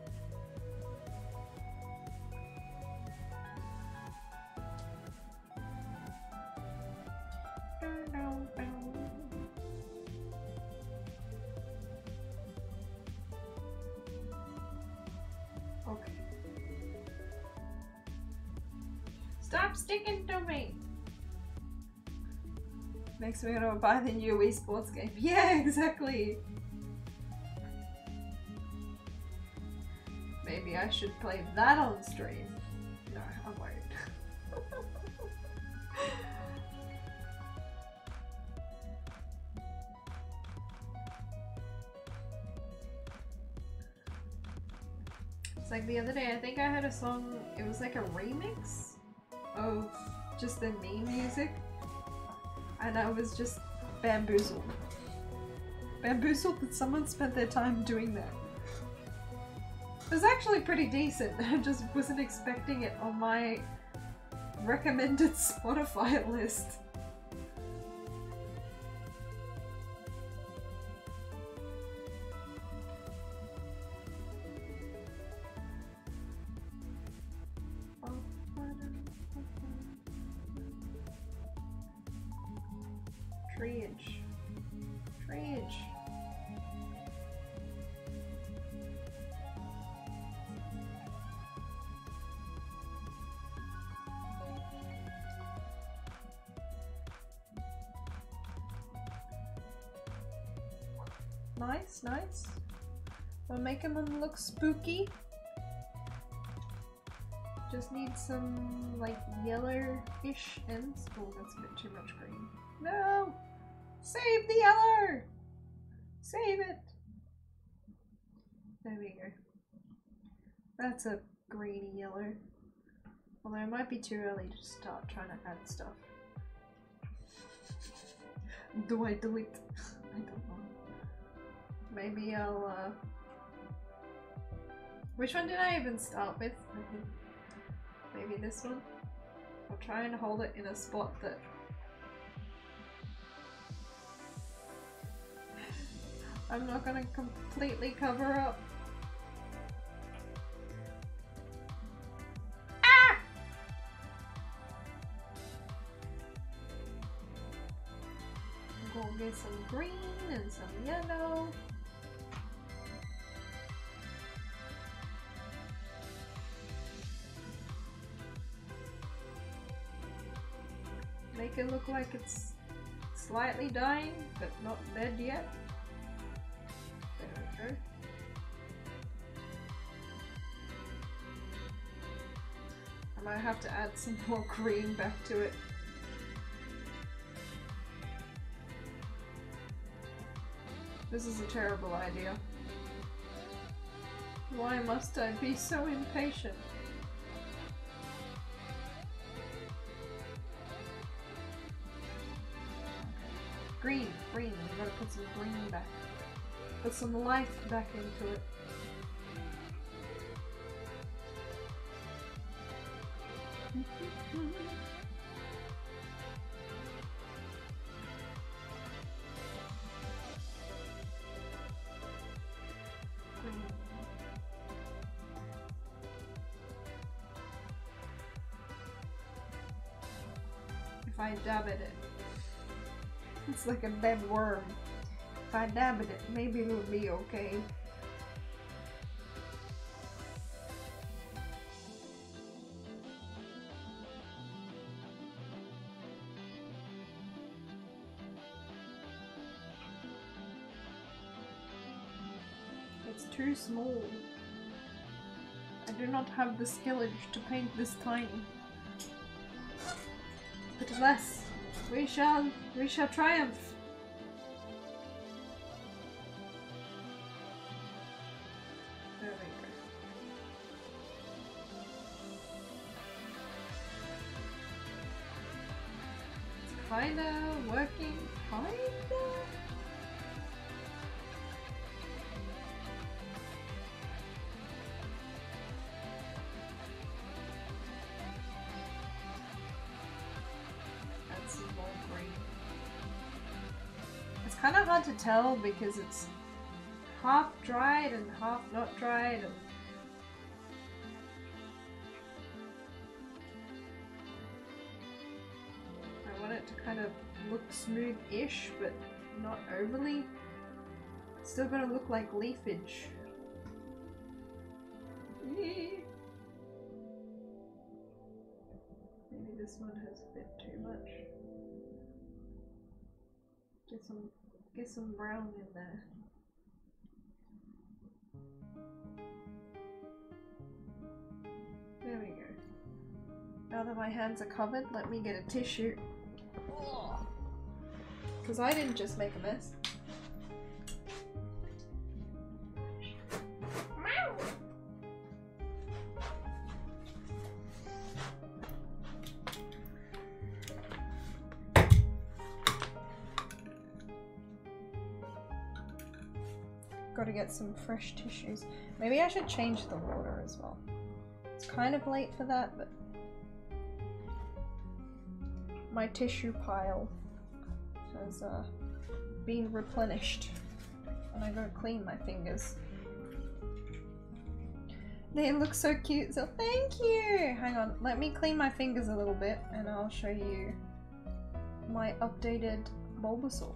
Stop sticking to me! Makes me want to buy the new Wii Sports game. Yeah, exactly! Maybe I should play that on stream. No, I won't. It's like the other day, I think I heard a song, it was like a remix of just the meme music, and I was just bamboozled. Bamboozled that someone spent their time doing that. It was actually pretty decent, I just wasn't expecting it on my recommended Spotify list. Treeage. Treeage. Nice, nice. We'll make him look spooky. Just need some like yellow-ish ends. Oh, that's a bit too much green. No! Save the yellow! Save it! There we go. That's a greeny yellow. Although it might be too early to start trying to add stuff. Do I do it? I don't know. Maybe I'll which one did I even start with? I think maybe this one. I'll try and hold it in a spot that I'm not gonna completely cover up. Ah! I'm gonna get some green and some yellow. Make it look like it's slightly dying, but not dead yet. There we go. I might have to add some more green back to it. This is a terrible idea. Why must I be so impatient? Green, green, we gotta put some green back. Put some life back into it. If I dab at it, it's like a dead worm. If I dab at it, maybe it'll be okay. It's too small. I do not have the skillage to paint this tiny. But alas, we shall triumph. There we go. It's kinda working, kinda. Kind of hard to tell because it's half dried and half not dried. And I want it to kind of look smooth-ish, but not overly. It's still gonna look like leafage. Maybe this one has a bit too much. Get some brown in there. There we go. Now that my hands are covered, let me get a tissue. Because I didn't just make a mess. Gotta get some fresh tissues. Maybe I should change the water as well. It's kind of late for that, but my tissue pile has been replenished and I gotta clean my fingers. They look so cute, so thank you! Hang on, let me clean my fingers a little bit and I'll show you my updated Bulbasaur.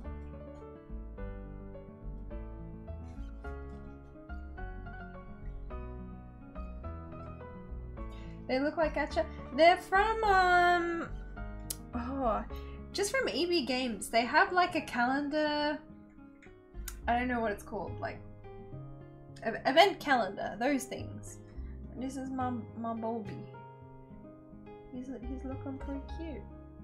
They look like gacha. They're from just from EB Games. They have like a calendar. I don't know what it's called, like event calendar, those things. And this is my Bulby. He's looking pretty cute.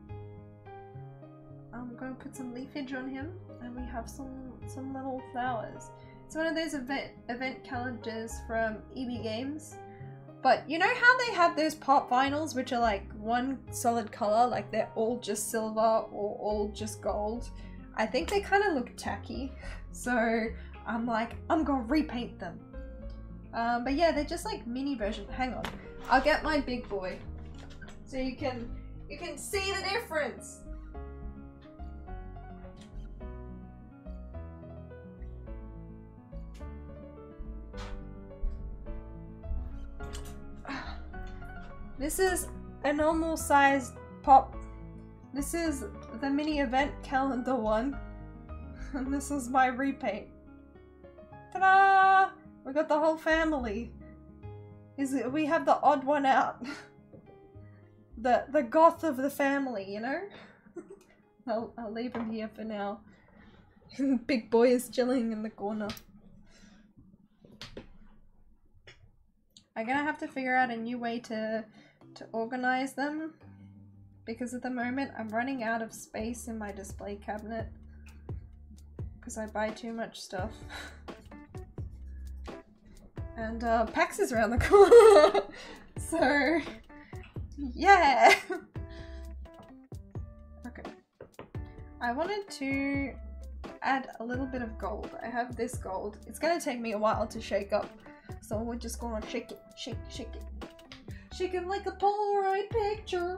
I'm gonna put some leafage on him, and we have some little flowers. It's one of those event calendars from EB Games. But you know how they have those pop vinyls which are like one solid color, like they're all just silver or all just gold? I think they kind of look tacky, so I'm like, I'm gonna repaint them. But yeah, they're just like mini version. Hang on, I'll get my big boy so you can see the difference. This is a normal sized pop. This is the mini event calendar one. And this is my repaint. Ta-da! We got the whole family. We have the odd one out. the goth of the family, you know? I'll leave him here for now. Big boy is chilling in the corner. I'm gonna have to figure out a new way to organize them, because at the moment I'm running out of space in my display cabinet because I buy too much stuff. And PAX is around the corner. So yeah. Okay, I wanted to add a little bit of gold. I have this gold. It's gonna take me a while to shake up, so we're just gonna shake it, shake it. Shake it like a Polaroid picture.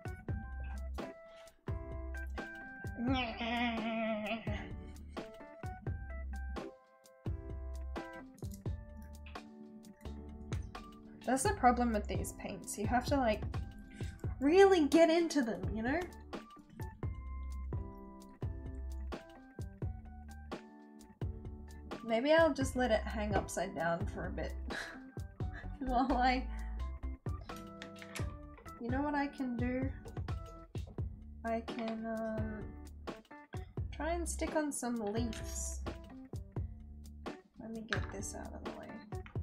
That's the problem with these paints. You have to like really get into them, you know? Maybe I'll just let it hang upside down for a bit while you know what I can do? I can try and stick on some leaves. Let me get this out of the way.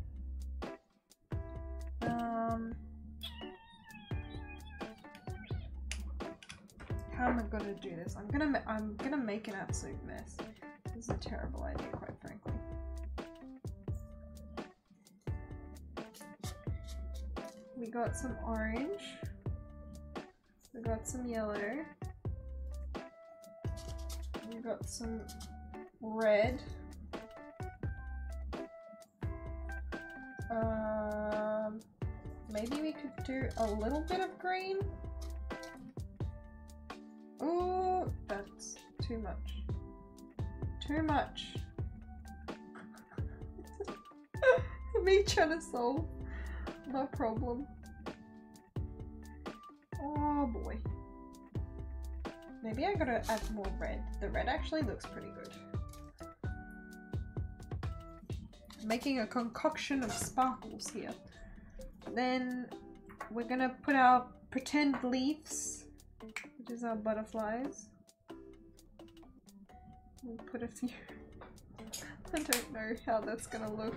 How am I gonna do this? I'm gonna make an absolute mess. This is a terrible idea, quite frankly. We got some orange. We got some yellow. We got some red. Maybe we could do a little bit of green. Ooh, that's too much. Too much. Me trying to solve the problem. Oh boy. Maybe I gotta add more red. The red actually looks pretty good. I'm making a concoction of sparkles here. Then we're gonna put our pretend leaves, which is our butterflies. We'll put a few. I don't know how that's gonna look.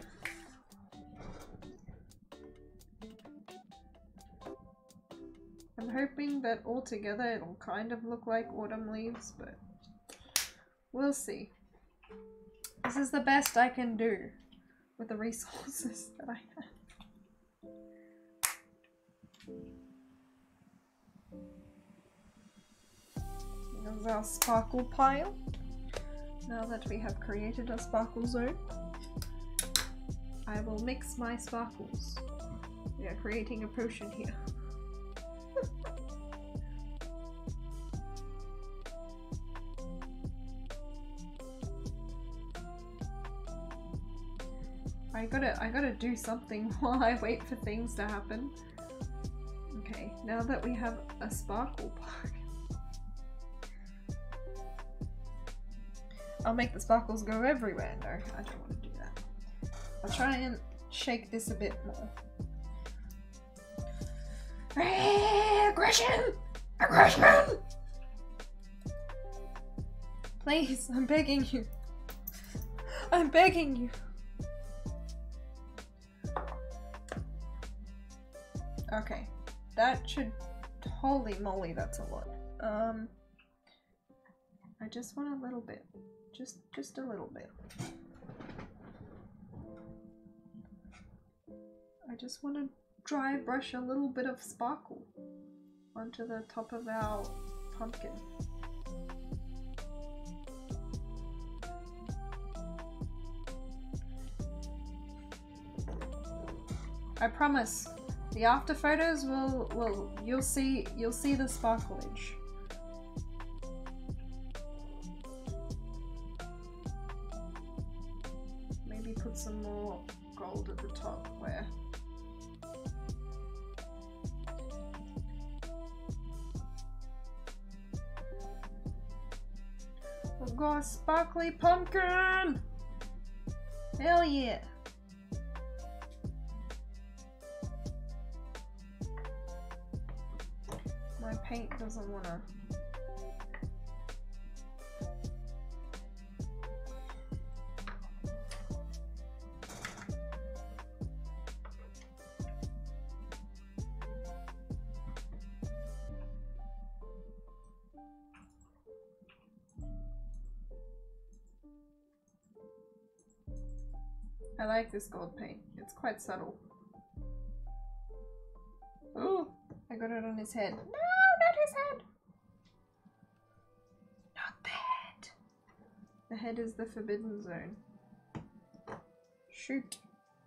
I'm hoping that all together it'll kind of look like autumn leaves, but we'll see. This is the best I can do with the resources that I have. There's our sparkle pile. Now that we have created a sparkle zone, I will mix my sparkles. We are creating a potion here. I gotta do something while I wait for things to happen. Okay, now that we have a sparkle park, I'll make the sparkles go everywhere. No, I don't want to do that. I'll try and shake this a bit more. Aggression! Aggression! Please, I'm begging you. I'm begging you. Okay, that should, holy moly, that's a lot. I just want a little bit, just a little bit. I just want to dry brush a little bit of sparkle onto the top of our pumpkin. I promise. The after photos will you'll see the sparklage. Maybe put some more gold at the top where we've got a sparkly pumpkin! Hell yeah! My paint doesn't wanna. I like this gold paint. It's quite subtle. Ooh, I got it on his head. No, not his head. Not the head. The head is the forbidden zone. Shoot.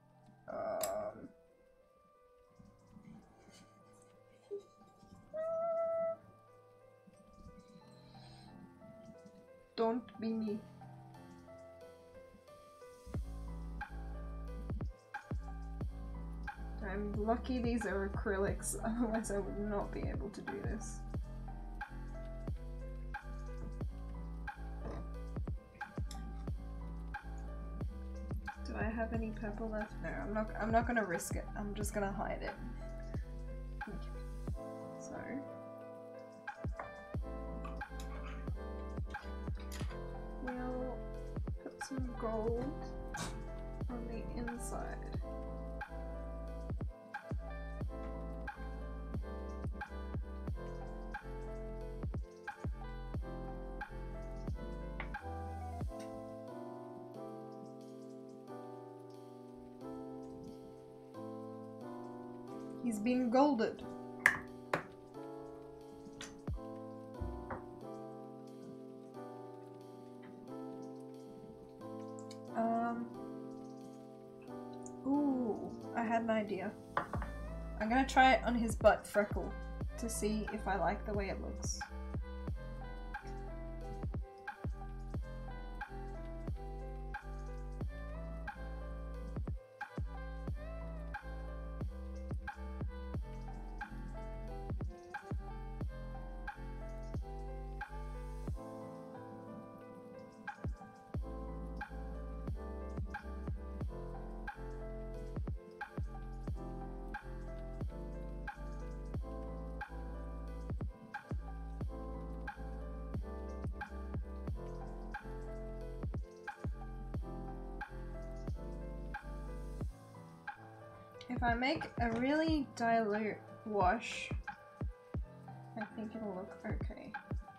Don't be me. I'm lucky these are acrylics, otherwise I would not be able to do this. Do I have any purple left? No, I'm not gonna risk it. I'm just gonna hide it. Okay. So we'll put some gold on the inside. He's been golded. Ooh, I had an idea. I'm gonna try it on his butt freckle to see if I like the way it looks. If I make a really dilute wash, I think it'll look okay.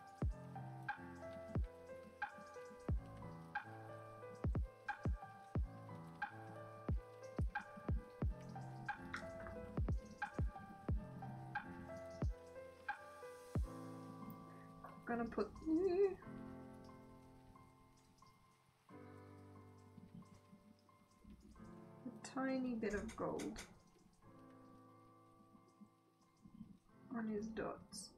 I'm gonna put a tiny bit of gold on his dots.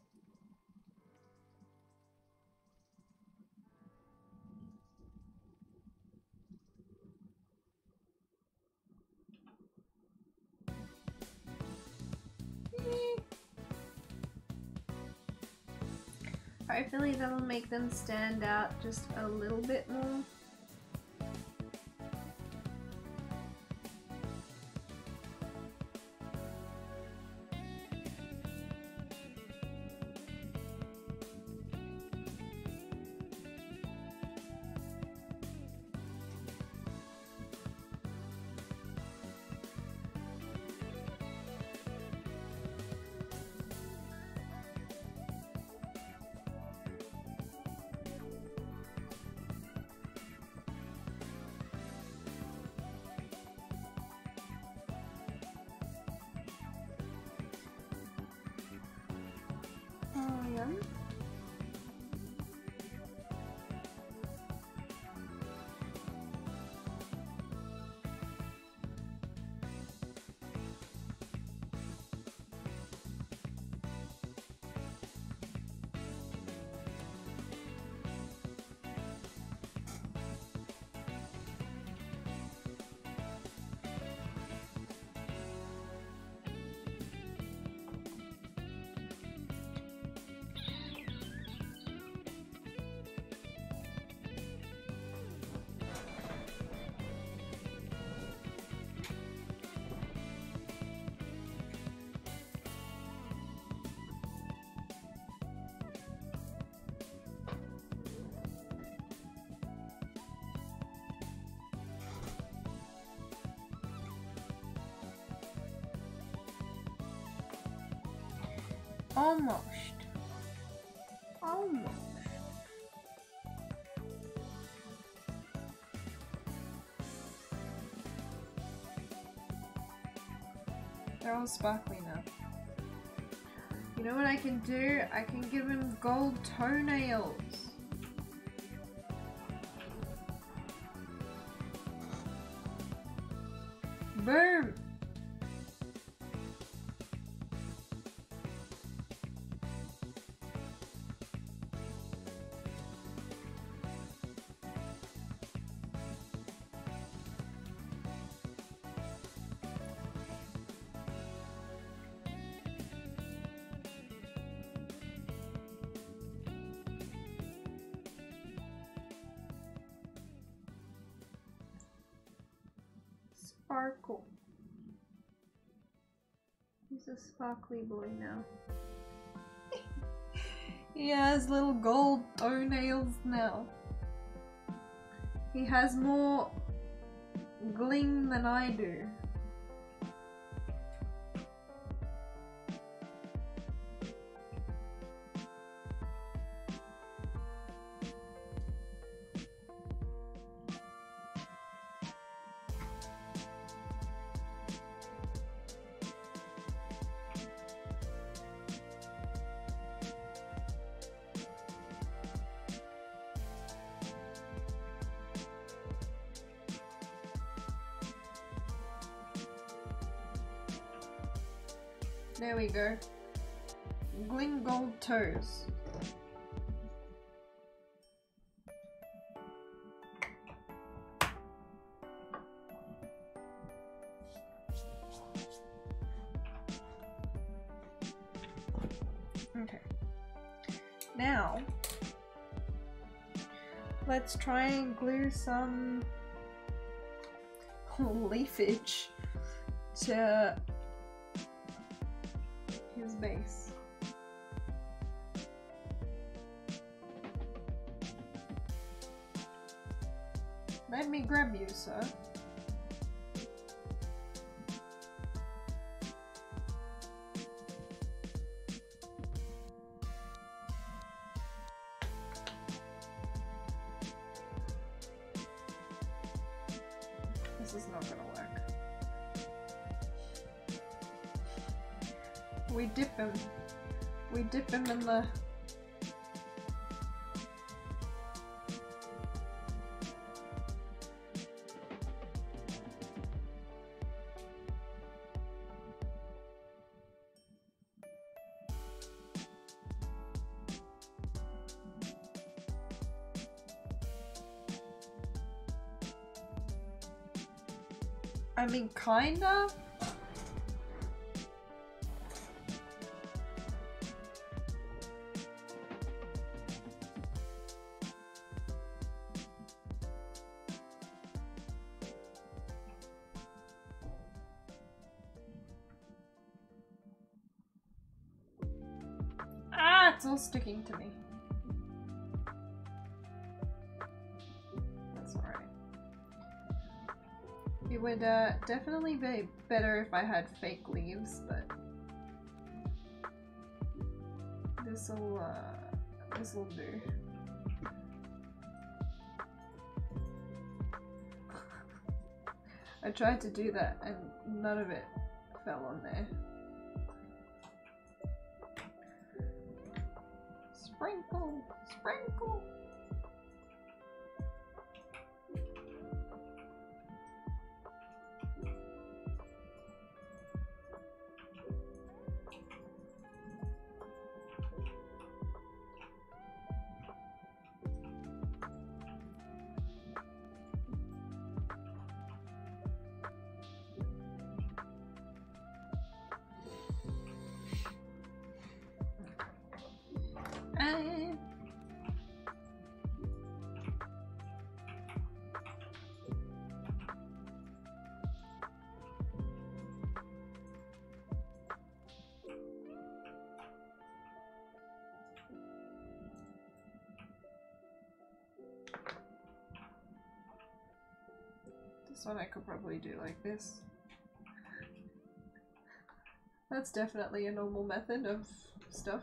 Hopefully that'll make them stand out just a little bit more. Almost. Almost. They're all sparkly now. You know what I can do? I can give him gold toenails. Boom! Sparkle. He's a sparkly boy now. He has little gold toenails now. He has more gling than I do. There we go. Gling gold toes. Okay. Now, let's try and glue some leafage to his base. Let me grab you, sir. this is not gonna work. We dip him. We dip him in the... I mean, kinda. Ah, it's all sticking to me. That's alright. It would definitely be better if I had fake leaves, but this'll do. I tried to do that and none of it fell on there. Sprinkle, sprinkle. This one I could probably do like this. That's definitely a normal method of stuff.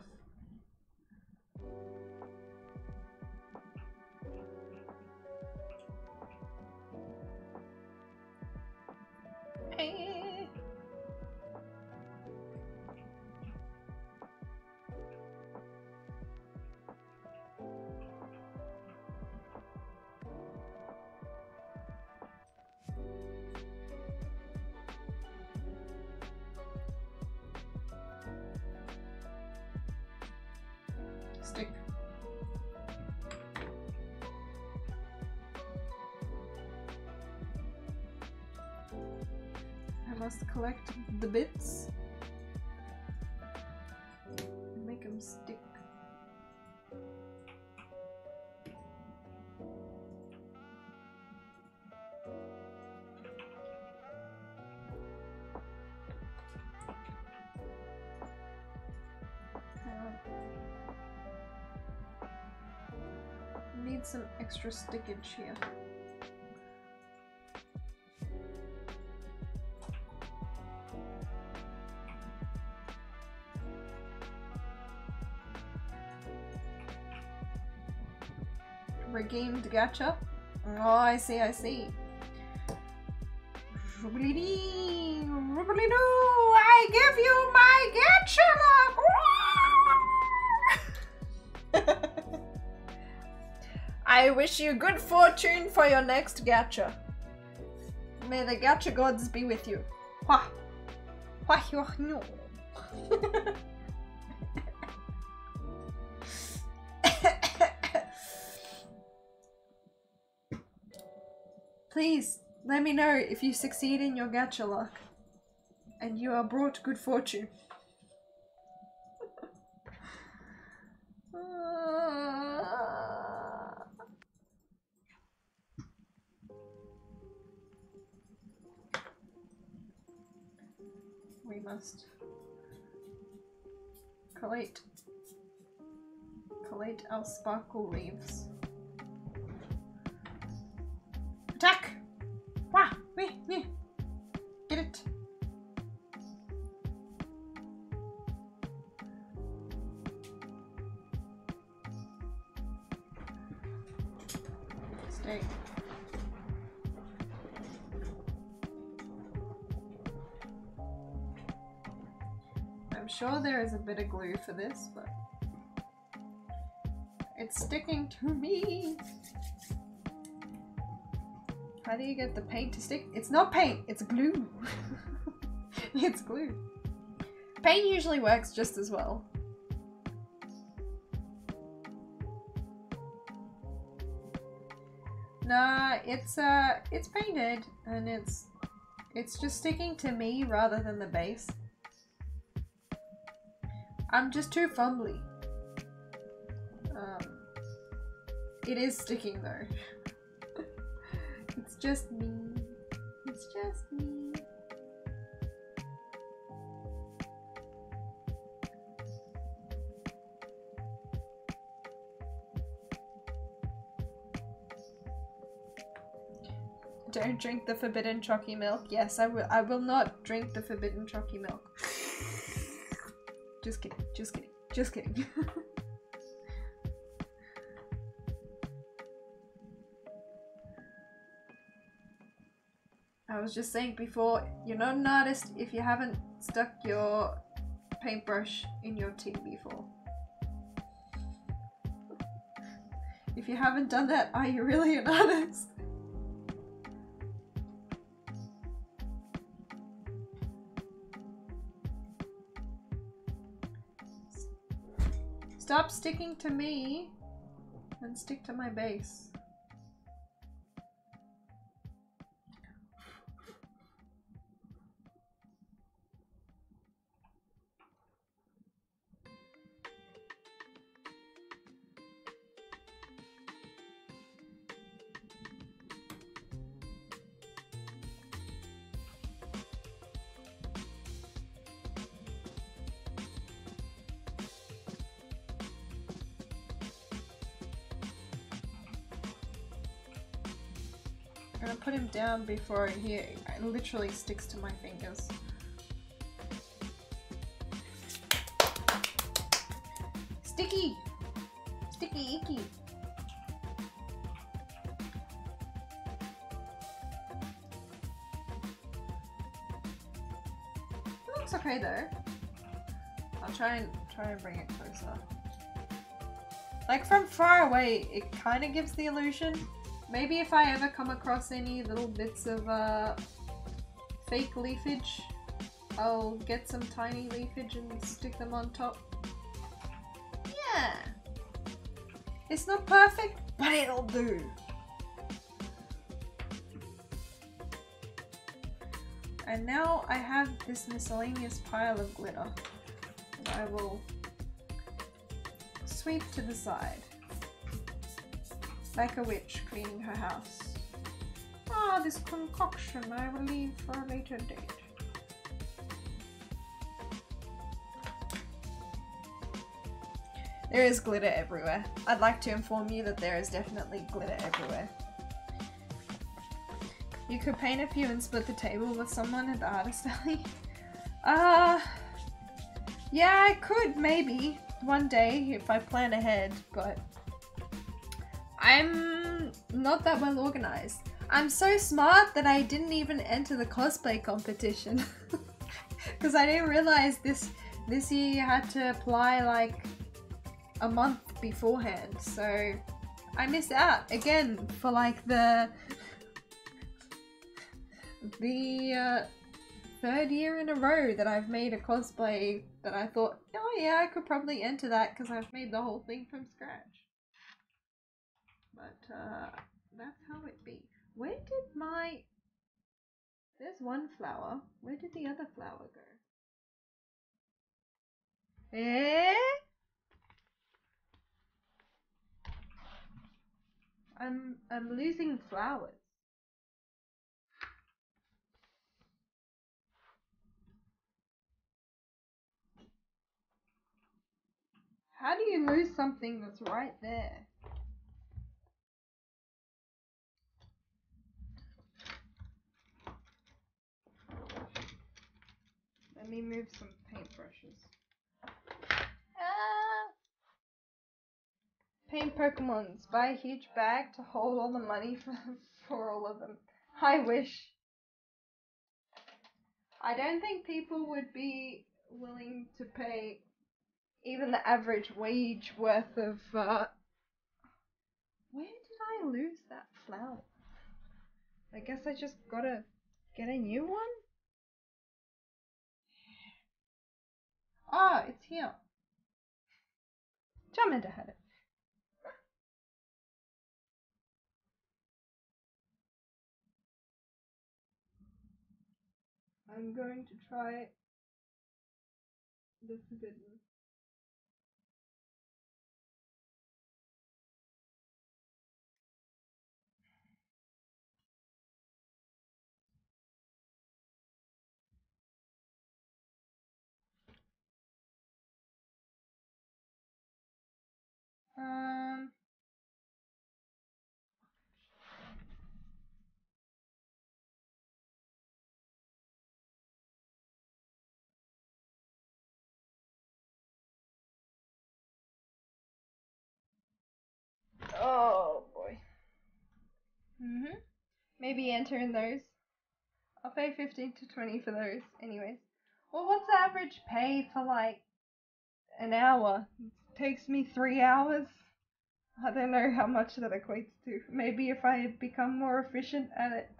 Stick. I must collect the bits and make them stick. Need some extra stickage here. Regained gacha? Oh, I see, I see. Rubbly-dee, rubbly-doo, I give you my gacha luck! I wish you good fortune for your next gacha. May the gacha gods be with you. Wah! Wah, wah, no. Please, let me know if you succeed in your gacha luck and you are brought good fortune. We must collate our sparkle leaves. Attack! Wah! Wee! Wee! Get it! Stay. I'm sure there is a bit of glue for this, but it's sticking to me. How do you get the paint to stick? It's not paint, it's glue. It's glue. Paint usually works just as well. Nah, it's painted and it's just sticking to me rather than the base. I'm just too fumbly. It is sticking though. It's just me. It's just me. Don't drink the forbidden chalky milk. Yes, I will. I will not drink the forbidden chalky milk. Just kidding. Just kidding. Just kidding. I was just saying before, you're not an artist if you haven't stuck your paintbrush in your tea before. If you haven't done that, are you really an artist? Stop sticking to me and stick to my base. I'm gonna put him down before he literally sticks to my fingers. Sticky! Sticky icky! It looks okay though. I'll try and bring it closer. Like from far away, it kind of gives the illusion. Maybe if I ever come across any little bits of fake leafage, I'll get some tiny leafage and stick them on top. Yeah! It's not perfect, but it'll do! And now I have this miscellaneous pile of glitter that I will sweep to the side. Like a witch cleaning her house. Ah, this concoction I will leave for a later date. There is glitter everywhere. I'd like to inform you that there is definitely glitter everywhere. You could paint a few and split the table with someone at the artist alley. Yeah, I could maybe one day if I plan ahead, but I'm not that well organized. I'm so smart that I didn't even enter the cosplay competition because I didn't realize this year you had to apply like a month beforehand, so I missed out again for like the third year in a row that I've made a cosplay that I thought, oh yeah, I could probably enter that because I've made the whole thing from scratch. But that's how it be. Where did my... There's one flower. Where did the other flower go? Eh? I'm losing flowers. How do you lose something that's right there? Let me move some paintbrushes. Paint Pokemons. Buy a huge bag to hold all the money for all of them. I wish. I don't think people would be willing to pay even the average wage worth of, where did I lose that flower? I guess I just gotta get a new one? Oh, it's here. Charmander had it. I'm going to try the forbidden. Oh boy. Maybe enter in those. I'll pay 15 to 20 for those, anyways. Well, what's the average pay for like an hour? It takes me 3 hours. I don't know how much that equates to. Maybe if I become more efficient at it.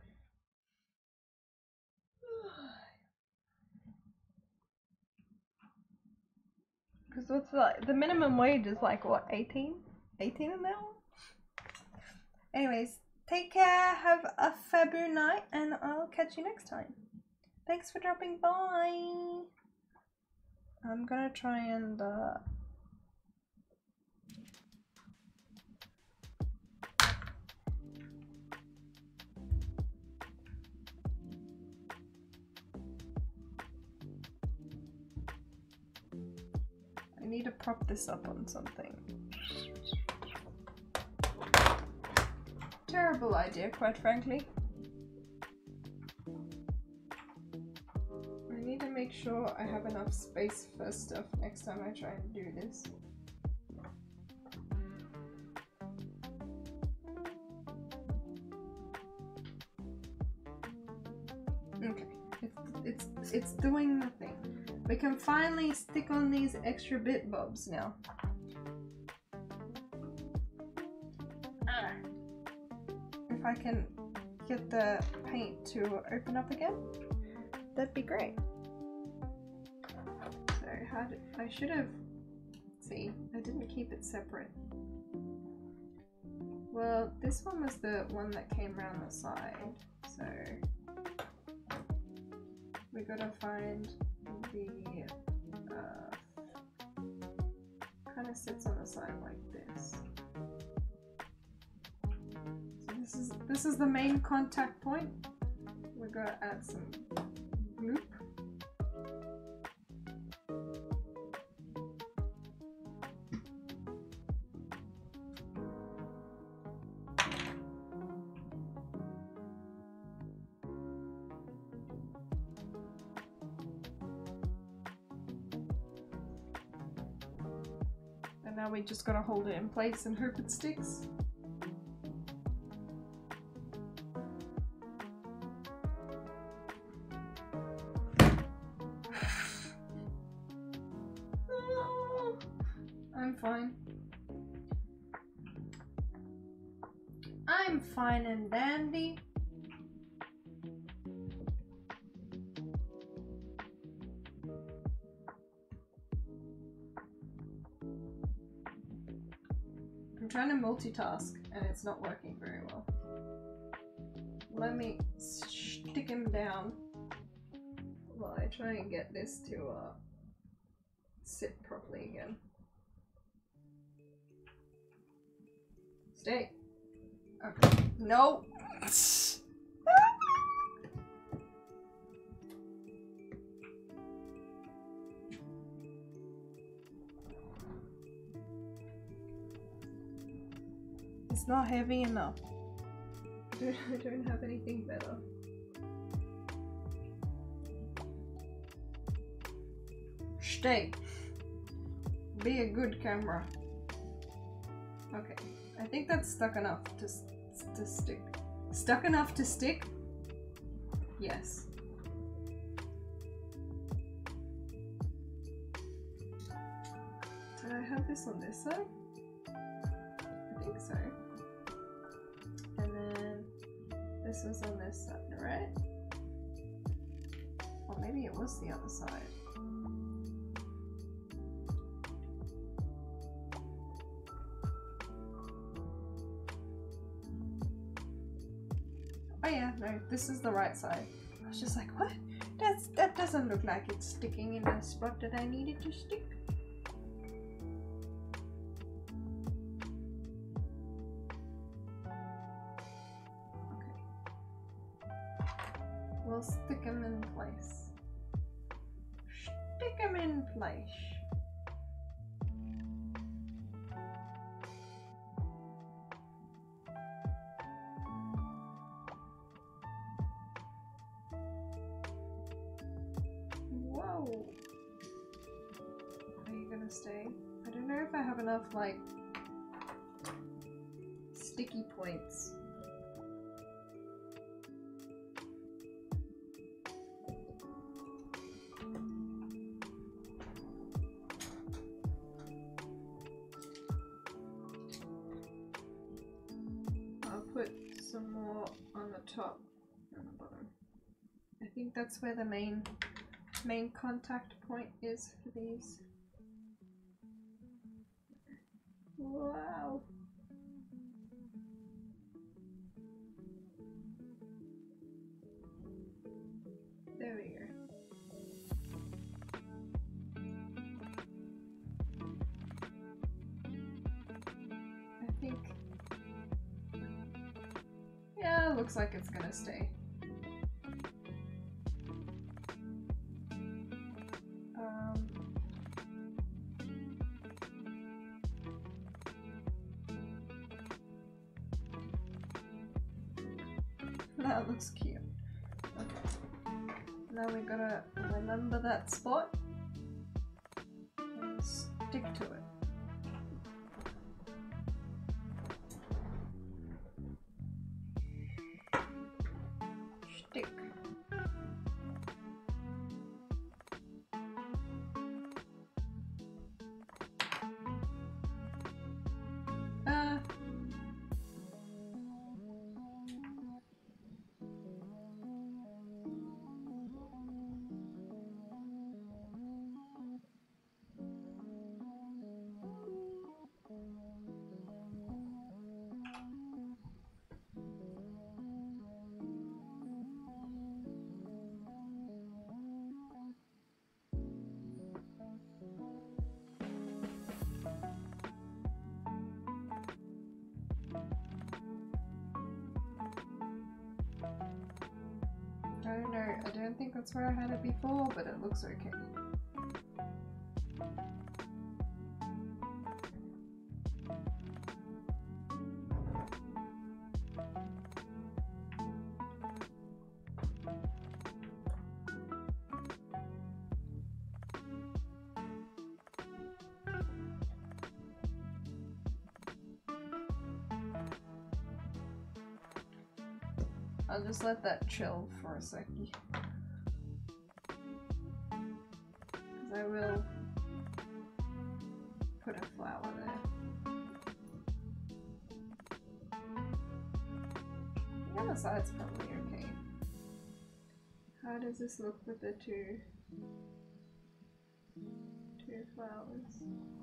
Because what's the minimum wage is like what, 18? 18 an hour? Anyways, take care, have a fabu night, and I'll catch you next time. Thanks for dropping by. I'm gonna try and I need to prop this up on something. Terrible idea, quite frankly. I need to make sure I have enough space for stuff next time I try and do this. Okay, it's doing the thing. We can finally stick on these extra bit bobs now. If I can get the paint to open up again, that'd be great. So I should have, see, I didn't keep it separate. Well, this one was the one that came around the side, so we gotta find the kind of sits on the side like this. So this is the main contact point. We're gonna add some gloop. And now we just gotta hold it in place and hope it sticks. I'm fine. I'm fine and dandy. I'm trying to multitask and it's not working very well. Let me stick him down while I try and get this to sit properly again. Stay. Okay. No. It's not heavy enough. I don't have anything better. Stay. Be a good camera. Okay. I think that's stuck enough to stick. Stuck enough to stick? Yes. have this on this side? I think so. And then this was on this side, right? Or maybe it was the other side. Oh yeah, no, this is the right side. I was just like, what? That doesn't look like it's sticking in the spot that I need it to stick. We'll stick them in place. Stick them in place. Whoa. Are you gonna stay? I don't know if I have enough, like, sticky points. Some more on the top and the bottom. I think that's where the main contact point is for these. Wow. There we go. I think, yeah, looks like it's gonna stay. That looks cute. Okay. Now we gotta remember that spot and stick to it. Stick. I don't know, I don't think that's where I had it before, but it looks okay. I'll just let that chill for a second. Because I will put a flower there. The other side's probably okay. How does this look with the two flowers?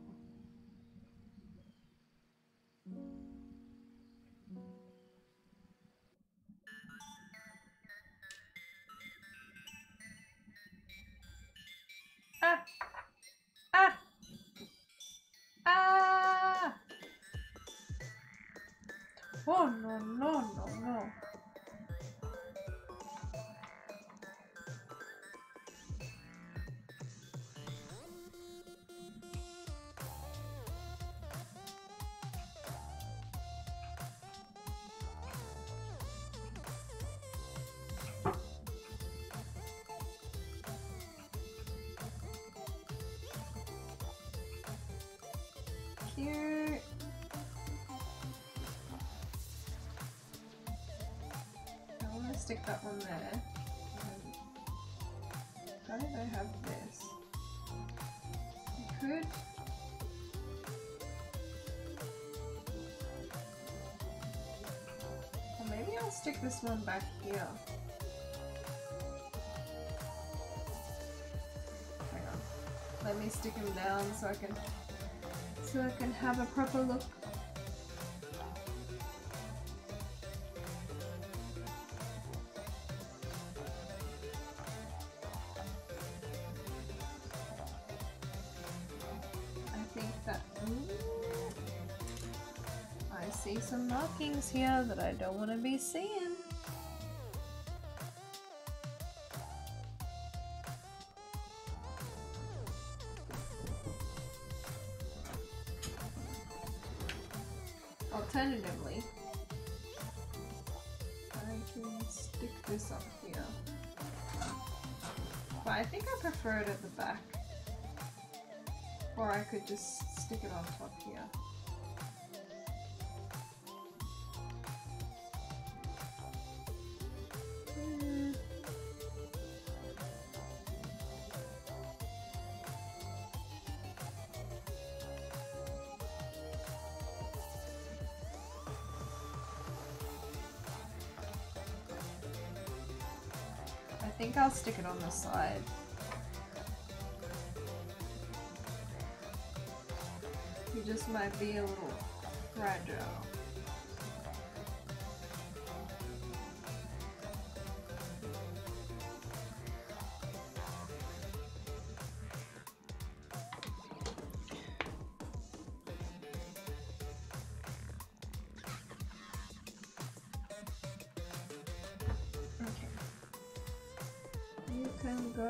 Ah! Ah! Ah! Oh no, no, no, no. Cute. I want to stick that one there. How did I have this? I could I'll stick this one back here. Hang on. Let me stick him down so I can have a proper look. I see some markings here that I don't want to be seeing. Alternatively, I can stick this up here. But I think I prefer it at the back. Or I could just stick it on top here. I think I'll stick it on the side. He just might be a little fragile. Okay. You can go.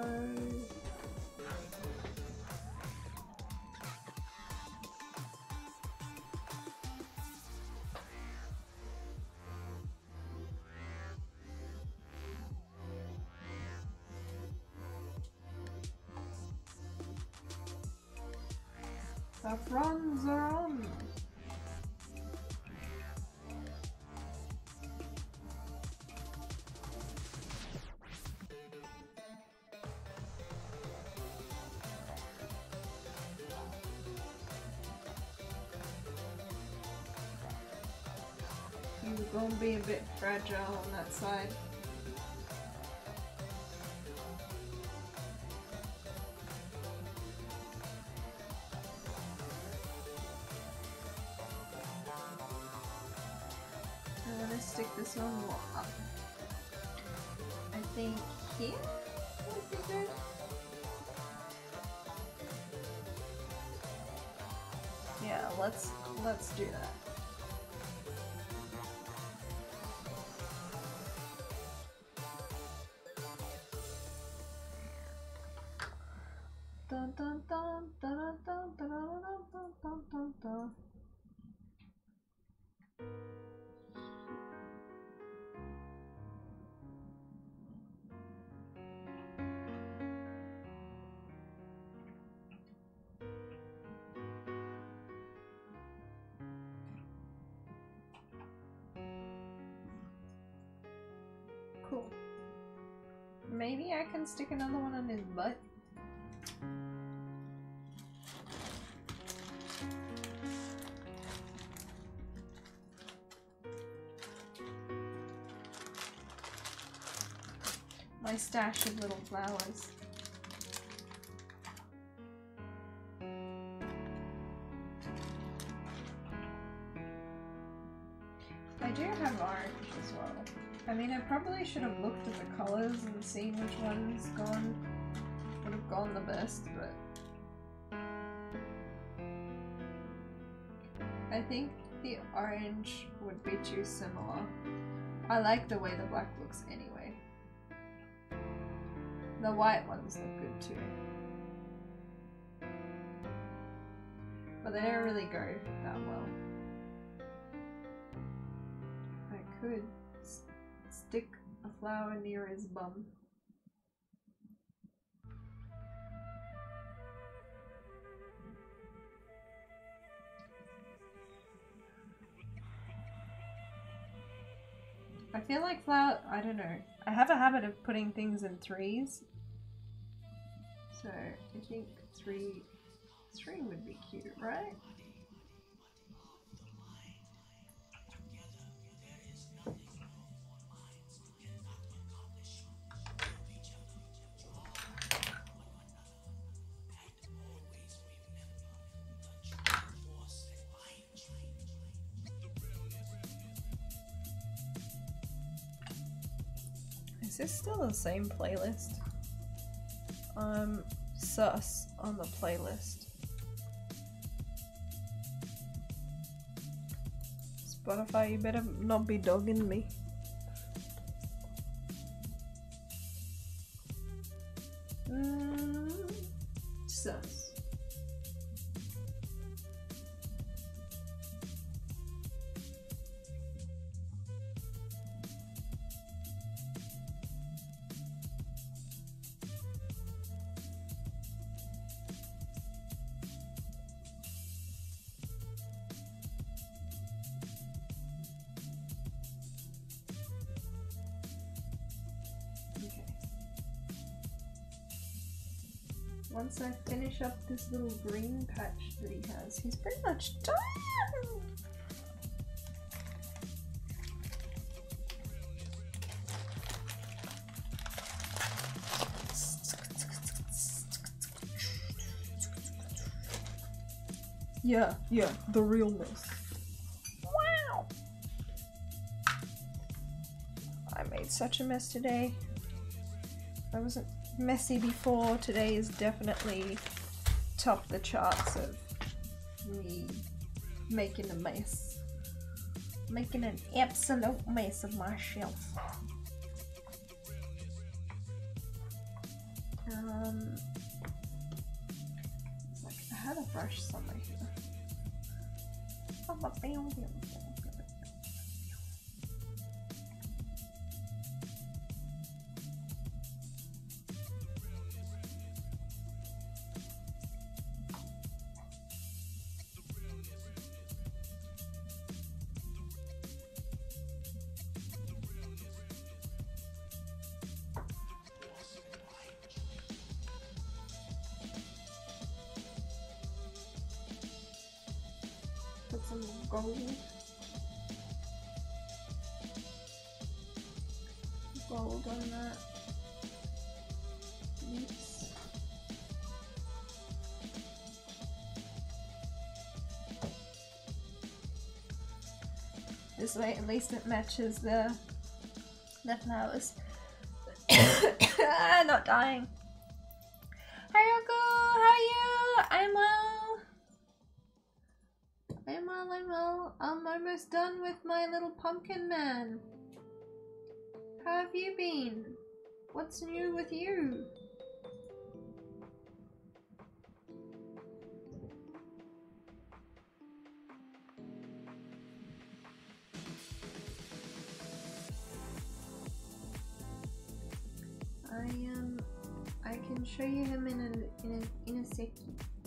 The fronds are on. He's gonna be a bit fragile on that side. Stick this one more up. I think here would be good. Yeah, let's do that. Dun dun dun dun dun dun dun dun dun dun dun. Cool. Maybe I can stick another one on his butt. My stash of little flowers. I do have orange as well. I mean, I probably should have looked at the colors and seen which ones would have gone the best, but I think the orange would be too similar. I like the way the black looks anyway. The white ones look good too. But they don't really go that well. I could stick a flower near his bum. I feel like I don't know. I have a habit of putting things in threes. So I think three would be cute, right? Is this still the same playlist? I'm sus on the playlist. Spotify, you better not be dogging me. Sus. Once I finish up this little green patch that he has, he's pretty much done! Yeah, the realness. Wow! I made such a mess today. I wasn't messy before. Today is definitely top the charts of me making a mess. Making an absolute mess of myself. It's like I had a brush somewhere here. Put some gold on that. Oops. This way at least it matches the flowers. Not dying. Hi Yoko, how are you? I'm well. I'm well. I'm almost done with my little pumpkin man. How have you been? What's new with you? I can show you him in a second.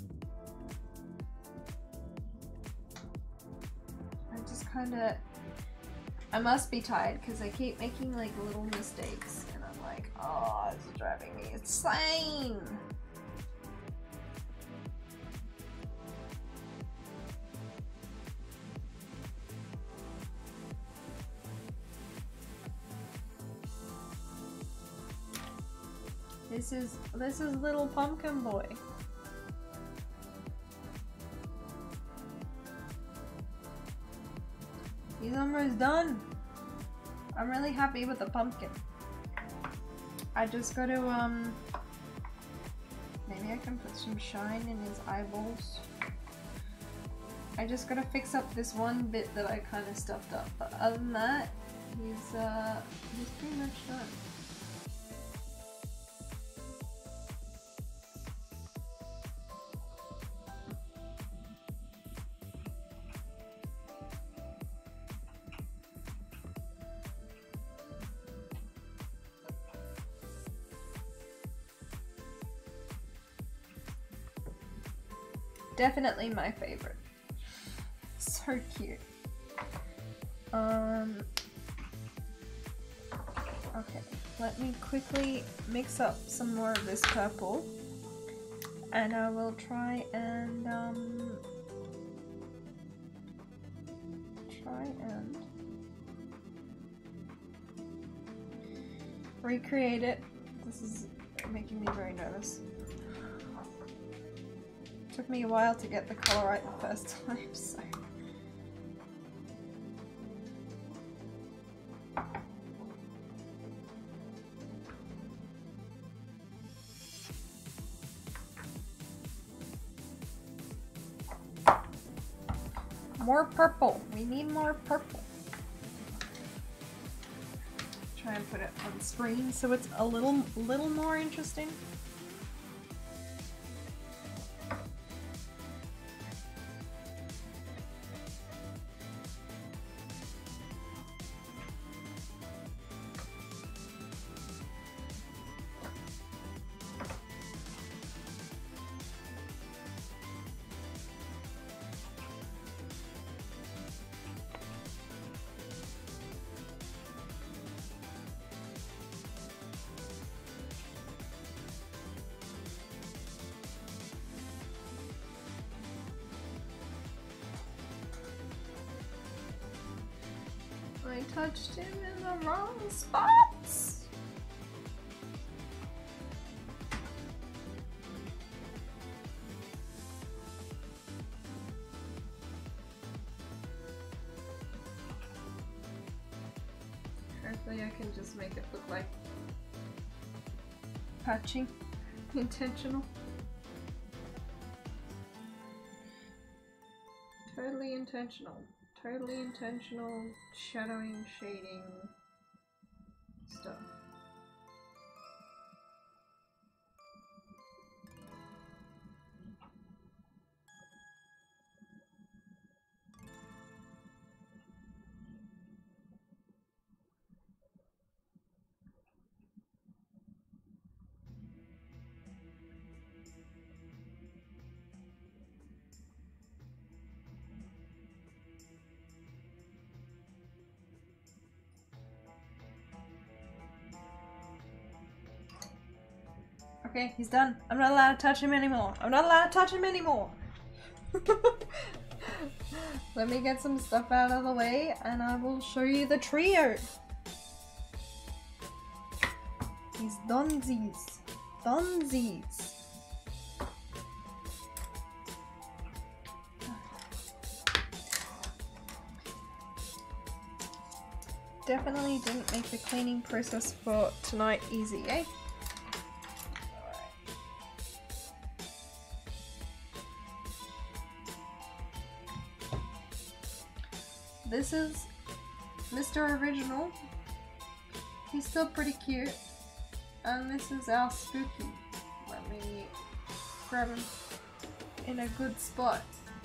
I must be tired because I keep making like little mistakes and I'm like, oh, this is driving me insane. This is little pumpkin boy. He's almost done. I'm really happy with the pumpkin. I just gotta maybe I can put some shine in his eyeballs. I just gotta fix up this one bit that I kind of stuffed up, but other than that, he's pretty much done. Definitely my favorite. So cute. Okay, let me quickly mix up some more of this purple and I will try and recreate it. This is making me very nervous. Took me a while to get the color right the first time, so. More purple. We need more purple. Try and put it on screen so it's a little more interesting. I touched him in the wrong spots. Hopefully I can just make it look like patching. Intentional. Totally intentional. Totally intentional shadowing, shading stuff. Okay, he's done. I'm not allowed to touch him anymore. I'm not allowed to touch him anymore. Let me get some stuff out of the way and I will show you the trio. He's donesies. Donesies. Definitely didn't make the cleaning process for tonight easy, eh? This is Mr. Original. He's still pretty cute. And this is our Spooky. Let me grab him in a good spot.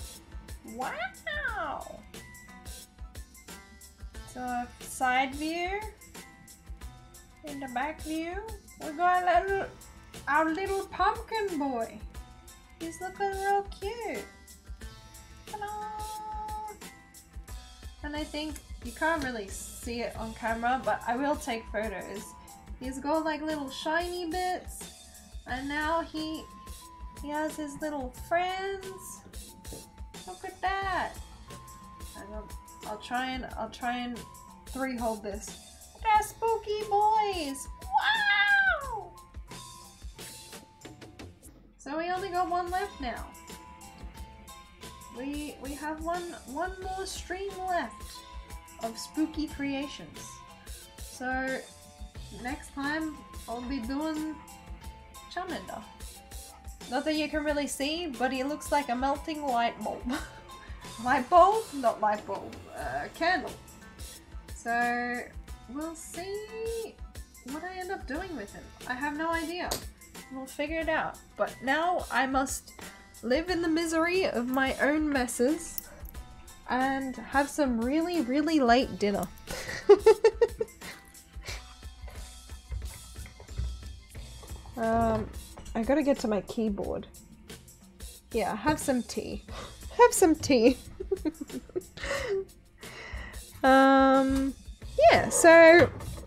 Wow! So side view, in the back view, we got our little pumpkin boy. He's looking real cute. Ta-da! And I think you can't really see it on camera, but I will take photos. He's got like little shiny bits, and now he has his little friends. Look at that! And I'll try and 3-hold this. They're spooky boys! Wow! So we only got one left now. We have one more stream left of spooky creations. So next time I'll be doing Charmander. Not that you can really see, but he looks like a melting light bulb. Light bulb? Not light bulb. Candle. So we'll see what I end up doing with him. I have no idea. We'll figure it out. But now I must live in the misery of my own messes and have some really, really late dinner. I gotta get to my keyboard. Yeah, have some tea. Have some tea. Yeah, so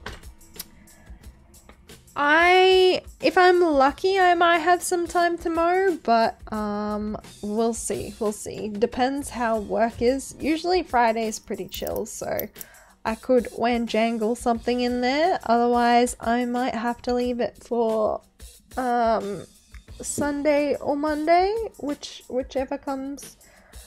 if I'm lucky, I might have some time tomorrow, but we'll see. We'll see. Depends how work is. Usually Friday's pretty chill, so I could wanjangle something in there. Otherwise, I might have to leave it for Sunday or Monday, whichever comes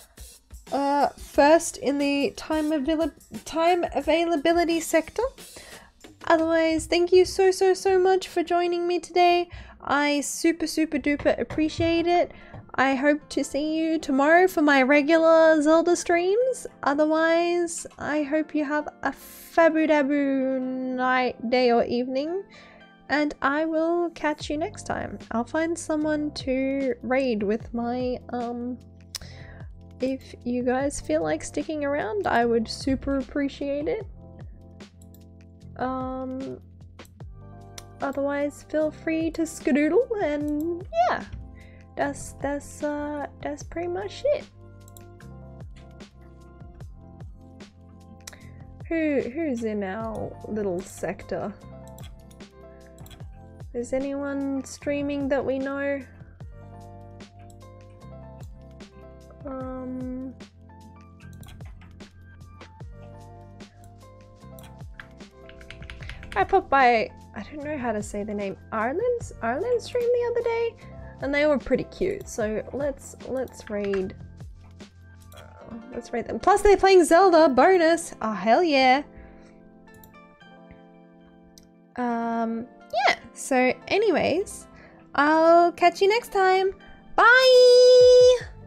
first in the time availability sector. Otherwise, thank you so much for joining me today. I super duper appreciate it. I hope to see you tomorrow for my regular Zelda streams. Otherwise, I hope you have a fabu-dabu night, day or evening. And I will catch you next time. I'll find someone to raid with my, if you guys feel like sticking around, I would super appreciate it. Otherwise, feel free to skedoodle, and yeah, that's pretty much it. Who's in our little sector? Is anyone streaming that we know? I popped by, I don't know how to say the name, Ireland's stream the other day, and they were pretty cute. So let's raid. Let's raid them. Plus they're playing Zelda bonus. Oh hell yeah. Yeah. So anyways, I'll catch you next time. Bye.